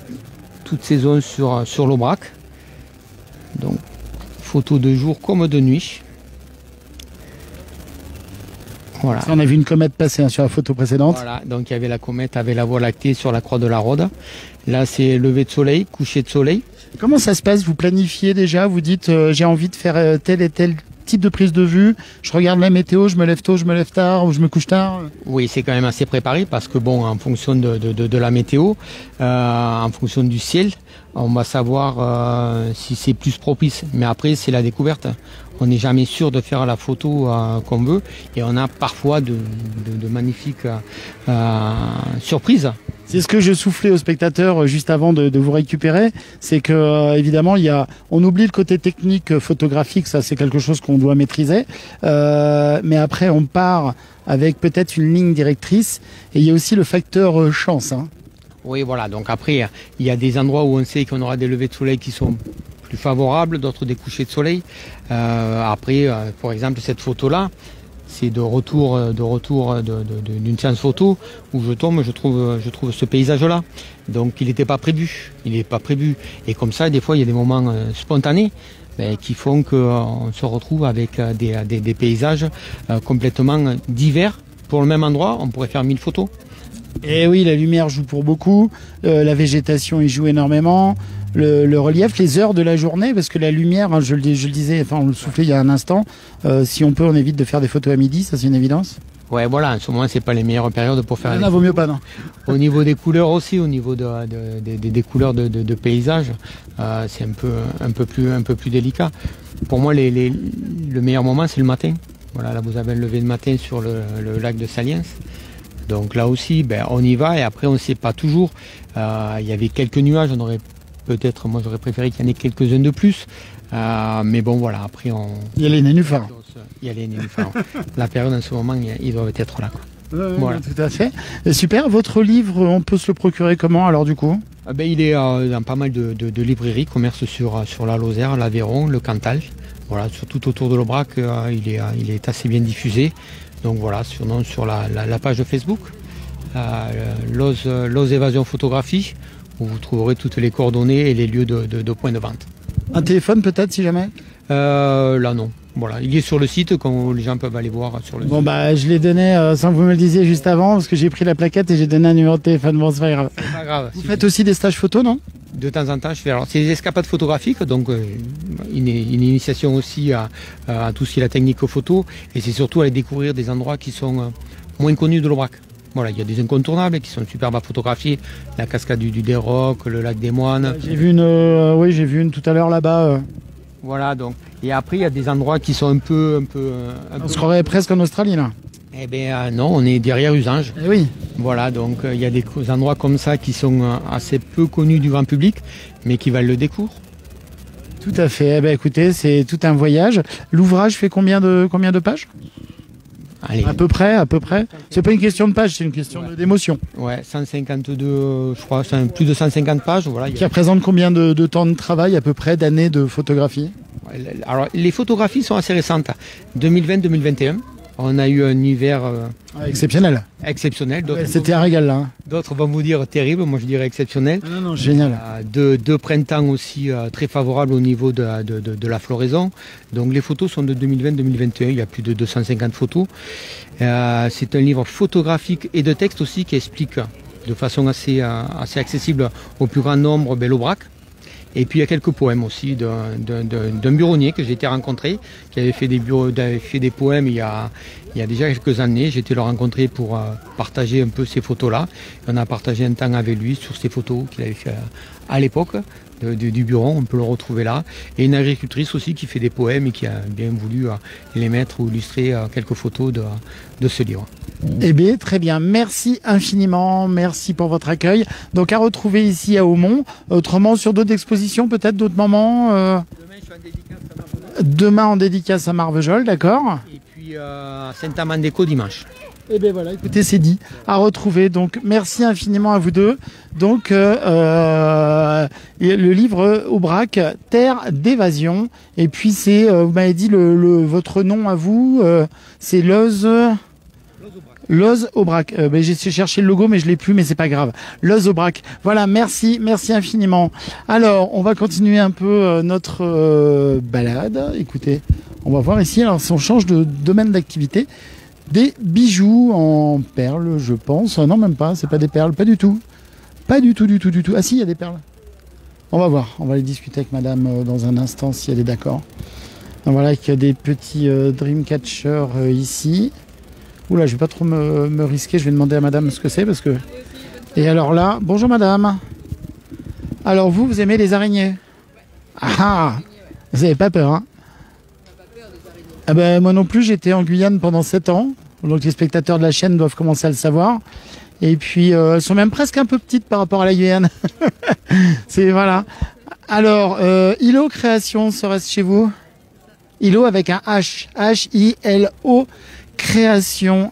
sur l'Aubrac. Donc photos de jour comme de nuit. Voilà. On a vu une comète passer sur la photo précédente. Voilà, donc il y avait la comète avec la Voie lactée sur la croix de la Rhôde. Là c'est lever de soleil, coucher de soleil. Comment ça se passe? Vous planifiez déjà, vous dites j'ai envie de faire tel et tel type de prise de vue, je regarde la météo, je me lève tôt, je me lève tard ou je me couche tard? Oui, c'est quand même assez préparé parce que bon, en fonction de la météo, en fonction du ciel, on va savoir si c'est plus propice. Mais après, c'est la découverte. On n'est jamais sûr de faire la photo qu'on veut et on a parfois de magnifiques surprises. C'est ce que je soufflais aux spectateurs juste avant de vous récupérer, c'est que évidemment on oublie le côté technique photographique, ça c'est quelque chose qu'on doit maîtriser, mais après on part avec peut-être une ligne directrice et il y a aussi le facteur chance. Hein. Oui, voilà, donc après il y a des endroits où on sait qu'on aura des levées de soleil qui sont plus favorables, d'autres des couchers de soleil. Après, par exemple, cette photo-là, c'est de retour d'une séance photo où je tombe, je trouve ce paysage-là. Donc il n'était pas prévu, Et comme ça, des fois, il y a des moments spontanés qui font qu'on se retrouve avec des paysages complètement divers. Pour le même endroit, on pourrait faire 1000 photos. Et oui, la lumière joue pour beaucoup, la végétation y joue énormément, le relief, les heures de la journée, parce que la lumière, hein, je le disais, enfin on le soufflait il y a un instant, si on peut, on évite de faire des photos à midi, ça c'est une évidence. Ouais, voilà, en ce moment c'est pas les meilleures périodes pour faire. Non, vaut mieux pas, non. Au niveau des couleurs aussi, au niveau des couleurs de paysage, c'est un peu plus délicat. Pour moi, le meilleur moment c'est le matin. Voilà, là vous avez un lever de matin sur le lac de Saliens. Donc là aussi, on y va et après on ne sait pas toujours. Il y avait quelques nuages, moi j'aurais préféré qu'il y en ait quelques-uns de plus. Mais bon voilà, après on... Il y a les nénuphars. Il y a les nénuphars. La période en ce moment, ils doivent être là. Quoi. Voilà. Tout à fait. Super, votre livre, on peut se le procurer comment alors du coup? Il est dans pas mal de librairies, commerce sur la Lozère, l'Aveyron, le Cantal. Voilà, tout autour de l'Aubrac, il est assez bien diffusé. Donc voilà, sur la page de Facebook, Loz Évasion Photographie, où vous trouverez toutes les coordonnées et les lieux de points de vente. Un téléphone peut-être si jamais? Là non. Voilà, il est sur le site, quand les gens peuvent aller voir sur le site. Bon je l'ai donné sans que vous me le disiez juste avant, parce que j'ai pris la plaquette et j'ai donné un numéro de téléphone. Bon, c'est pas grave. C'est pas grave. Vous faites aussi des stages photo, non? De temps en temps, je fais. Alors, c'est des escapades photographiques, donc une initiation aussi à tout ce qui est la technique photo, et c'est surtout aller découvrir des endroits qui sont moins connus de l'Aubrac. Voilà, il y a des incontournables qui sont superbes à photographier, la cascade du Déroc, le lac des Moines. J'ai vu une tout à l'heure là-bas. Voilà, donc. Et après, il y a des endroits qui sont un peu on se croirait presque en Australie, là. Eh bien, non, on est derrière Usange. Eh oui. Voilà, donc il y a des endroits comme ça qui sont assez peu connus du grand public, mais qui valent le décours. Tout à fait. Écoutez, c'est tout un voyage. L'ouvrage fait combien de pages? Allez. À peu près. C'est pas une question de page, c'est une question d'émotion. Ouais, 152, je crois, plus de 150 pages. Voilà. Qui représente combien de temps de travail, à peu près, d'années de photographie? Alors, les photographies sont assez récentes, 2020-2021. On a eu un hiver exceptionnel. Exceptionnel. C'était un régal là. Hein. D'autres vont vous dire terrible, moi je dirais exceptionnel. Non, génial. Deux printemps aussi très favorables au niveau de la floraison. Donc les photos sont de 2020-2021, il y a plus de 250 photos. C'est un livre photographique et de texte aussi qui explique de façon assez accessible au plus grand nombre l'Aubrac. Et puis il y a quelques poèmes aussi d'un buronnier que j'ai été rencontré, qui avait fait des poèmes il y a déjà quelques années. J'ai été le rencontrer pour partager un peu ces photos-là. On a partagé un temps avec lui sur ces photos qu'il avait fait à l'époque du buron, on peut le retrouver là. Et une agricultrice aussi qui fait des poèmes et qui a bien voulu les mettre ou illustrer quelques photos de ce livre. Eh bien, très bien. Merci infiniment. Merci pour votre accueil. Donc, à retrouver ici à Aumont. Autrement, sur d'autres expositions, peut-être d'autres moments. Demain, en dédicace à Marvejols, d'accord. Et puis à Saint-Amand-des-Côts dimanche. Eh bien voilà, écoutez, c'est dit. À retrouver. Donc, merci infiniment à vous deux. Donc, le livre Aubrac, Terre d'évasion. Et puis, c'est, vous m'avez dit votre nom à vous, c'est Loz Aubrac. J'ai cherché le logo, mais je l'ai plus, mais c'est pas grave. Loz Aubrac. Voilà, merci infiniment. Alors, on va continuer un peu notre balade. Écoutez, on va voir ici. Alors, si on change de domaine d'activité, des bijoux en perles, je pense. Non, même pas. C'est pas des perles, pas du tout. Pas du tout. Ah si, il y a des perles. On va voir. On va les discuter avec Madame dans un instant si elle est d'accord. Voilà, il y a des petits Dreamcatcher ici. Oula, je vais pas trop me risquer, je vais demander à madame ce que c'est parce que... Et alors là, bonjour madame. Alors vous aimez les araignées? Ah, vous avez pas peur, hein? Ah ben moi non plus, j'étais en Guyane pendant 7 ans, donc les spectateurs de la chaîne doivent commencer à le savoir. Et puis elles sont même presque un peu petites par rapport à la Guyane. C'est voilà. Alors, Hilo Création serait-ce chez vous? Hilo avec un H, H-I-L-O. Création.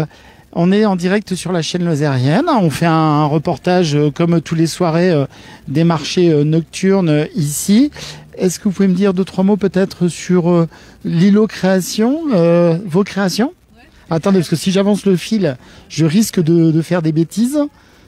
On est en direct sur la chaîne Lozérienne. On fait un reportage comme tous les soirées des marchés nocturnes ici. Est-ce que vous pouvez me dire 2-3 mots peut-être sur l'îlot création, vos créations? Attendez, parce que si j'avance le fil, je risque de faire des bêtises.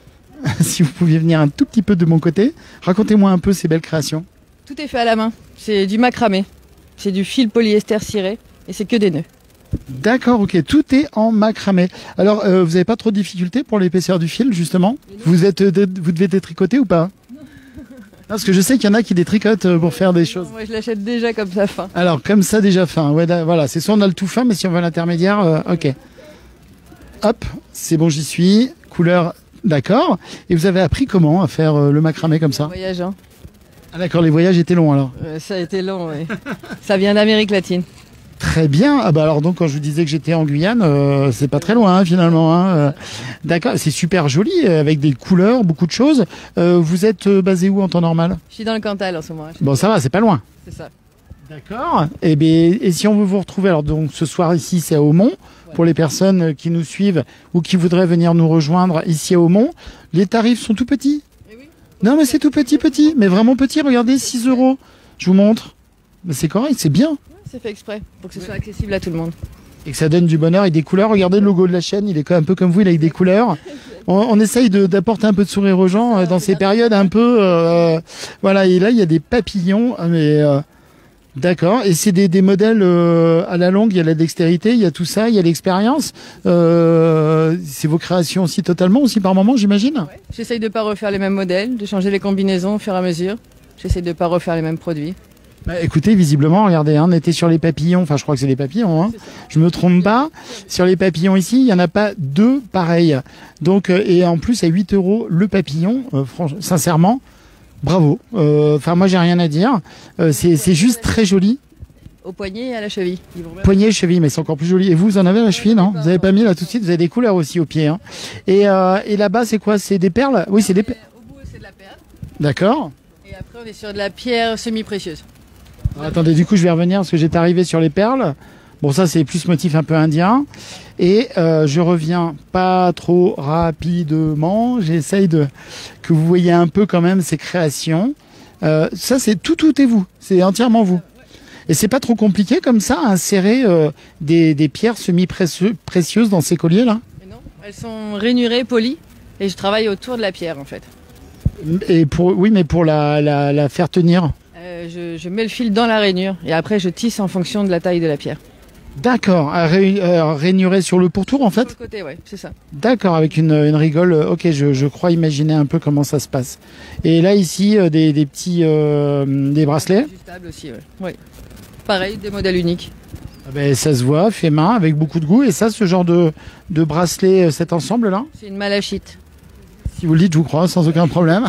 Si vous pouviez venir un tout petit peu de mon côté, racontez-moi un peu ces belles créations. Tout est fait à la main. C'est du macramé. C'est du fil polyester ciré et c'est que des nœuds. D'accord, ok, tout est en macramé. Alors, vous n'avez pas trop de difficultés pour l'épaisseur du fil, justement? Vous devez détricoter ou pas? Non, parce que je sais qu'il y en a qui détricotent pour faire des choses. Moi, je l'achète déjà comme ça fin. Alors, comme ça déjà fin, ouais, voilà, c'est soit on a le tout fin, mais si on veut l'intermédiaire, ok. Hop, c'est bon, j'y suis. Couleur, d'accord. Et vous avez appris comment à faire le macramé comme ça? Voyage, hein. Ah d'accord, les voyages étaient longs alors? Ça a été long, oui. Ça vient d'Amérique latine. Très bien. Ah bah alors donc quand je vous disais que j'étais en Guyane, c'est pas très loin hein, finalement. Hein. D'accord, c'est super joli avec des couleurs, beaucoup de choses. Vous êtes basé où en temps normal? Je suis dans le Cantal en ce moment. Bon ça va, c'est pas loin. C'est ça. D'accord. Et si on veut vous retrouver, alors donc ce soir ici c'est à Aumont, pour les personnes qui nous suivent ou qui voudraient venir nous rejoindre ici à Aumont, les tarifs sont tout petits. Oui. Non mais c'est tout petit, mais vraiment petit. Regardez, 6 €. Je vous montre. C'est correct, c'est bien. C'est fait exprès pour que ce soit accessible à tout le monde. Et que ça donne du bonheur et des couleurs. Regardez le logo de la chaîne, il est un peu comme vous, il a des couleurs. On essaye d'apporter un peu de sourire aux gens dans ces périodes un peu... voilà, et là il y a des papillons, mais... D'accord, et c'est des modèles à la longue, il y a la dextérité, il y a tout ça, il y a l'expérience. C'est vos créations aussi totalement, aussi par moment, j'imagine? Ouais. J'essaye de pas refaire les mêmes modèles, de changer les combinaisons au fur et à mesure. J'essaye de pas refaire les mêmes produits. Bah, écoutez, visiblement, regardez, hein, on était sur les papillons, enfin je crois que c'est des papillons, hein. Je me trompe pas. Sur les papillons ici, il n'y en a pas deux pareils. Donc, et en plus à 8 € le papillon, sincèrement, bravo. Enfin moi j'ai rien à dire, c'est juste très joli. Au poignet et à la cheville. Poignet et cheville, mais c'est encore plus joli. Et vous en avez à la cheville, non? Vous avez pas mis là tout de suite, vous avez des couleurs aussi au pied. Hein. Et là-bas c'est quoi? C'est des perles? Oui, c'est des perles. Au bout c'est de la perle. D'accord. Et après on est sur de la pierre semi-précieuse. Attendez, du coup je vais revenir parce que j'étais arrivé sur les perles. Bon ça c'est plus motif un peu indien. Et je reviens pas trop rapidement. J'essaye que vous voyez un peu quand même ces créations. Ça c'est tout est vous. C'est entièrement vous. Et c'est pas trop compliqué comme ça à insérer des pierres semi-précieuses dans ces colliers là? Elles sont rainurées, polies, et je travaille autour de la pierre en fait. Et mais pour la faire tenir. Je mets le fil dans la rainure et après je tisse en fonction de la taille de la pierre. D'accord, rainurer sur le pourtour en fait. Sur le côté, ouais, c'est ça. D'accord, avec une rigole. Ok, je crois imaginer un peu comment ça se passe. Et là ici des petits des bracelets. Ajustables aussi, ouais. Ouais. Pareil, des modèles uniques. Ah ben, ça se voit, fait main, avec beaucoup de goût. Et ça, ce genre de bracelet, cet ensemble-là? C'est une malachite. Si vous le dites, je vous crois, sans aucun problème.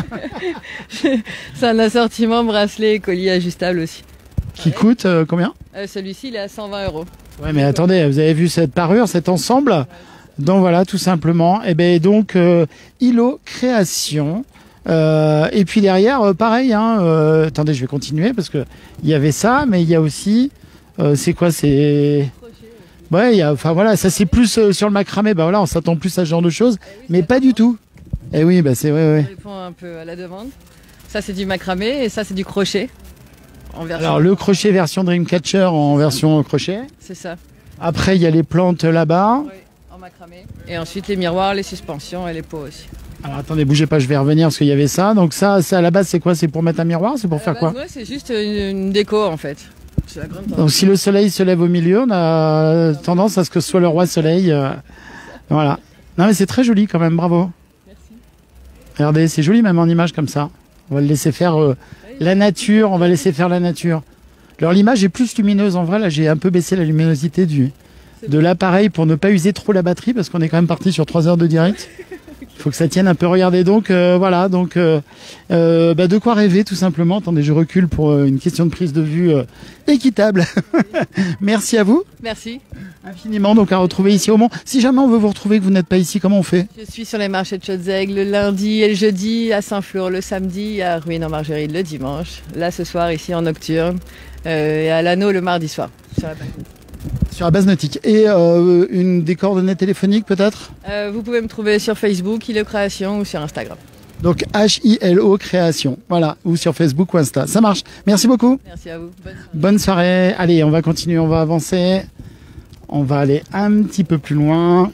C'est un assortiment bracelet et collier ajustable aussi. Qui coûte combien? Celui-ci, il est à 120 €. Ouais, mais attendez, vous avez vu cette parure, cet ensemble? Donc voilà, tout simplement. Et ben donc, ILO Création. Et puis derrière, pareil, hein, attendez, je vais continuer parce que il y avait ça, mais il y a aussi, c'est quoi, c'est... Ouais, enfin voilà, ça c'est plus sur le macramé, bah voilà, on s'attend plus à ce genre de choses, mais pas du tout. Eh oui, bah c'est vrai, ouais. Ça répond un peu à la demande. Ça c'est du macramé et ça c'est du crochet. Alors le crochet version Dreamcatcher en version crochet. C'est ça. Après il y a les plantes là-bas. Oui, en macramé. Et ensuite les miroirs, les suspensions et les pots aussi. Alors attendez, bougez pas, je vais revenir parce qu'il y avait ça. Donc ça à la base c'est quoi? C'est pour mettre un miroir? C'est pour faire quoi? Ouais, c'est juste une déco en fait. La grande donc si le soleil se lève au milieu, on a tendance à ce que ce soit le roi soleil. Voilà. Non mais c'est très joli quand même, bravo. Merci. Regardez, c'est joli même en image comme ça. On va le laisser faire la nature, on va laisser faire la nature. Alors l'image est plus lumineuse en vrai, là j'ai un peu baissé la luminosité de l'appareil pour ne pas user trop la batterie parce qu'on est quand même parti sur 3 heures de direct. Il faut que ça tienne un peu. Regardez donc, voilà, donc de quoi rêver tout simplement. Attendez, je recule pour une question de prise de vue équitable. Merci à vous. Merci. Infiniment, donc à retrouver ici au Mans. Si jamais on veut vous retrouver, que vous n'êtes pas ici, comment on fait? Je suis sur les marchés de Chaudes-Aigues le lundi et le jeudi, à Saint-Flour le samedi, à Rueil-en-Margeride le dimanche. Là ce soir ici en nocturne et à l'Anneau le mardi soir. Sur la base nautique. Et des coordonnées téléphoniques peut-être? Vous pouvez me trouver sur Facebook, ILO Création ou sur Instagram. Donc HILO Création, voilà, ou sur Facebook ou Insta. Ça marche. Merci beaucoup. Merci à vous. Bonne soirée. Allez, on va continuer, on va avancer. On va aller un petit peu plus loin.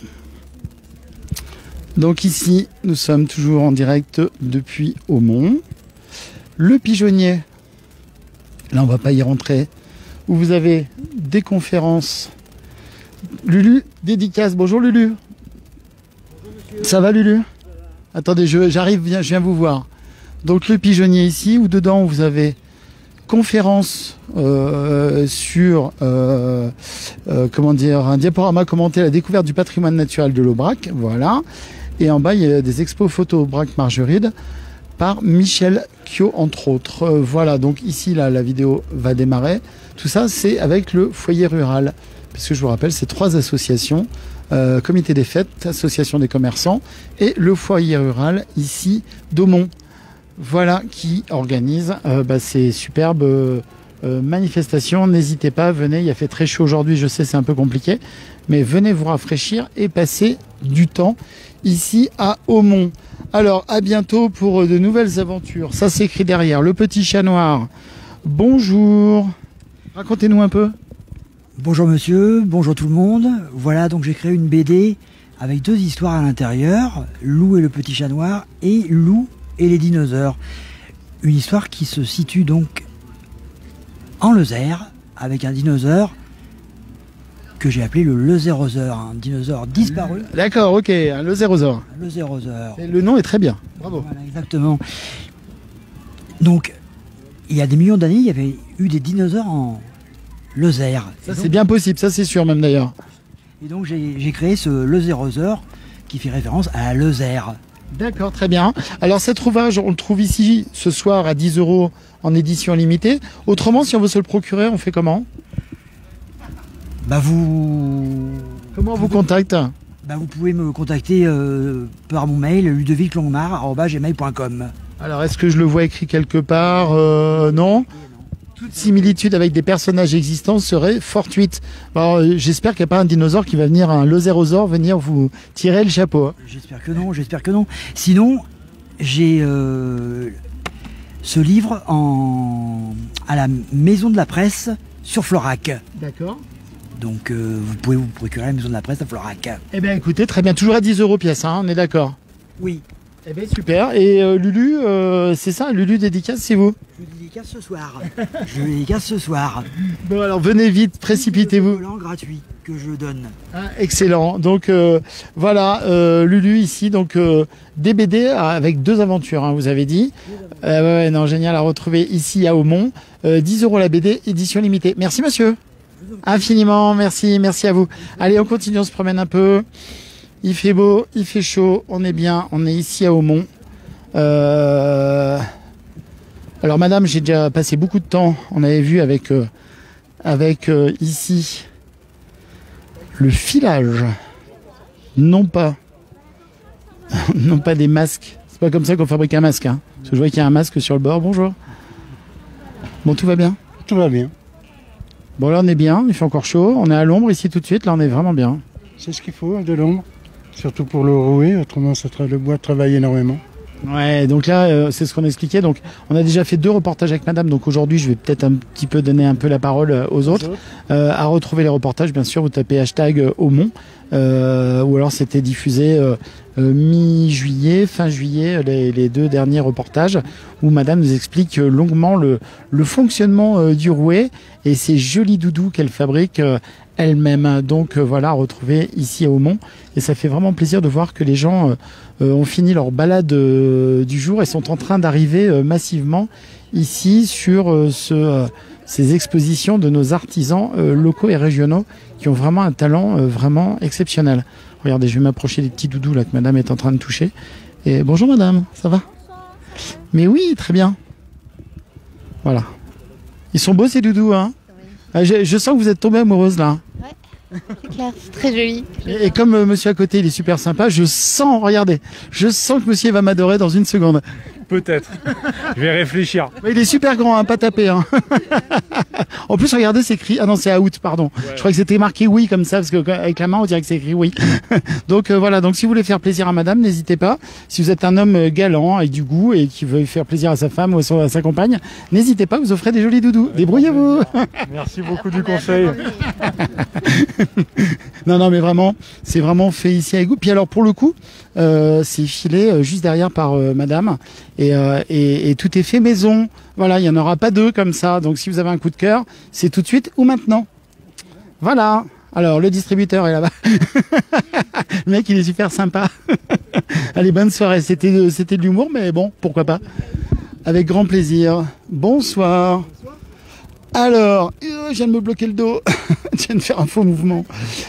Donc ici, nous sommes toujours en direct depuis Aumont. Le Pigeonnier. Là, on va pas y rentrer. Où vous avez des conférences. Lulu, dédicace. Bonjour Lulu. Bonjour monsieur. Ça va Lulu? Attendez, j'arrive, je viens vous voir. Donc le Pigeonnier ici, où dedans vous avez conférence sur comment dire, un diaporama commenté à la découverte du patrimoine naturel de l'Aubrac. Voilà. Et en bas, il y a des expos photos Aubrac-Margeride par Michel Kio, entre autres. Voilà, donc ici, là, la vidéo va démarrer. Tout ça, c'est avec le foyer rural. Puisque je vous rappelle, c'est 3 associations. Comité des fêtes, association des commerçants et le foyer rural ici d'Aumont. Voilà qui organise ces superbes manifestations. N'hésitez pas, venez, il a fait très chaud aujourd'hui, je sais c'est un peu compliqué, mais venez vous rafraîchir et passer du temps ici à Aumont. Alors à bientôt pour de nouvelles aventures. Ça s'écrit derrière, le petit chat noir. Bonjour, racontez-nous un peu. Bonjour monsieur, bonjour tout le monde. Voilà, donc j'ai créé une BD avec 2 histoires à l'intérieur, Lou et le petit chat noir et Lou et les dinosaures. Une histoire qui se situe donc en Lozère avec un dinosaure que j'ai appelé le Lozérosaure, un dinosaure disparu. D'accord, ok, un Lozérosaure. Un Lozérosaure. Le nom est très bien, bravo. Voilà, exactement. Donc, il y a des millions d'années, il y avait eu des dinosaures en Lozère. Ça c'est bien possible, ça c'est sûr même d'ailleurs. Et donc j'ai créé ce Lozérosaure qui fait référence à la Lozère. D'accord, très bien. Alors cet ouvrage, on le trouve ici ce soir à 10 € en édition limitée. Autrement, si on veut se le procurer, on fait comment? Comment on vous contacte? Vous pouvez me contacter par mon mail ludoviclongmar@gmail.com. Alors est-ce que je le vois écrit quelque part? Non. Toute similitude avec des personnages existants serait fortuite. Alors, j'espère qu'il n'y a pas un dinosaure qui va venir, un Lozérosaure, venir vous tirer le chapeau. J'espère que non, j'espère que non. Sinon, j'ai ce livre à la Maison de la Presse sur Florac. D'accord. Donc vous pouvez vous procurer à la maison de la presse à Florac. Eh bien écoutez, très bien, toujours à 10 € pièce, hein, on est d'accord. Oui. Eh bien super. Et Lulu, c'est ça, Lulu dédicace, c'est vous? Je dédicace ce soir. Je dédicace ce soir. Bon alors venez vite, précipitez-vous. Volant gratuit que je donne. Ah, excellent. Donc voilà, Lulu ici, donc des BD avec 2 aventures, hein, vous avez dit. Ouais, non, génial à retrouver ici à Aumont. 10 € la BD, édition limitée. Merci monsieur. Infiniment, merci à vous. Allez, on continue, on se promène un peu. Il fait beau, il fait chaud, on est bien, on est ici à Aumont. Alors madame, j'ai déjà passé beaucoup de temps, on avait vu avec ici le filage, non pas des masques. C'est pas comme ça qu'on fabrique un masque, hein. Parce que je vois qu'il y a un masque sur le bord. Bonjour. Bon, tout va bien? Tout va bien. Bon, là on est bien, il fait encore chaud, on est à l'ombre ici tout de suite, là on est vraiment bien. C'est ce qu'il faut, de l'ombre. Surtout pour le rouer, autrement le bois travaille énormément. Ouais, donc là, c'est ce qu'on expliquait. Donc, on a déjà fait 2 reportages avec madame. Donc aujourd'hui, je vais peut-être un petit peu donner un peu la parole aux autres. À retrouver les reportages, bien sûr, vous tapez hashtag Aumont. Ou alors c'était diffusé mi-juillet, fin juillet, les 2 derniers reportages où madame nous explique longuement le fonctionnement du rouet et ces jolis doudous qu'elle fabrique elle-même. Donc voilà, retrouver ici à Aumont. Et ça fait vraiment plaisir de voir que les gens ont fini leur balade du jour et sont en train d'arriver massivement ici sur ces expositions de nos artisans locaux et régionaux qui ont vraiment un talent vraiment exceptionnel. Regardez, je vais m'approcher des petits doudous là que madame est en train de toucher. Et bonjour madame, ça va? Mais oui, très bien. Voilà. Ils sont beaux ces doudous, hein? Oui. Je sens que vous êtes tombée amoureuse là. Ouais, c'est clair, c'est très joli. Et comme monsieur à côté il est super sympa, je sens, regardez, je sens que monsieur va m'adorer dans une seconde. Peut-être. Je vais réfléchir. Il est super grand, hein, pas tapé. Hein. En plus, regardez, c'est écrit. Ah non, c'est out, pardon. Ouais. Je crois que c'était marqué oui comme ça, parce que avec la main, on dirait que c'est écrit oui. Donc voilà. Donc si vous voulez faire plaisir à madame, n'hésitez pas. Si vous êtes un homme galant avec du goût et qui veut faire plaisir à sa femme ou à sa compagne, n'hésitez pas. Vous offrez des jolis doudous. Débrouillez-vous. Merci beaucoup du conseil. Non, mais vraiment, c'est vraiment fait ici avec goût. Puis alors pour le coup, c'est filé juste derrière par madame. Et tout est fait maison. Voilà, il n'y en aura pas 2 comme ça. Donc si vous avez un coup de cœur, c'est tout de suite ou maintenant. Voilà. Alors le distributeur est là-bas. Le mec, il est super sympa. Allez, bonne soirée. C'était de l'humour, mais bon, pourquoi pas. Avec grand plaisir. Bonsoir. Alors, je viens de me bloquer le dos. Je viens de faire un faux mouvement.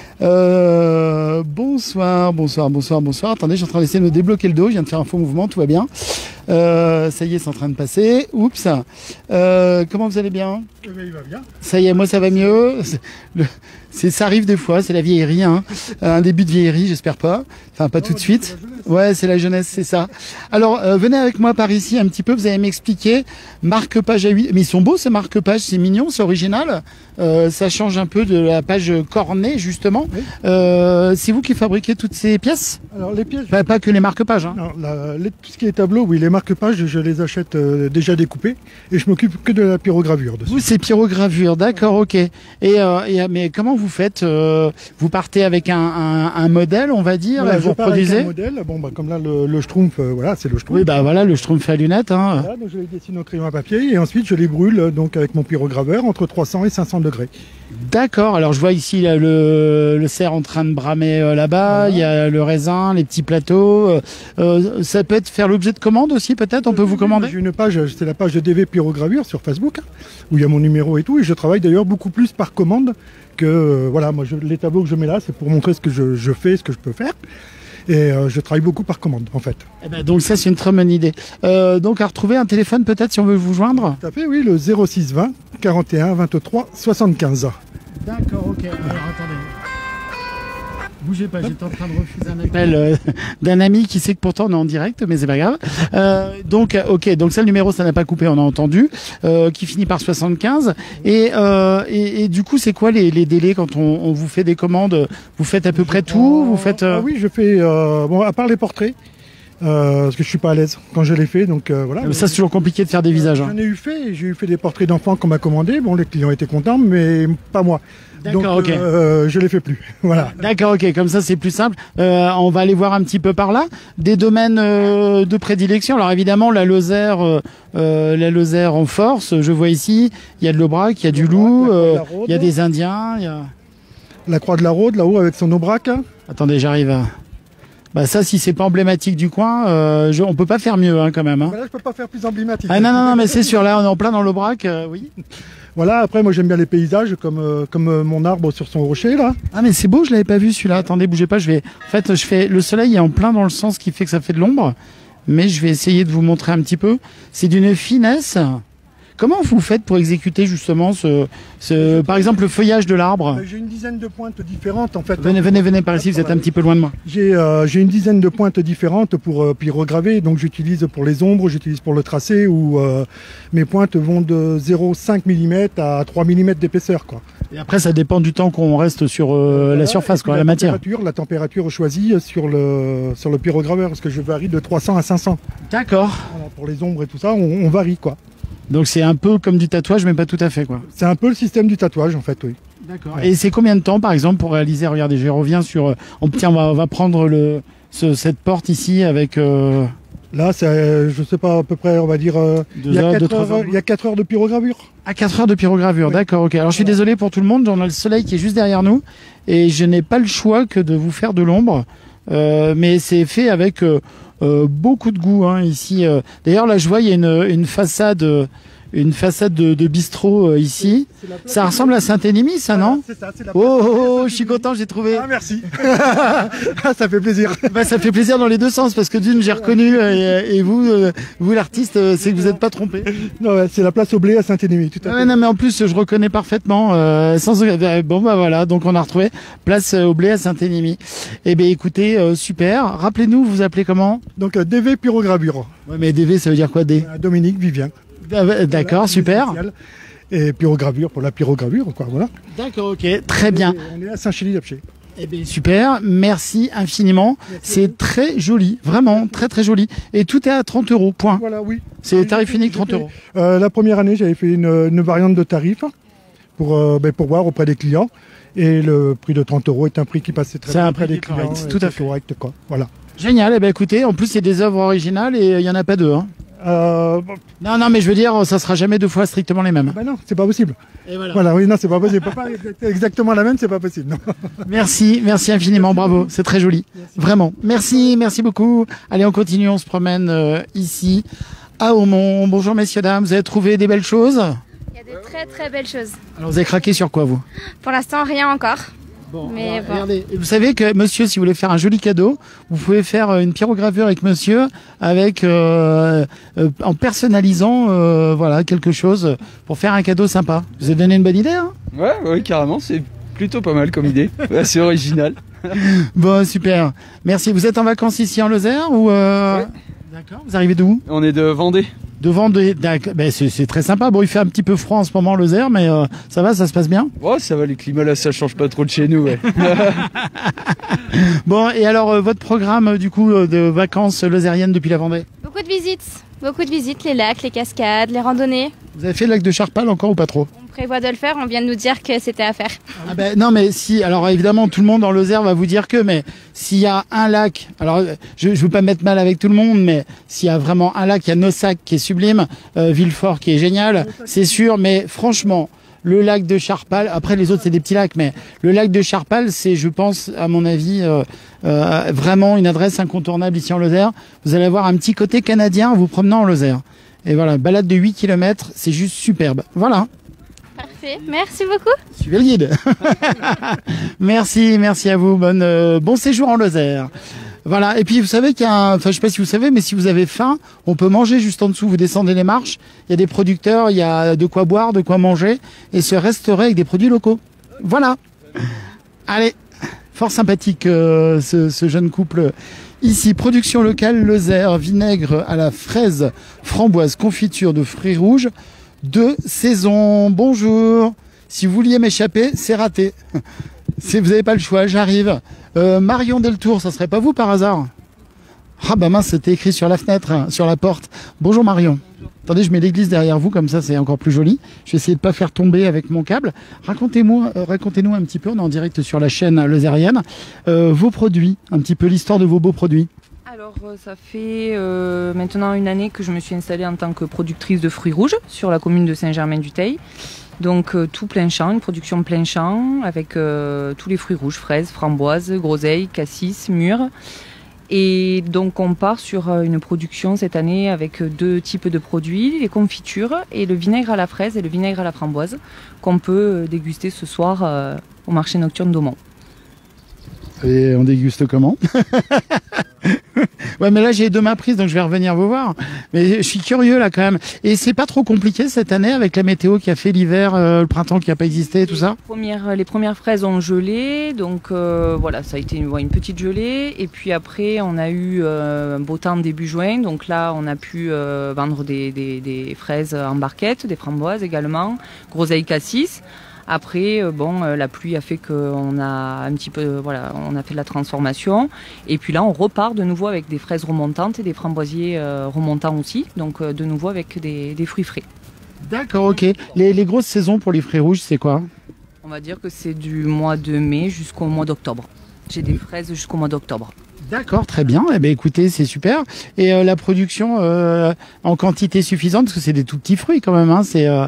Bonsoir. Attendez, je suis en train d'essayer de me débloquer le dos. Je viens de faire un faux mouvement, tout va bien. Ça y est, c'est en train de passer. Oups. Comment vous allez bien? Il va bien. Ça y est, moi ça va mieux. Ça arrive des fois, c'est la vieillerie. Hein. Un début de vieillerie, j'espère pas. Enfin, pas tout de suite. Ouais, c'est la jeunesse, c'est ça. Alors, venez avec moi par ici un petit peu. Vous allez m'expliquer. Marque-page à 8. Mais ils sont beaux ces marque-pages, c'est mignon, c'est original. Ça change un peu de la page cornée, justement. Oui. C'est vous qui fabriquez toutes ces pièces? Alors, les pièces. Pas que les marque-pages. Hein. Non, tout ce qui est tableau, oui, les marque-pages, je les achète déjà découpés. Et je m'occupe que de la pyrogravure dessus. Vous, c'est pyrogravure, d'accord, ok. Mais comment vous faites? Vous partez avec un modèle, on va dire, voilà, vous reproduisez un modèle. Bon, comme là, le Schtroumpf, voilà, c'est le Schtroumpf. Oui, voilà, le Schtroumpf à lunettes. Hein. Voilà, donc je les dessine au crayon à papier et ensuite je les brûle donc avec mon pyrograveur entre 300 et 500 degrés. D'accord, alors je vois ici là, le cerf en train de bramer là-bas, il y a le raisin, les petits plateaux. Ça peut faire l'objet de commandes aussi, peut-être? On peut vous commander? J'ai une page, c'est la page de DV Pyrogravure sur Facebook, hein, où il y a mon numéro et tout, et je travaille d'ailleurs beaucoup plus par commande que, voilà, moi les tableaux que je mets là, c'est pour montrer ce que je fais, ce que je peux faire. Et je travaille beaucoup par commande, en fait. Eh ben, donc ça, c'est une très bonne idée. Donc à retrouver un téléphone peut-être si on veut vous joindre? Tout à fait, oui, le 06 20 41 23 75. D'accord, ok. Alors attendez. Bougez pas, j'étais en train de refuser un appel d'un ami qui sait que pourtant on est en direct, mais c'est pas grave. Donc, ok, donc ça le numéro ça n'a pas coupé, on a entendu, qui finit par 75. Et du coup, c'est quoi les délais quand on vous fait des commandes? Vous faites à peu près tout? Vous faites oui, je fais bon, à part les portraits. parce que je suis pas à l'aise quand je l'ai fait, donc voilà. Ça c'est toujours compliqué de faire des visages. J'en ai eu fait, j'ai eu fait des portraits d'enfants qu'on m'a commandé. Bon, les clients étaient contents, mais pas moi. Donc D'accord, ok. je les fais plus. Voilà. D'accord, ok, comme ça c'est plus simple. On va aller voir un petit peu par là. Des domaines de prédilection. Alors évidemment la Lozère en force, je vois ici, il y a de l'aubrac, il y a du loup, il y a des Indiens, il y a... La Croix de la Rôde, là-haut, avec son aubrac. Attendez, j'arrive à... Bah ça, si c'est pas emblématique du coin, on peut pas faire mieux quand même. Bah là, je peux pas faire plus emblématique. Ah non, mais c'est sûr, là on est en plein dans l'aubrac, oui. Voilà, après moi j'aime bien les paysages comme mon arbre sur son rocher là. Ah mais c'est beau, je l'avais pas vu celui-là. Attendez, bougez pas, le soleil est en plein dans le sens qui fait que ça fait de l'ombre, mais je vais essayer de vous montrer un petit peu. C'est d'une finesse. Comment vous faites pour exécuter justement par exemple le feuillage de l'arbre? J'ai une dizaine de pointes différentes en fait. Venez par ici, vous êtes un petit peu loin de moi. J'ai une dizaine de pointes différentes pour pyrograver, donc j'utilise pour les ombres, j'utilise pour le tracé où mes pointes vont de 0,5 mm à 3 mm d'épaisseur quoi. Et après ça dépend du temps qu'on reste sur la surface, quoi, la matière. La température choisie sur le pyrograveur, parce que je varie de 300 à 500. D'accord. Voilà, pour les ombres et tout ça, on varie quoi. Donc c'est un peu comme du tatouage, mais pas tout à fait, quoi. C'est un peu le système du tatouage, en fait, oui. D'accord. Ouais. Et c'est combien de temps, par exemple, pour réaliser? Regardez, je reviens sur... Tiens, on va prendre cette porte ici avec... Là, c'est, je sais pas, à peu près, on va dire... il y a 4 heures de pyrogravure. Ah, 4 heures de pyrogravure, oui. D'accord, ok. Alors je suis désolé pour tout le monde, on a le soleil qui est juste derrière nous, et je n'ai pas le choix que de vous faire de l'ombre, mais c'est fait avec... beaucoup de goût ici. D'ailleurs là je vois il y a une façade de bistrot ici. Ça ressemble à Saint-Énemy, ça, non? C'est ça, c'est la je suis content, j'ai trouvé. Ah merci. Ça fait plaisir. Bah, ça fait plaisir dans les deux sens parce que d'une j'ai reconnu et vous l'artiste, c'est que vous n'êtes pas trompé. Non, ouais, c'est la place au blé à Saint-Énemy, tout à fait. Non mais en plus je reconnais parfaitement. Bon bah voilà, donc on a retrouvé place au blé à Saint-Énemy. Eh bien écoutez, super. Rappelez-nous, vous vous appelez comment? Donc DV Pyrogravure. Ouais mais DV ça veut dire quoi, D? Dominique Vivien. D'accord, super. Et pyrogravure pour la pyrogravure, quoi, voilà. D'accord, ok, très bien. On est à Saint-Chély-d'Apcher. Eh bien, super, merci infiniment. C'est très joli, vraiment très très joli. Et tout est à 30 €, point. Voilà, oui. C'est tarif unique 30 €. La première année, j'avais fait une variante de tarif pour voir auprès des clients. Et le prix de 30 € est un prix qui passait très bien auprès des clients. Tout à fait correct, quoi. Voilà. Génial, eh bien, écoutez, en plus c'est des œuvres originales et il n'y en a pas deux. Non, mais je veux dire, ça sera jamais deux fois strictement les mêmes. Bah non, c'est pas possible. Et voilà. Oui, non, c'est pas possible. Pas exactement la même, c'est pas possible. Non. Merci infiniment, bravo, c'est très joli. Merci. Vraiment. Merci beaucoup. Allez, on continue, on se promène ici à Aumont. Bonjour messieurs, dames, vous avez trouvé des belles choses? Il y a des très très belles choses. Alors vous avez craqué sur quoi vous? Pour l'instant, rien encore. Mais alors, regardez, vous savez que monsieur, si vous voulez faire un joli cadeau, vous pouvez faire une pyrogravure avec monsieur, avec en personnalisant voilà quelque chose pour faire un cadeau sympa. Je vous ai donné une bonne idée, hein? Ouais, carrément, c'est plutôt pas mal comme idée. Ouais, c'est original. Bon, super. Merci. Vous êtes en vacances ici en Lozère ou Ouais. D'accord. Vous arrivez d'où? On est de Vendée. De Vendée, ben, c'est très sympa. Bon, il fait un petit peu froid en ce moment en Lozère, mais ça va, ça se passe bien? Ouais, ça va, les climats là, ça change pas trop de chez nous, ouais. Bon, et alors, votre programme, du coup, de vacances lozériennes depuis la Vendée? Beaucoup de visites, les lacs, les cascades, les randonnées. Vous avez fait le lac de Charpal encore ou pas trop? On prévoit de le faire, on vient de nous dire que c'était à faire. Ah ben, non, mais si, alors évidemment, tout le monde en Lozère va vous dire que, mais s'il y a un lac, alors je veux pas mettre mal avec tout le monde, mais s'il y a vraiment un lac, il y a Nossac qui est sublime, Villefort qui est génial, c'est sûr, mais franchement, le lac de Charpal, après les autres c'est des petits lacs, mais le lac de Charpal, c'est, je pense, à mon avis, vraiment une adresse incontournable ici en Lozère. Vous allez avoir un petit côté canadien en vous promenant en Lozère. Et voilà, balade de 8 km, c'est juste superbe. Voilà. Parfait, merci beaucoup. Suivez le guide. Merci à vous. Bon séjour en Lozère. Voilà. Et puis vous savez qu'il y a je sais pas si vous savez, mais si vous avez faim, on peut manger juste en dessous. Vous descendez les marches, il y a des producteurs, il y a de quoi boire, de quoi manger, et se restaurer avec des produits locaux. Voilà. Allez, fort sympathique ce jeune couple. Ici, production locale, Lozère, vinaigre à la fraise, framboise, confiture de fruits rouges, de saison. Bonjour. Si vous vouliez m'échapper, c'est raté. Vous n'avez pas le choix, j'arrive. Marion Deltour, ça serait pas vous par hasard? Ah bah mince, c'était écrit sur la fenêtre, hein, sur la porte. Bonjour Marion. Bonjour. Attendez, je mets l'église derrière vous, comme ça c'est encore plus joli. Je vais essayer de pas faire tomber avec mon câble. Racontez-nous un petit peu, on est en direct sur la chaîne Lozérienne, vos produits, un petit peu l'histoire de vos beaux produits. Alors ça fait maintenant une année que je me suis installée en tant que productrice de fruits rouges sur la commune de Saint-Germain-du-Teil. Donc tout plein champ, une production plein champ avec tous les fruits rouges, fraises, framboises, groseilles, cassis, mûres. Et donc on part sur une production cette année avec 2 types de produits, les confitures et le vinaigre à la fraise et le vinaigre à la framboise qu'on peut déguster ce soir au marché nocturne d'Aumont. Et on déguste comment? Ouais, mais là j'ai 2 mains prises, donc je vais revenir vous voir. Mais je suis curieux là quand même. Et c'est pas trop compliqué cette année avec la météo qui a fait l'hiver, le printemps qui a pas existé, tout ça? Les premières fraises ont gelé, donc voilà, ça a été une petite gelée. Et puis après, on a eu un beau temps début juin, donc là on a pu vendre des fraises en barquette, des framboises également, groseilles cassis. Après, la pluie a fait qu'on a un petit peu, on a fait de la transformation. Et puis là, on repart de nouveau avec des fraises remontantes et des framboisiers remontants aussi. Donc de nouveau avec des fruits frais. D'accord, ok. Les grosses saisons pour les fruits rouges, c'est quoi? On va dire que c'est du mois de mai jusqu'au mois d'octobre. J'ai des fraises jusqu'au mois d'octobre. D'accord, très bien. Eh bien, écoutez, c'est super. Et la production en quantité suffisante, parce que c'est des tout petits fruits quand même. Hein,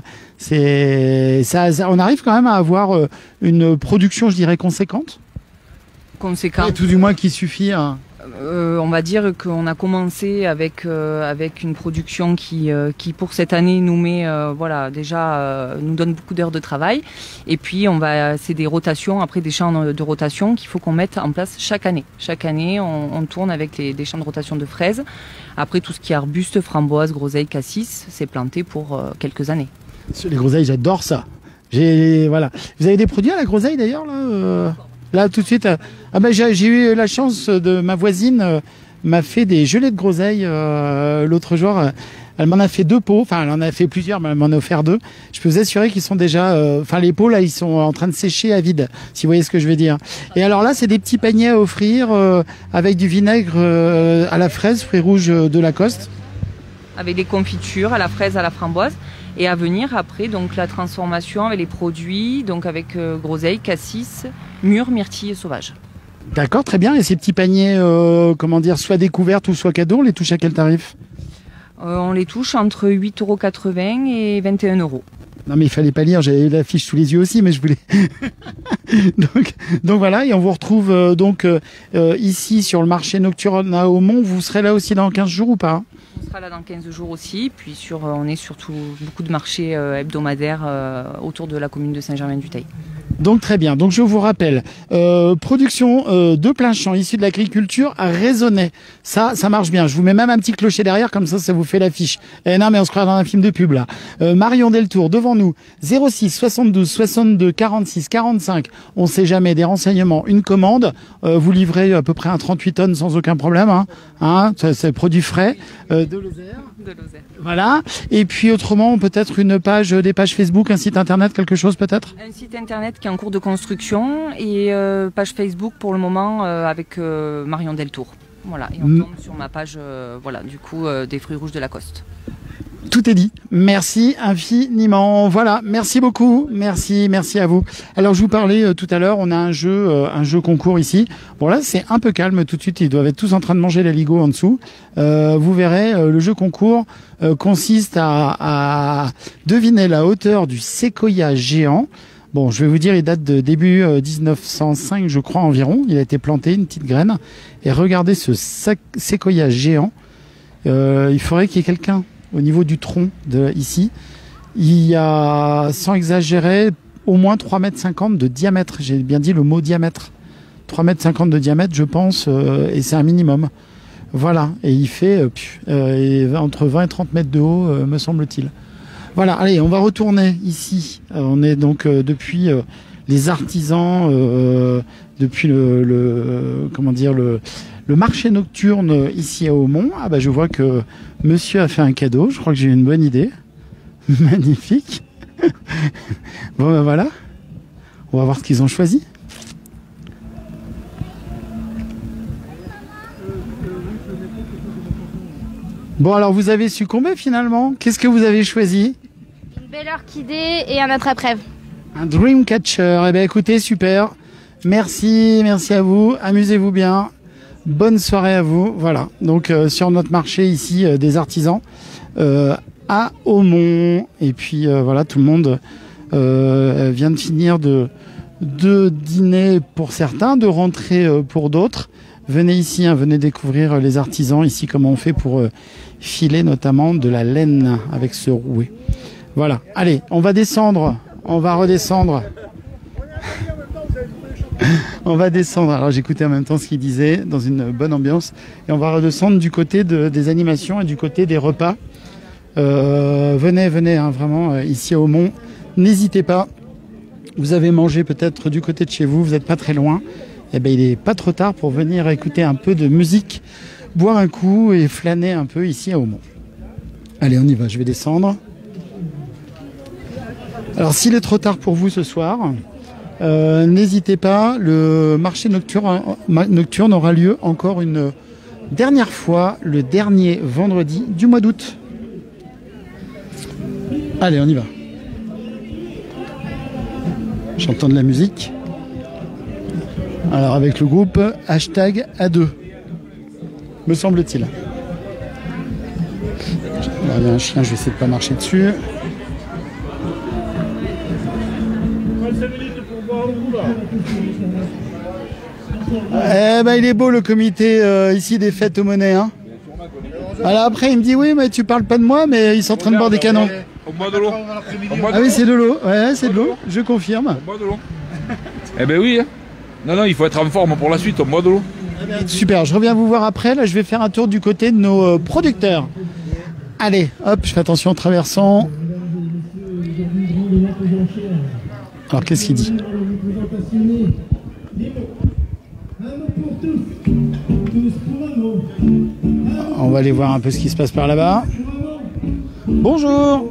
on arrive quand même à avoir une production, je dirais, conséquente. Conséquente. Et tout du moins qui suffit à... on va dire qu'on a commencé avec une production qui pour cette année nous met nous donne beaucoup d'heures de travail, et puis c'est des rotations, après des champs de rotation qu'il faut qu'on mette en place chaque année. Chaque année on tourne avec des champs de rotation de fraises. Après tout ce qui est arbustes, framboises, groseilles, cassis, c'est planté pour quelques années. Les groseilles, j'adore ça. Voilà. Vous avez des produits à la groseille d'ailleurs là Là, tout de suite, j'ai eu la chance de ma voisine m'a fait des gelées de groseilles l'autre jour. Elle m'en a fait 2 pots, enfin elle en a fait plusieurs, mais elle m'en a offert 2. Je peux vous assurer qu'ils sont déjà, les pots là, ils sont en train de sécher à vide, si vous voyez ce que je veux dire. Et alors là, c'est des petits paniers à offrir avec du vinaigre à la fraise, fruits rouges de Lacoste. Avec des confitures à la fraise, à la framboise. Et à venir après, donc la transformation avec les produits, donc avec groseilles, cassis, mûres, myrtilles et sauvages. D'accord, très bien. Et ces petits paniers, soit découvertes ou soit cadeaux, on les touche à quel tarif? On les touche entre 8,80 € et 21 €. Non mais il fallait pas lire, j'avais la fiche sous les yeux aussi, mais je voulais... donc voilà, et on vous retrouve ici sur le marché nocturne à Aumont. Vous serez là aussi dans 15 jours ou pas? On sera là dans 15 jours aussi, puis on est surtout beaucoup de marchés hebdomadaires autour de la commune de Saint-Germain-du-Teil. Donc très bien, donc je vous rappelle, production de plein champ issue de l'agriculture à Raisonnay. Ça marche bien, je vous mets même un petit clocher derrière, comme ça vous fait l'affiche. Non mais on se croit dans un film de pub là. Marion Deltour devant nous, 06 72 62 46 45, on sait jamais, des renseignements, une commande, vous livrez à peu près un 38 tonnes sans aucun problème, c'est produit frais, de Lozère. Voilà, et puis autrement peut-être des pages Facebook, un site internet, quelque chose peut-être? Un site internet qui est en cours de construction et page Facebook pour le moment avec Marion Deltour. Voilà, et on tombe sur ma page des fruits rouges de Lacoste. Tout est dit. Merci infiniment. Voilà, merci beaucoup. Merci à vous. Alors je vous parlais tout à l'heure, on a un jeu concours ici. Bon là c'est un peu calme tout de suite, ils doivent être tous en train de manger la Ligo en dessous. Vous verrez, le jeu concours consiste à deviner la hauteur du séquoia géant. Bon, je vais vous dire, il date de début 1905, je crois environ. Il a été planté, une petite graine. Et regardez ce séquoia géant. Il faudrait qu'il y ait quelqu'un au niveau du tronc ici. Il y a, sans exagérer, au moins 3,50 m de diamètre. J'ai bien dit le mot diamètre. 3,50 m de diamètre, je pense, et c'est un minimum. Voilà, et il fait entre 20 et 30 mètres de haut, me semble-t-il. Voilà, allez, on va retourner ici. On est donc depuis les artisans, depuis le marché nocturne ici à Aumont. Ah bah je vois que monsieur a fait un cadeau, je crois que j'ai eu une bonne idée. Magnifique. Bon ben voilà, on va voir ce qu'ils ont choisi. Bon, alors vous avez succombé finalement. Qu'est-ce que vous avez choisi? Une belle orchidée et un attrape-rêve. Un Dreamcatcher. Eh bien écoutez, super. Merci à vous. Amusez-vous bien. Bonne soirée à vous. Voilà. Donc sur notre marché ici des artisans à Aumont. Et puis voilà, tout le monde vient de finir de dîner pour certains, de rentrer pour d'autres. Venez ici, hein, venez découvrir les artisans ici, comment on fait pour filer notamment de la laine avec ce rouet. Voilà. Allez, on va descendre. On va redescendre. On va descendre. Alors j'écoutais en même temps ce qu'il disait, dans une bonne ambiance. Et on va redescendre du côté des animations et du côté des repas. Venez, hein, vraiment, ici à Aumont. N'hésitez pas. Vous avez mangé peut-être du côté de chez vous, vous n'êtes pas très loin. Eh bien, il n'est pas trop tard pour venir écouter un peu de musique, boire un coup et flâner un peu ici à Aumont. Allez, on y va. Je vais descendre. Alors, s'il est trop tard pour vous ce soir, n'hésitez pas, le marché nocturne aura lieu encore une dernière fois, le dernier vendredi du mois d'août. Allez, on y va. J'entends de la musique. Alors, avec le groupe hashtag A2, me semble-t-il. Il y a un chien, je vais essayer de ne pas marcher dessus. Eh ben, il est beau le comité ici des fêtes aux monnaies. Hein. Alors après il me dit oui mais tu parles pas de moi, mais ils sont en train de boire des canons. Au bois de l'eau. Ah oui c'est de l'eau, ouais c'est de l'eau, je confirme. Au bois de l'eau. Eh ben oui. Hein. Non il faut être en forme pour la suite, au bois de l'eau. Super, je reviens vous voir après. Là je vais faire un tour du côté de nos producteurs. Allez, hop, je fais attention en traversant. Alors qu'est-ce qu'il dit? On va aller voir un peu ce qui se passe par là-bas. Bonjour.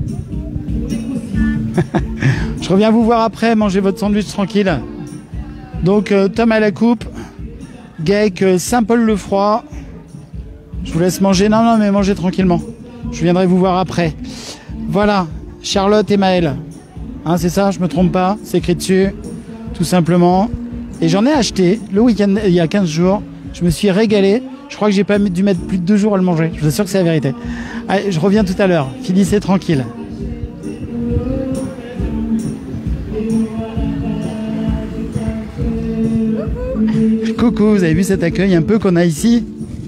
Je reviens vous voir après, mangez votre sandwich tranquille. Donc Tom à la coupe, Gaec Saint-Paul-le-Froid. Je vous laisse manger, non mais mangez tranquillement. Je viendrai vous voir après. Voilà, Charlotte et Maëlle. Hein, c'est ça, je me trompe pas, c'est écrit dessus, tout simplement. Et j'en ai acheté le week-end, il y a 15 jours. Je me suis régalé. Je crois que j'ai pas dû mettre plus de 2 jours à le manger. Je vous assure que c'est la vérité. Allez, je reviens tout à l'heure. Finissez tranquille. Coucou, vous avez vu cet accueil un peu qu'on a ici?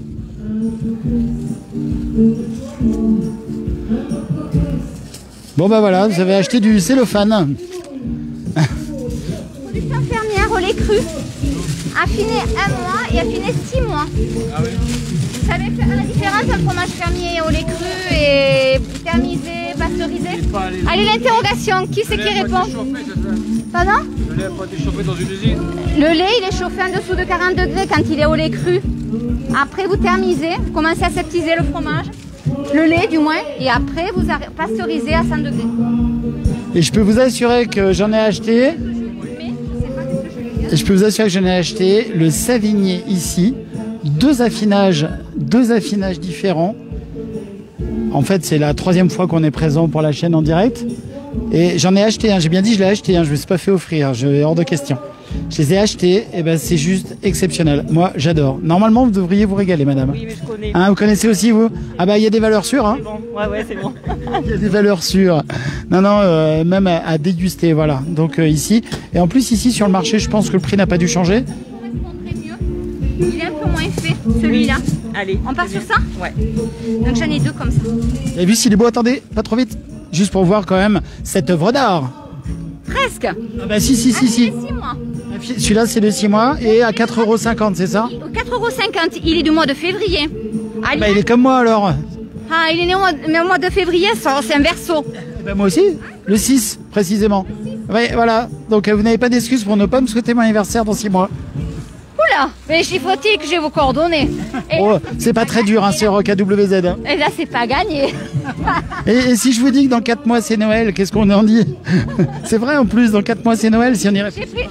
Bon bah voilà, vous avez acheté du cellophane. Production fermière au lait cru, affiné 1 mois et affiné 6 mois. Ah oui. Vous savez la différence entre fromage fermier au lait cru et thermisé, pasteurisé? Allez, l'interrogation, qui c'est qui répond? Pardon? Le lait n'a pas été chauffé dans une usine? Le lait, il est chauffé en dessous de 40 degrés quand il est au lait cru. Après, vous thermisez, vous commencez à aseptiser le fromage, le lait du moins, et après, vous pasteurisez à 100 degrés. Et je peux vous assurer que j'en ai acheté. Et je peux vous assurer que j'en ai acheté le Savigné ici. 2 affinages différents. En fait, c'est la 3e fois qu'on est présent pour la chaîne en direct. Et j'en ai acheté, hein, j'ai bien dit je l'ai acheté, hein, je ne me suis pas fait offrir, hors de question. Je les ai achetés, et ben c'est juste exceptionnel. Moi, j'adore. Normalement, vous devriez vous régaler, madame. Oui, mais je connais. Hein, vous connaissez aussi, vous? Ah bah, il y a des valeurs sûres, hein? C'est bon. Ouais, c'est bon. Il y a des valeurs sûres. Non, même à déguster, voilà. Donc ici, et en plus ici sur le marché, je pense que le prix n'a pas dû changer. Il est un peu moins fait, celui-là. Allez. On part sur ça? Ouais. Donc j'en ai 2 comme ça. Vous avez vu s'il est beau? Attendez, pas trop vite. Juste pour voir quand même cette œuvre d'art. Presque. Ah bah si. 6 mois. Celui-là c'est de 6 mois et à 4,50 €, c'est ça? 4,50 €, il est du mois de février. Ah bah il est comme moi alors. Ah, il est né au mois de février, c'est un verso. Bah moi aussi, le 6 précisément. Ouais, voilà, donc vous n'avez pas d'excuse pour ne pas me souhaiter mon anniversaire dans 6 mois. Oula, mais il faut-il que j'ai vos coordonnées. Oh, c'est pas très dur hein, sur KWZ. Hein. Et là, c'est pas gagné. Et si je vous dis que dans 4 mois c'est Noël, qu'est-ce qu'on en dit? C'est vrai en plus, dans 4 mois c'est Noël si on irait.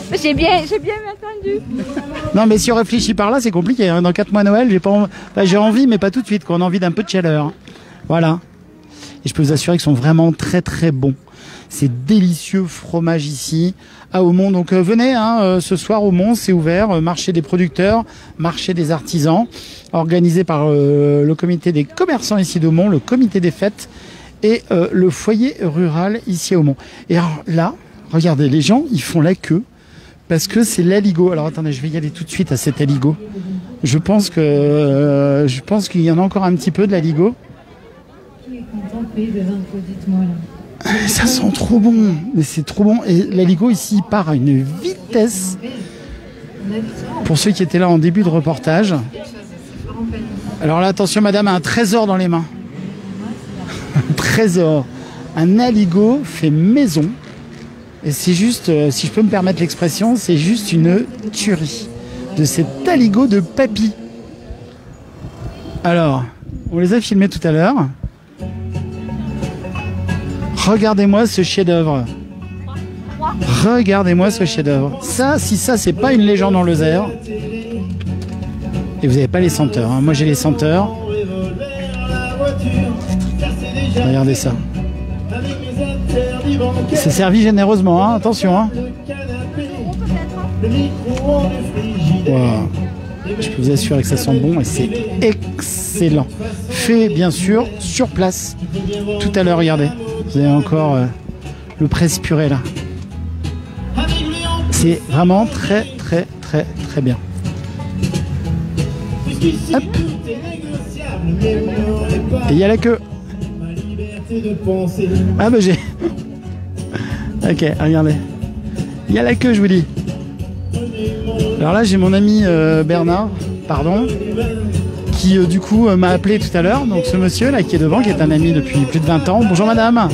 J'ai bien entendu. Non, mais si on réfléchit par là, c'est compliqué. Hein. Dans 4 mois Noël, j'ai envie, mais pas tout de suite. Quoi. On a envie d'un peu de chaleur. Voilà. Et je peux vous assurer qu'ils sont vraiment très très bons. C'est délicieux fromage ici à Aumont. Donc venez ce soir Aumont, c'est ouvert. Marché des producteurs, marché des artisans, organisé par le comité des commerçants ici d'Aumont, le comité des fêtes et le foyer rural ici à Aumont. Et alors là, regardez, les gens, ils font la queue parce que c'est l'aligot. Alors attendez, je vais y aller tout de suite à cet aligot. Je pense qu'il y en a encore un petit peu de l'aligot. Ça sent trop bon, mais c'est trop bon. Et l'aligot ici il part à une vitesse. Pour ceux qui étaient là en début de reportage. Alors là, attention, madame a un trésor dans les mains. Un trésor. Un aligot fait maison. Et c'est juste, si je peux me permettre l'expression, c'est juste une tuerie. De cet aligot de papy. Alors, on les a filmés tout à l'heure. Regardez-moi ce chef-d'œuvre. Regardez-moi ce chef-d'œuvre. Ça, si ça, c'est pas une légende en Lozère. Et vous n'avez pas les senteurs. Hein. Moi, j'ai les senteurs. Regardez ça. C'est servi généreusement. Hein. Attention. Hein. Wow. Je peux vous assurer que ça sent bon et c'est excellent. Fait, bien sûr, sur place. Tout à l'heure, regardez. Vous avez encore le presse purée là. C'est vraiment très très très très bien. Hop. Et il y a la queue. Ah bah j'ai... Ok, regardez. Il y a la queue, je vous dis. Alors là, j'ai mon ami Bernard, qui du coup m'a appelé tout à l'heure. Donc ce monsieur là qui est devant, qui est un ami depuis plus de 20 ans. Bonjour madame.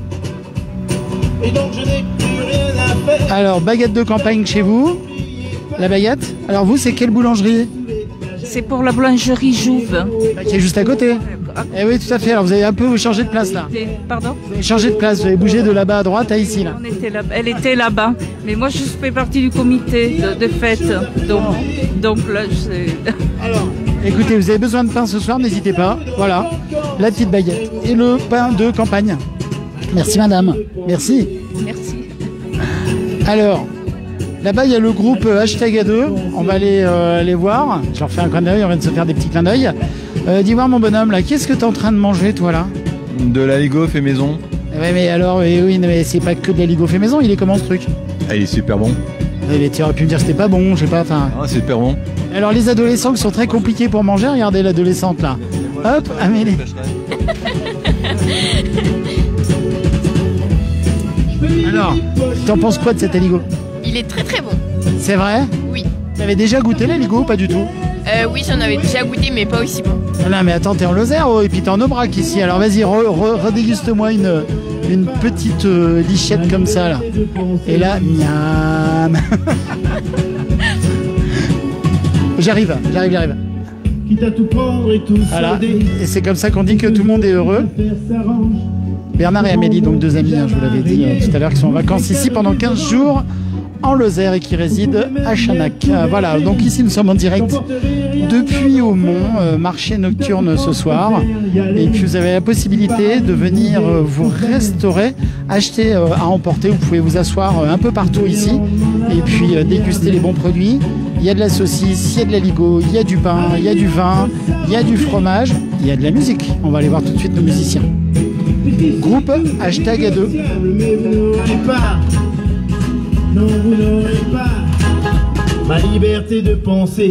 Alors, baguette de campagne chez vous. La baguette. Alors vous, c'est quelle boulangerie? C'est pour la boulangerie Jouve. Qui est juste à côté. Eh oui, tout à fait. Alors vous avez un peu changé de place là. Pardon? Vous avez changé de place, vous avez bougé de là-bas à droite à ici là. Elle était là-bas. Mais moi, je fais partie du comité de fête. Donc là, Alors, écoutez, vous avez besoin de pain ce soir, n'hésitez pas. Voilà, la petite baguette et le pain de campagne. Merci madame. Merci. Merci. Alors, là-bas, il y a le groupe #A2. On va aller voir. Je leur fais un clin d'œil, on vient de se faire des petits clins d'œil. Dis voir mon bonhomme là, qu'est-ce que tu es en train de manger toi là? De l'aligot fait maison. Ouais, mais alors, oui, mais c'est pas que de l'aligot fait maison, il est comment ce truc? Ah, il est super bon. Tu aurais pu me dire que c'était pas bon, je sais pas, enfin... Ah, c'est super bon. Alors les adolescents qui sont très compliqués pour manger, regardez l'adolescente là. Hop, Amélie. Alors, t'en penses quoi de cet aligot? Il est très très bon. C'est vrai? Oui. T'avais déjà goûté l'aligot ou pas du tout? Oui, j'en avais déjà goûté, mais pas aussi bon. Non, mais attends, t'es en Lozère et puis t'es en Aubrac ici. Alors vas-y, redéguste-moi une petite lichette comme ça là. Et là, miam. J'arrive. Voilà. Et c'est comme ça qu'on dit que tout le monde est heureux. Bernard et Amélie, donc deux amis, je vous l'avais dit tout à l'heure, qui sont en vacances ici pendant 15 jours en Lozère et qui résident à Chanac. Voilà, donc ici nous sommes en direct depuis Aumont, marché nocturne ce soir. Et puis vous avez la possibilité de venir vous restaurer, acheter à emporter. Vous pouvez vous asseoir un peu partout ici et puis déguster les bons produits. Il y a de la saucisse, il y a de l'aligot, il y a du pain, il y a du vin, il y a du fromage, il y a de la musique. On va aller voir tout de suite nos musiciens. Groupe #A2. Non, vous n'aurez pas ma liberté de penser,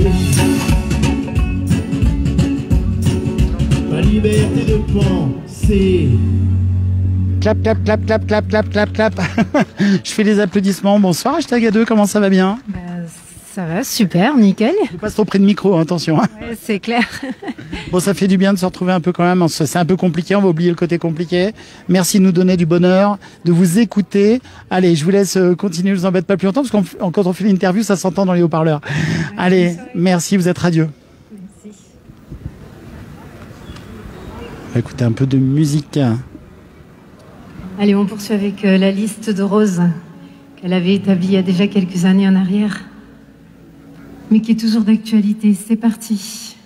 ma liberté de penser. Clap, clap, clap, clap, clap, clap, clap, clap. Je fais les applaudissements. Bonsoir #A2, comment ça va bien? Ça va, super, nickel. Je passe trop près de micro, attention. Hein. Ouais, c'est clair. Bon, ça fait du bien de se retrouver un peu quand même. C'est un peu compliqué, on va oublier le côté compliqué. Merci de nous donner du bonheur, de vous écouter. Allez, je vous laisse continuer, je vous embête pas plus longtemps, parce que quand on fait l'interview, ça s'entend dans les haut-parleurs. Allez, merci, vous êtes radieux. Merci. On va écouter un peu de musique. Allez, on poursuit avec la liste de Rose, qu'elle avait établi il y a déjà quelques années en arrière, mais qui est toujours d'actualité. C'est parti.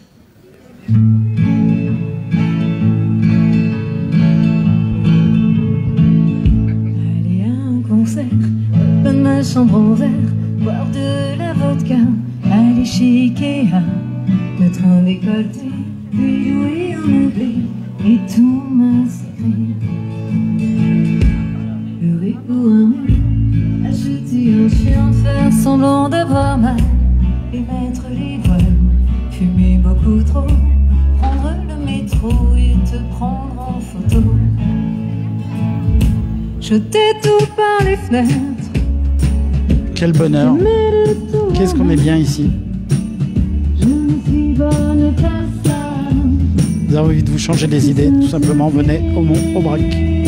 Aller à un concert, dans ma chambre en verre, boire de la vodka, aller chez Ikea, mettre un décolleté, puis jouer en anglais, et tout massacré. Pleurer pour un mec, acheter un chien, faire semblant d'avoir mal, et mettre les voiles, fumer beaucoup trop, prendre le métro et te prendre en photo. Jeter tout par les fenêtres. Quel bonheur. Qu'est-ce qu'on est bien ici. Vous avez envie de vous changer des idées, tout simplement, venez au Mont Aubrac.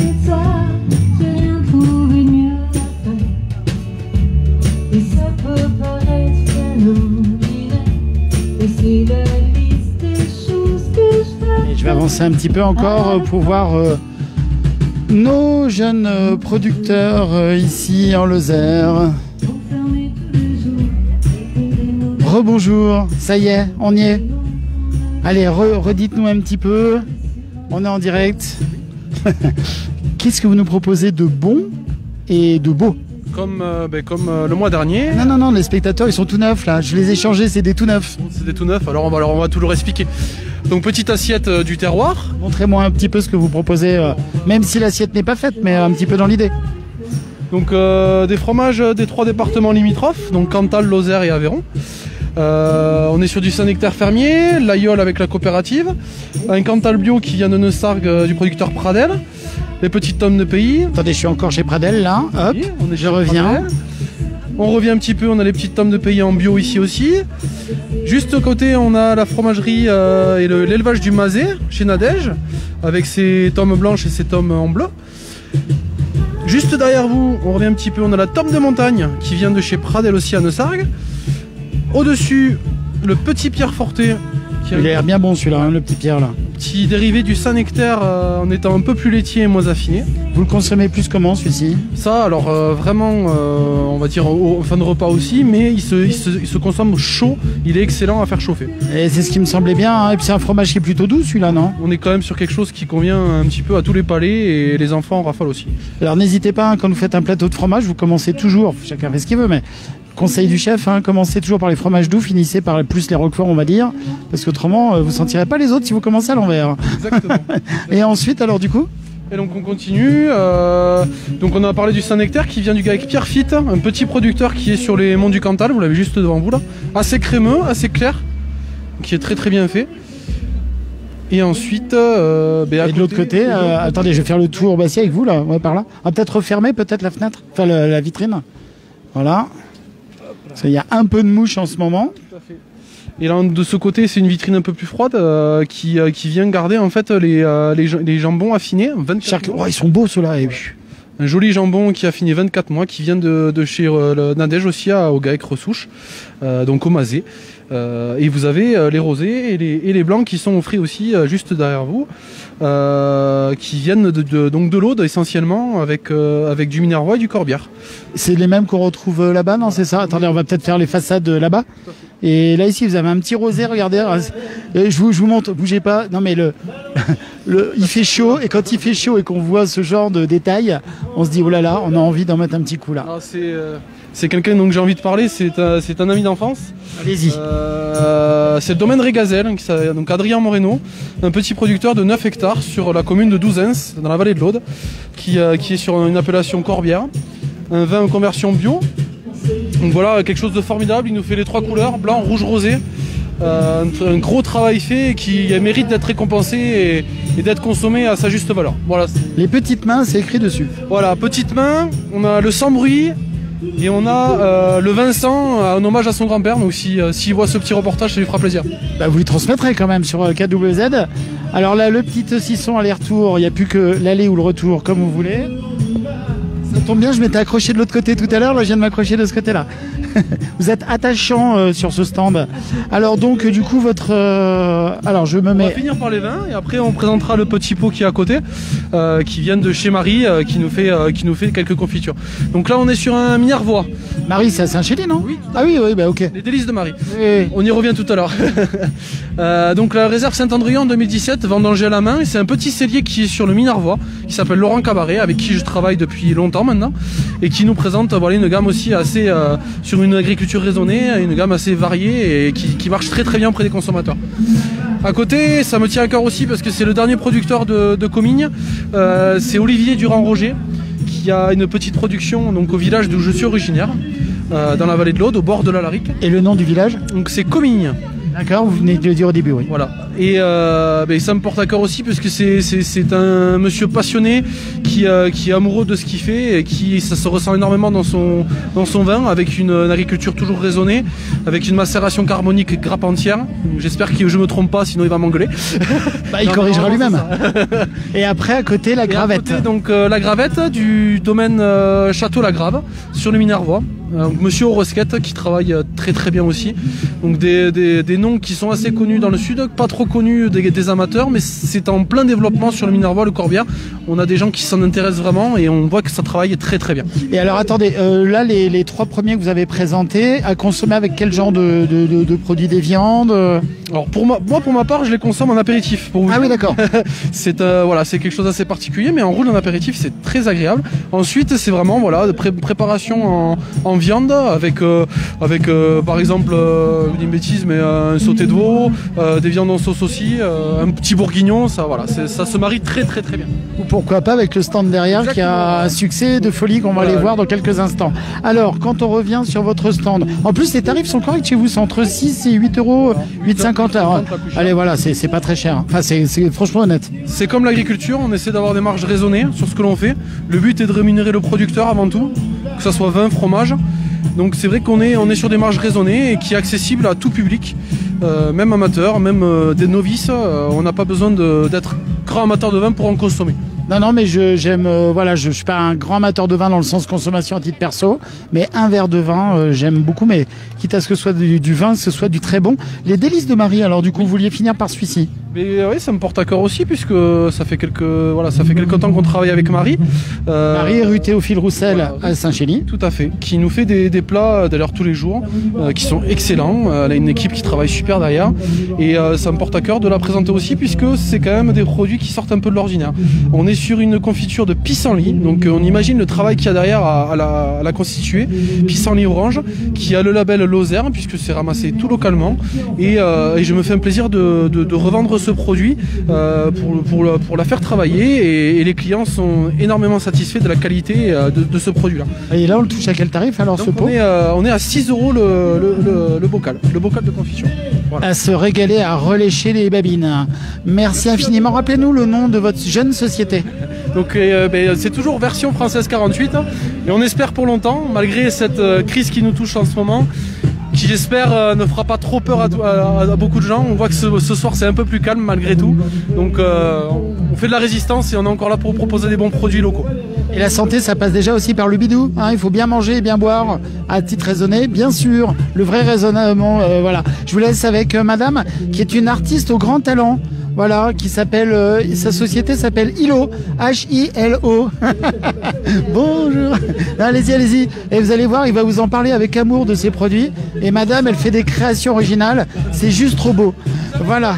Et je vais avancer un petit peu encore pour voir nos jeunes producteurs ici en Lozère. Rebonjour, ça y est, on y est. Allez, redites-nous un petit peu. On est en direct. Qu'est-ce que vous nous proposez de bon et de beau? Comme le mois dernier. Non, les spectateurs ils sont tout neufs là. Je les ai changés, c'est des tout neufs. C'est des tout neufs, alors on va tout leur expliquer. Donc petite assiette du terroir. Montrez-moi un petit peu ce que vous proposez, même si l'assiette n'est pas faite, mais un petit peu dans l'idée. Donc des fromages des 3 départements limitrophes, donc Cantal, Lozère et Aveyron. On est sur du Saint-Nectaire fermier, l'aïeul avec la coopérative, un Cantal bio qui vient de Neussargues du producteur Pradel, les petites tomes de pays. Attendez, je suis encore chez Pradel là, hop, oui, je reviens. Pradel. On revient un petit peu, on a les petites tomes de pays en bio ici aussi. Juste à côté, on a la fromagerie et l'élevage du Mazet chez Nadège, avec ses tomes blanches et ses tomes en bleu. Juste derrière vous, on revient un petit peu, on a la tome de montagne qui vient de chez Pradel aussi à Neussargues. Au-dessus, le petit Pierre Forté. Il a l'air bien bon celui-là, hein, le petit Pierre là. Petit dérivé du Saint-Nectaire en étant un peu plus laitier et moins affiné. Vous le consommez plus comment celui-ci? Ça, alors vraiment, on va dire en fin de repas aussi, mais il se consomme chaud, il est excellent à faire chauffer. Et c'est ce qui me semblait bien, hein. Et puis c'est un fromage qui est plutôt doux celui-là, non? On est quand même sur quelque chose qui convient un petit peu à tous les palais et les enfants en raffolent aussi. Alors n'hésitez pas, hein, quand vous faites un plateau de fromage, vous commencez toujours, chacun fait ce qu'il veut, mais conseil du chef, hein, commencez toujours par les fromages doux, finissez par plus les roquefort on va dire, parce qu'autrement vous sentirez pas les autres si vous commencez à l'envers. Exactement. Et ensuite alors du coup? Et donc on continue, donc on a parlé du Saint-Nectaire qui vient du gars avec Pierre Fitte, un petit producteur qui est sur les monts du Cantal, vous l'avez juste devant vous là, assez crémeux, assez clair, qui est très très bien fait. Et ensuite, et de l'autre côté, attendez, je vais faire le tour Bassi avec vous là, ouais, par là. On va peut-être refermer peut-être la fenêtre, enfin la vitrine. Voilà. Parce qu'il y a un peu de mouche en ce moment. Tout à fait. Et là de ce côté, c'est une vitrine un peu plus froide qui vient garder en fait les jambons affinés. 24 mois. Oh, ils sont beaux ceux-là. Un joli jambon qui a affiné 24 mois, qui vient de chez Nadège aussi au Gaec Ressouche, donc au Mazet. Et vous avez les rosés et les blancs qui sont offrits aussi juste derrière vous, qui viennent donc de l'Aude essentiellement avec du Minervois et du Corbière. C'est les mêmes qu'on retrouve là-bas, non? C'est ça? Attendez, on va peut-être faire les façades là-bas. Et là ici vous avez un petit rosé, regardez. Je vous montre, bougez pas. Non mais il fait chaud, et quand il fait chaud et qu'on voit ce genre de détails, on se dit oh là là, on a envie d'en mettre un petit coup là. Ah, c'est quelqu'un dont j'ai envie de parler, c'est un ami d'enfance. Allez-y. C'est le domaine Régazel, donc Adrien Moreno, un petit producteur de 9 hectares sur la commune de Douzens, dans la vallée de l'Aude, qui est sur une appellation Corbière, un vin en conversion bio. Donc voilà, quelque chose de formidable, il nous fait les 3 couleurs, blanc, rouge, rosé. Un gros travail fait qui mérite d'être récompensé et d'être consommé à sa juste valeur. Voilà. Les petites mains, c'est écrit dessus. Voilà, petites mains, on a le sans bruit. Et on a le Vincent, un hommage à son grand-père, donc s'il voit ce petit reportage, ça lui fera plaisir. Bah, vous lui transmettrez quand même sur KWZ. Alors là, le petit saucisson aller-retour, il n'y a plus que l'aller ou le retour, comme vous voulez. Ça tombe bien, je m'étais accroché de l'autre côté tout à l'heure, là je viens de m'accrocher de ce côté-là. Vous êtes attachant sur ce stand. Alors donc du coup votre... alors je me mets... On va finir par les vins et après on présentera le petit pot qui est à côté, qui vient de chez Marie, qui nous fait quelques confitures. Donc là on est sur un Minervois. Marie, c'est à Saint-Chély, non? Oui. Ah oui, bah ok. Les délices de Marie. Oui. On y revient tout à l'heure. Donc la réserve Saint-Andrian en 2017, vendangée à la main, et c'est un petit cellier qui est sur le Minervois, qui s'appelle Laurent Cabaret, avec qui je travaille depuis longtemps maintenant, et qui nous présente voilà, une gamme aussi assez sur une agriculture raisonnée, une gamme assez variée et qui marche très très bien auprès des consommateurs. À côté, ça me tient à cœur aussi parce que c'est le dernier producteur de Comminges, c'est Olivier Durand-Roger, qui a une petite production donc, au village d'où je suis originaire, dans la vallée de l'Aude, au bord de la Larique. Et le nom du village? Donc c'est Comminges. D'accord, vous venez de le dire au début, oui. Voilà. Et ça me porte à cœur aussi parce que c'est un monsieur passionné qui est amoureux de ce qu'il fait et ça se ressent énormément dans son vin, avec une agriculture toujours raisonnée, avec une macération carbonique grappe entière. J'espère que je me trompe pas, sinon il va m'engueuler. Bah, il corrigera lui-même. Et après, à côté, la Gravette. À côté, donc la Gravette du domaine Château La Grave, sur le Minervois. Monsieur Orosquette qui travaille très très bien aussi. Donc des noms qui sont assez connus dans le sud, pas trop connus des amateurs, mais c'est en plein développement sur le Minervois, le Corbière. On a des gens qui s'en intéressent vraiment et on voit que ça travaille très très bien. Et alors attendez, là les trois premiers que vous avez présentés, à consommer avec quel genre de produits, des viandes? Alors pour ma part, je les consomme en apéritif. Pour vous oui, d'accord. C'est quelque chose d'assez particulier, mais en roule en apéritif, c'est très agréable. Ensuite, c'est vraiment voilà de préparation en viande avec par exemple une bêtise, mais un sauté de veau, des viandes en sauce aussi, un petit bourguignon, ça se marie très très très bien. Ou pourquoi pas avec le stand derrière. Exactement. Qui a un succès de folie qu'on va aller voir dans quelques instants. Alors quand on revient sur votre stand, en plus les tarifs sont corrects chez vous, c'est entre 6 et 8 €, 8,50 €. Allez voilà, c'est pas très cher. Enfin c'est franchement honnête. C'est comme l'agriculture, on essaie d'avoir des marges raisonnées sur ce que l'on fait. Le but est de rémunérer le producteur avant tout, que ce soit vin, fromage. Donc c'est vrai qu'on est sur des marges raisonnées et qui est accessible à tout public, même amateur, même des novices. On n'a pas besoin d'être grand amateur de vin pour en consommer. Non, mais j'aime, voilà, je suis pas un grand amateur de vin dans le sens consommation à titre perso, mais un verre de vin, j'aime beaucoup, mais quitte à ce que ce soit du vin, que ce soit du très bon. Les délices de Marie, alors du coup, vous vouliez finir par celui-ci? Mais oui, ça me porte à cœur aussi, puisque ça fait quelques temps qu'on travaille avec Marie. Marie, rue Théophile Roussel à Saint-Chély. Tout à fait, qui nous fait des plats d'ailleurs tous les jours, qui sont excellents. Elle a une équipe qui travaille super derrière, et ça me porte à cœur de la présenter aussi, puisque c'est quand même des produits qui sortent un peu de l'ordinaire. On est sur une confiture de pissenlit, donc on imagine le travail qu'il y a derrière à la constituer. Pissenlit orange, qui a le label Lozère, puisque c'est ramassé tout localement, et je me fais un plaisir de revendre ce produit pour la faire travailler, et les clients sont énormément satisfaits de la qualité de ce produit-là. Et là on le touche à quel tarif alors? Donc ce pot on est à 6 € le bocal de confiture. Voilà. À se régaler, à relécher les babines. Merci infiniment. Rappelez-nous le nom de votre jeune société. Donc c'est toujours version française 48, et on espère pour longtemps, malgré cette crise qui nous touche en ce moment, qui j'espère ne fera pas trop peur à beaucoup de gens. On voit que ce soir c'est un peu plus calme malgré tout, donc on fait de la résistance et on est encore là pour proposer des bons produits locaux. Et la santé, ça passe déjà aussi par le bidou, hein, il faut bien manger et bien boire à titre raisonné, bien sûr, le vrai raisonnement, voilà. Je vous laisse avec madame, qui est une artiste au grand talent. Voilà, qui s'appelle, sa société s'appelle Hilo, H-I-L-O. Bonjour. Allez-y. Et vous allez voir, il va vous en parler avec amour de ses produits. Et madame, elle fait des créations originales. C'est juste trop beau. Voilà.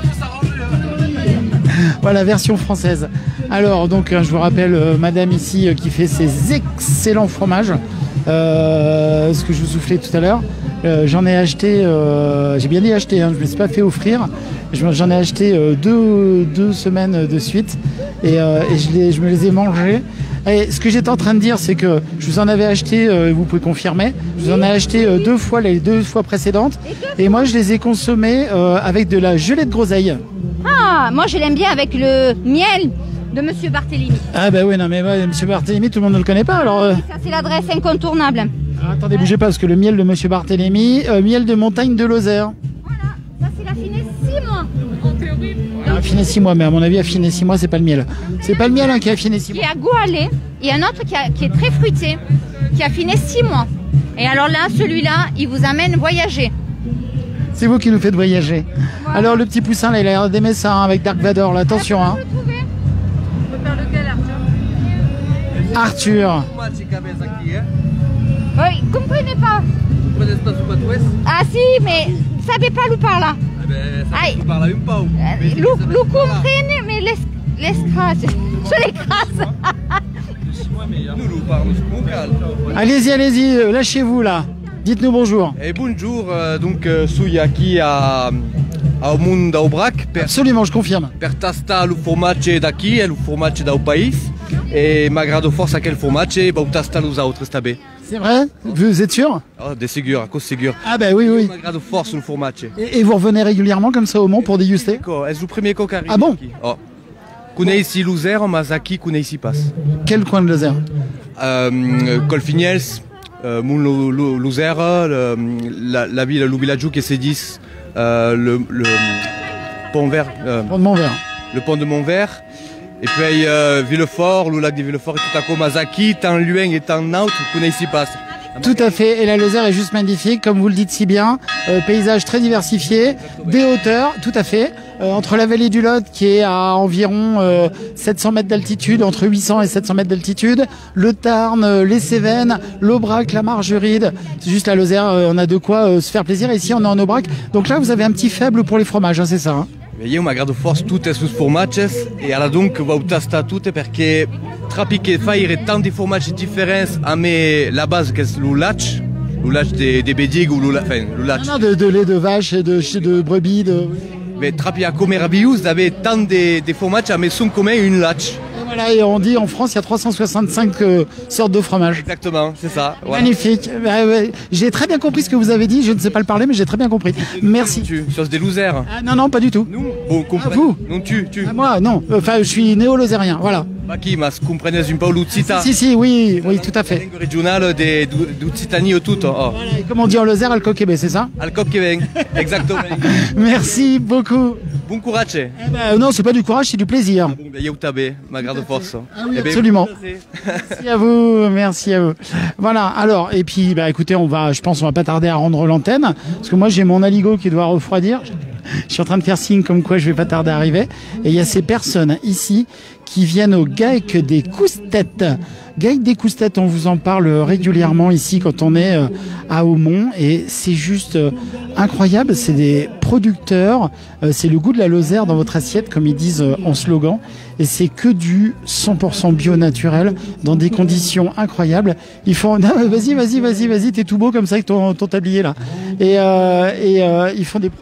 Voilà, version française. Alors, donc, je vous rappelle, madame ici, qui fait ses excellents fromages. Ce que je vous soufflais tout à l'heure. J'en ai acheté, j'ai bien dit acheter, hein, je ne me suis pas fait offrir. J'en ai acheté deux semaines de suite et je me les ai mangés. Et ce que j'étais en train de dire, c'est que je vous en avais acheté, vous pouvez confirmer, je vous en ai acheté les deux fois précédentes, et moi je les ai consommés avec de la gelée de groseille. Ah, moi je l'aime bien avec le miel de Monsieur Barthélémy. Ah bah oui, non mais Monsieur Barthélémy, tout le monde ne le connaît pas alors. Ça c'est l'adresse incontournable. Alors, attendez, bougez pas, parce que le miel de Monsieur Barthélémy, miel de montagne de Lozère. Voilà, ça c'est l'affiné 6 mois. En théorie. Affiné 6 mois, mais à mon avis, affiné 6 mois, c'est pas le miel. C'est pas le miel hein, qui est affiné 6 mois. Qui est à goût à lait, et un autre qui est très fruité, qui a affiné 6 mois. Et alors là, celui-là, il vous amène voyager. C'est vous qui nous faites voyager. Voilà. Alors le petit poussin là, il a l'air d'aimer ça hein, avec Dark Vador, là, attention. Hein. On peut faire lequel, Arthur. Oui, vous comprenez pas. Ah si, mais ça ne pas lui par là. Lu comprene, mais l'escrase. Je l'écrase. Allez-y, allez-y, lâchez-vous là. Dites-nous bonjour. Et bonjour, donc suis aqui ao mundo da Aubrac. Absolument, je confirme. Per tasta lo formaggio daqui e lo formaggio da país. E m'agrado força aquele formaggio, vou tastar os outros também. C'est vrai? Vous êtes sûr? Oh, de ségur, à cause ségur. Ah bah oui, oui. M'agrado força no formaggio. Et vous revenez régulièrement comme ça au Mont pour déguster? C'est le premier coq arrive. Ah bon? Aqui. Oh. Conheci Luzère, mas aqui conheci pas. Quel coin de Lozère? Colfignels, Moun Luzère, la ville, le village qui c'est 10, le pont vert. Pont de Montvert. Le pont de Montvert. Et puis Villefort, le lac de Villefort et tout à coup, Mazaki, tant Lueng et tant Naut, conheci pas. Tout à fait, et la Lozère est juste magnifique, comme vous le dites si bien, paysage très diversifié, des hauteurs, tout à fait, entre la vallée du Lot qui est à environ 700 mètres d'altitude, entre 800 et 700 mètres d'altitude, le Tarn, les Cévennes, l'Aubrac, la Margeride, c'est juste la Lozère, on a de quoi se faire plaisir, et ici on est en Aubrac, donc là vous avez un petit faible pour les fromages, hein, c'est ça hein? Io m'agrado forse tutte sui formaggi e alla donc vou tastare tutte perché trapi che fare tanti formaggi differenti a me la base che è l'ulach des bédig ou l'ulach. Non, de lait de vache et de brebis, de... Mais trapi a come rabius d'avere tanti des formaggi a me sont comme une lach. Voilà, et on dit en France, il y a 365 sortes de fromage. Exactement, c'est ça. Voilà. Magnifique. J'ai très bien compris ce que vous avez dit. Je ne sais pas le parler, mais j'ai très bien compris. Merci. Sauce des Lozères. Ah, non, non, pas du tout. Bon, vous? Non, tu. Ah, moi, non. Enfin, je suis néo-lozérien, voilà. Ma chi, ma comprenez un po' l'Uzzita? Si, oui, tout à fait. La régionale d'Uzzitanie au tout. Oh. Voilà, comme on dit en Lozère, al coquebé, c'est ça? Al coquebé, exactement. Merci beaucoup. Bon courage. Non, c'est pas du courage, c'est du plaisir. Bon, ben, Yautabe, ma grande force. Ah oui, absolument. Merci à vous. Voilà, alors, et puis, bah, écoutez, je pense qu'on va pas tarder à rendre l'antenne, parce que moi, j'ai mon aligot qui doit refroidir. Je suis en train de faire signe comme quoi je vais pas tarder à arriver. Et il y a ces personnes ici qui viennent au GAEC des Coustettes. GAEC des Coustettes, on vous en parle régulièrement ici quand on est à Aumont. Et c'est juste incroyable. C'est des producteurs. C'est le goût de la Lozère dans votre assiette, comme ils disent en slogan. Et c'est que du 100% bio naturel dans des conditions incroyables. Ils font, vas-y, t'es tout beau comme ça avec ton tablier là. Et ils font des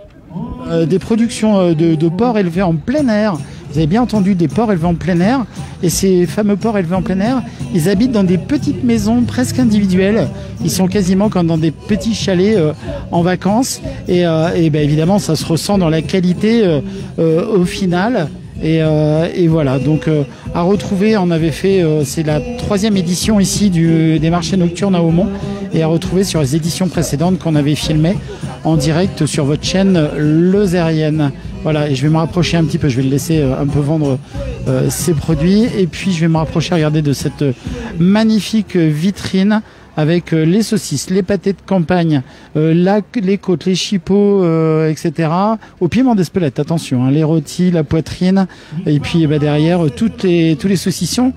productions de porcs élevés en plein air. Vous avez bien entendu, des porcs élevés en plein air. Et ces fameux porcs élevés en plein air, ils habitent dans des petites maisons presque individuelles. Ils sont quasiment comme dans des petits chalets en vacances. Et ben évidemment, ça se ressent dans la qualité au final. Et voilà, donc à retrouver, on avait fait, c'est la 3e édition ici des marchés nocturnes à Aumont, et à retrouver sur les éditions précédentes qu'on avait filmées en direct sur votre chaîne lozérienne. Voilà, et je vais me rapprocher un petit peu, je vais le laisser un peu vendre ses produits, et puis je vais me rapprocher, regardez, de cette magnifique vitrine avec les saucisses, les pâtés de campagne, les côtes, les chipots, etc. Au piment d'Espelette, attention, hein, les rôtis, la poitrine, et puis derrière tous les saucissons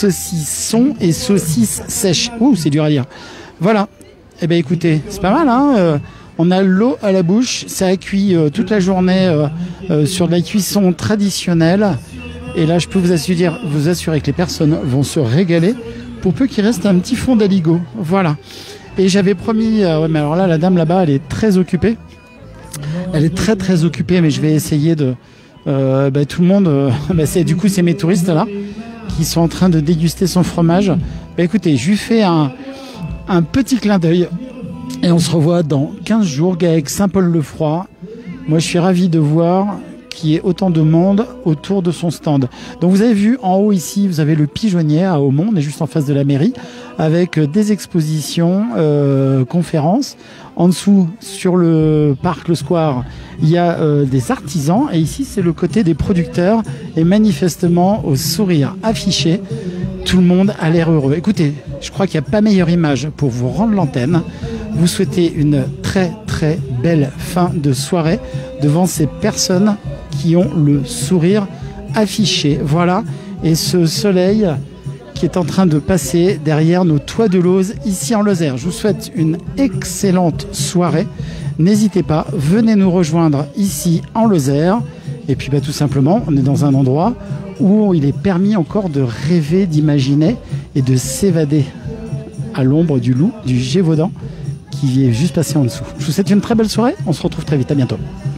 et saucisses sèches. Ouh, c'est dur à dire. Voilà. Eh ben écoutez, c'est pas mal, hein. On a l'eau à la bouche, ça a cuit toute la journée sur de la cuisson traditionnelle. Et là, je peux vous assurer que les personnes vont se régaler, pour peu qu'il reste un petit fond d'aligot. Voilà. Et j'avais promis, mais alors là, la dame là-bas, elle est très occupée. Elle est très très occupée, mais je vais essayer de... tout le monde... du coup, c'est mes touristes là, qui sont en train de déguster son fromage. Écoutez, je lui fais un petit clin d'œil. Et on se revoit dans 15 jours, GAEC Saint-Paul-le-Froid. Moi, je suis ravi de voir qu'il y ait autant de monde autour de son stand. Donc vous avez vu en haut ici, vous avez le Pigeonnier à Aumont, on est juste en face de la mairie, avec des expositions, conférences. En dessous, sur le parc, le square, il y a des artisans. Et ici, c'est le côté des producteurs. Et manifestement, au sourire affiché, tout le monde a l'air heureux. Écoutez, je crois qu'il n'y a pas meilleure image pour vous rendre l'antenne. Vous souhaitez une très très belle fin de soirée devant ces personnes qui ont le sourire affiché. Voilà. Et ce soleil qui est en train de passer derrière nos toits de Lozes ici en Lozère. Je vous souhaite une excellente soirée. N'hésitez pas, venez nous rejoindre ici en Lozère. Et puis tout simplement, on est dans un endroit où il est permis encore de rêver, d'imaginer et de s'évader à l'ombre du loup, du Gévaudan qui est juste passé en dessous. Je vous souhaite une très belle soirée. On se retrouve très vite. À bientôt.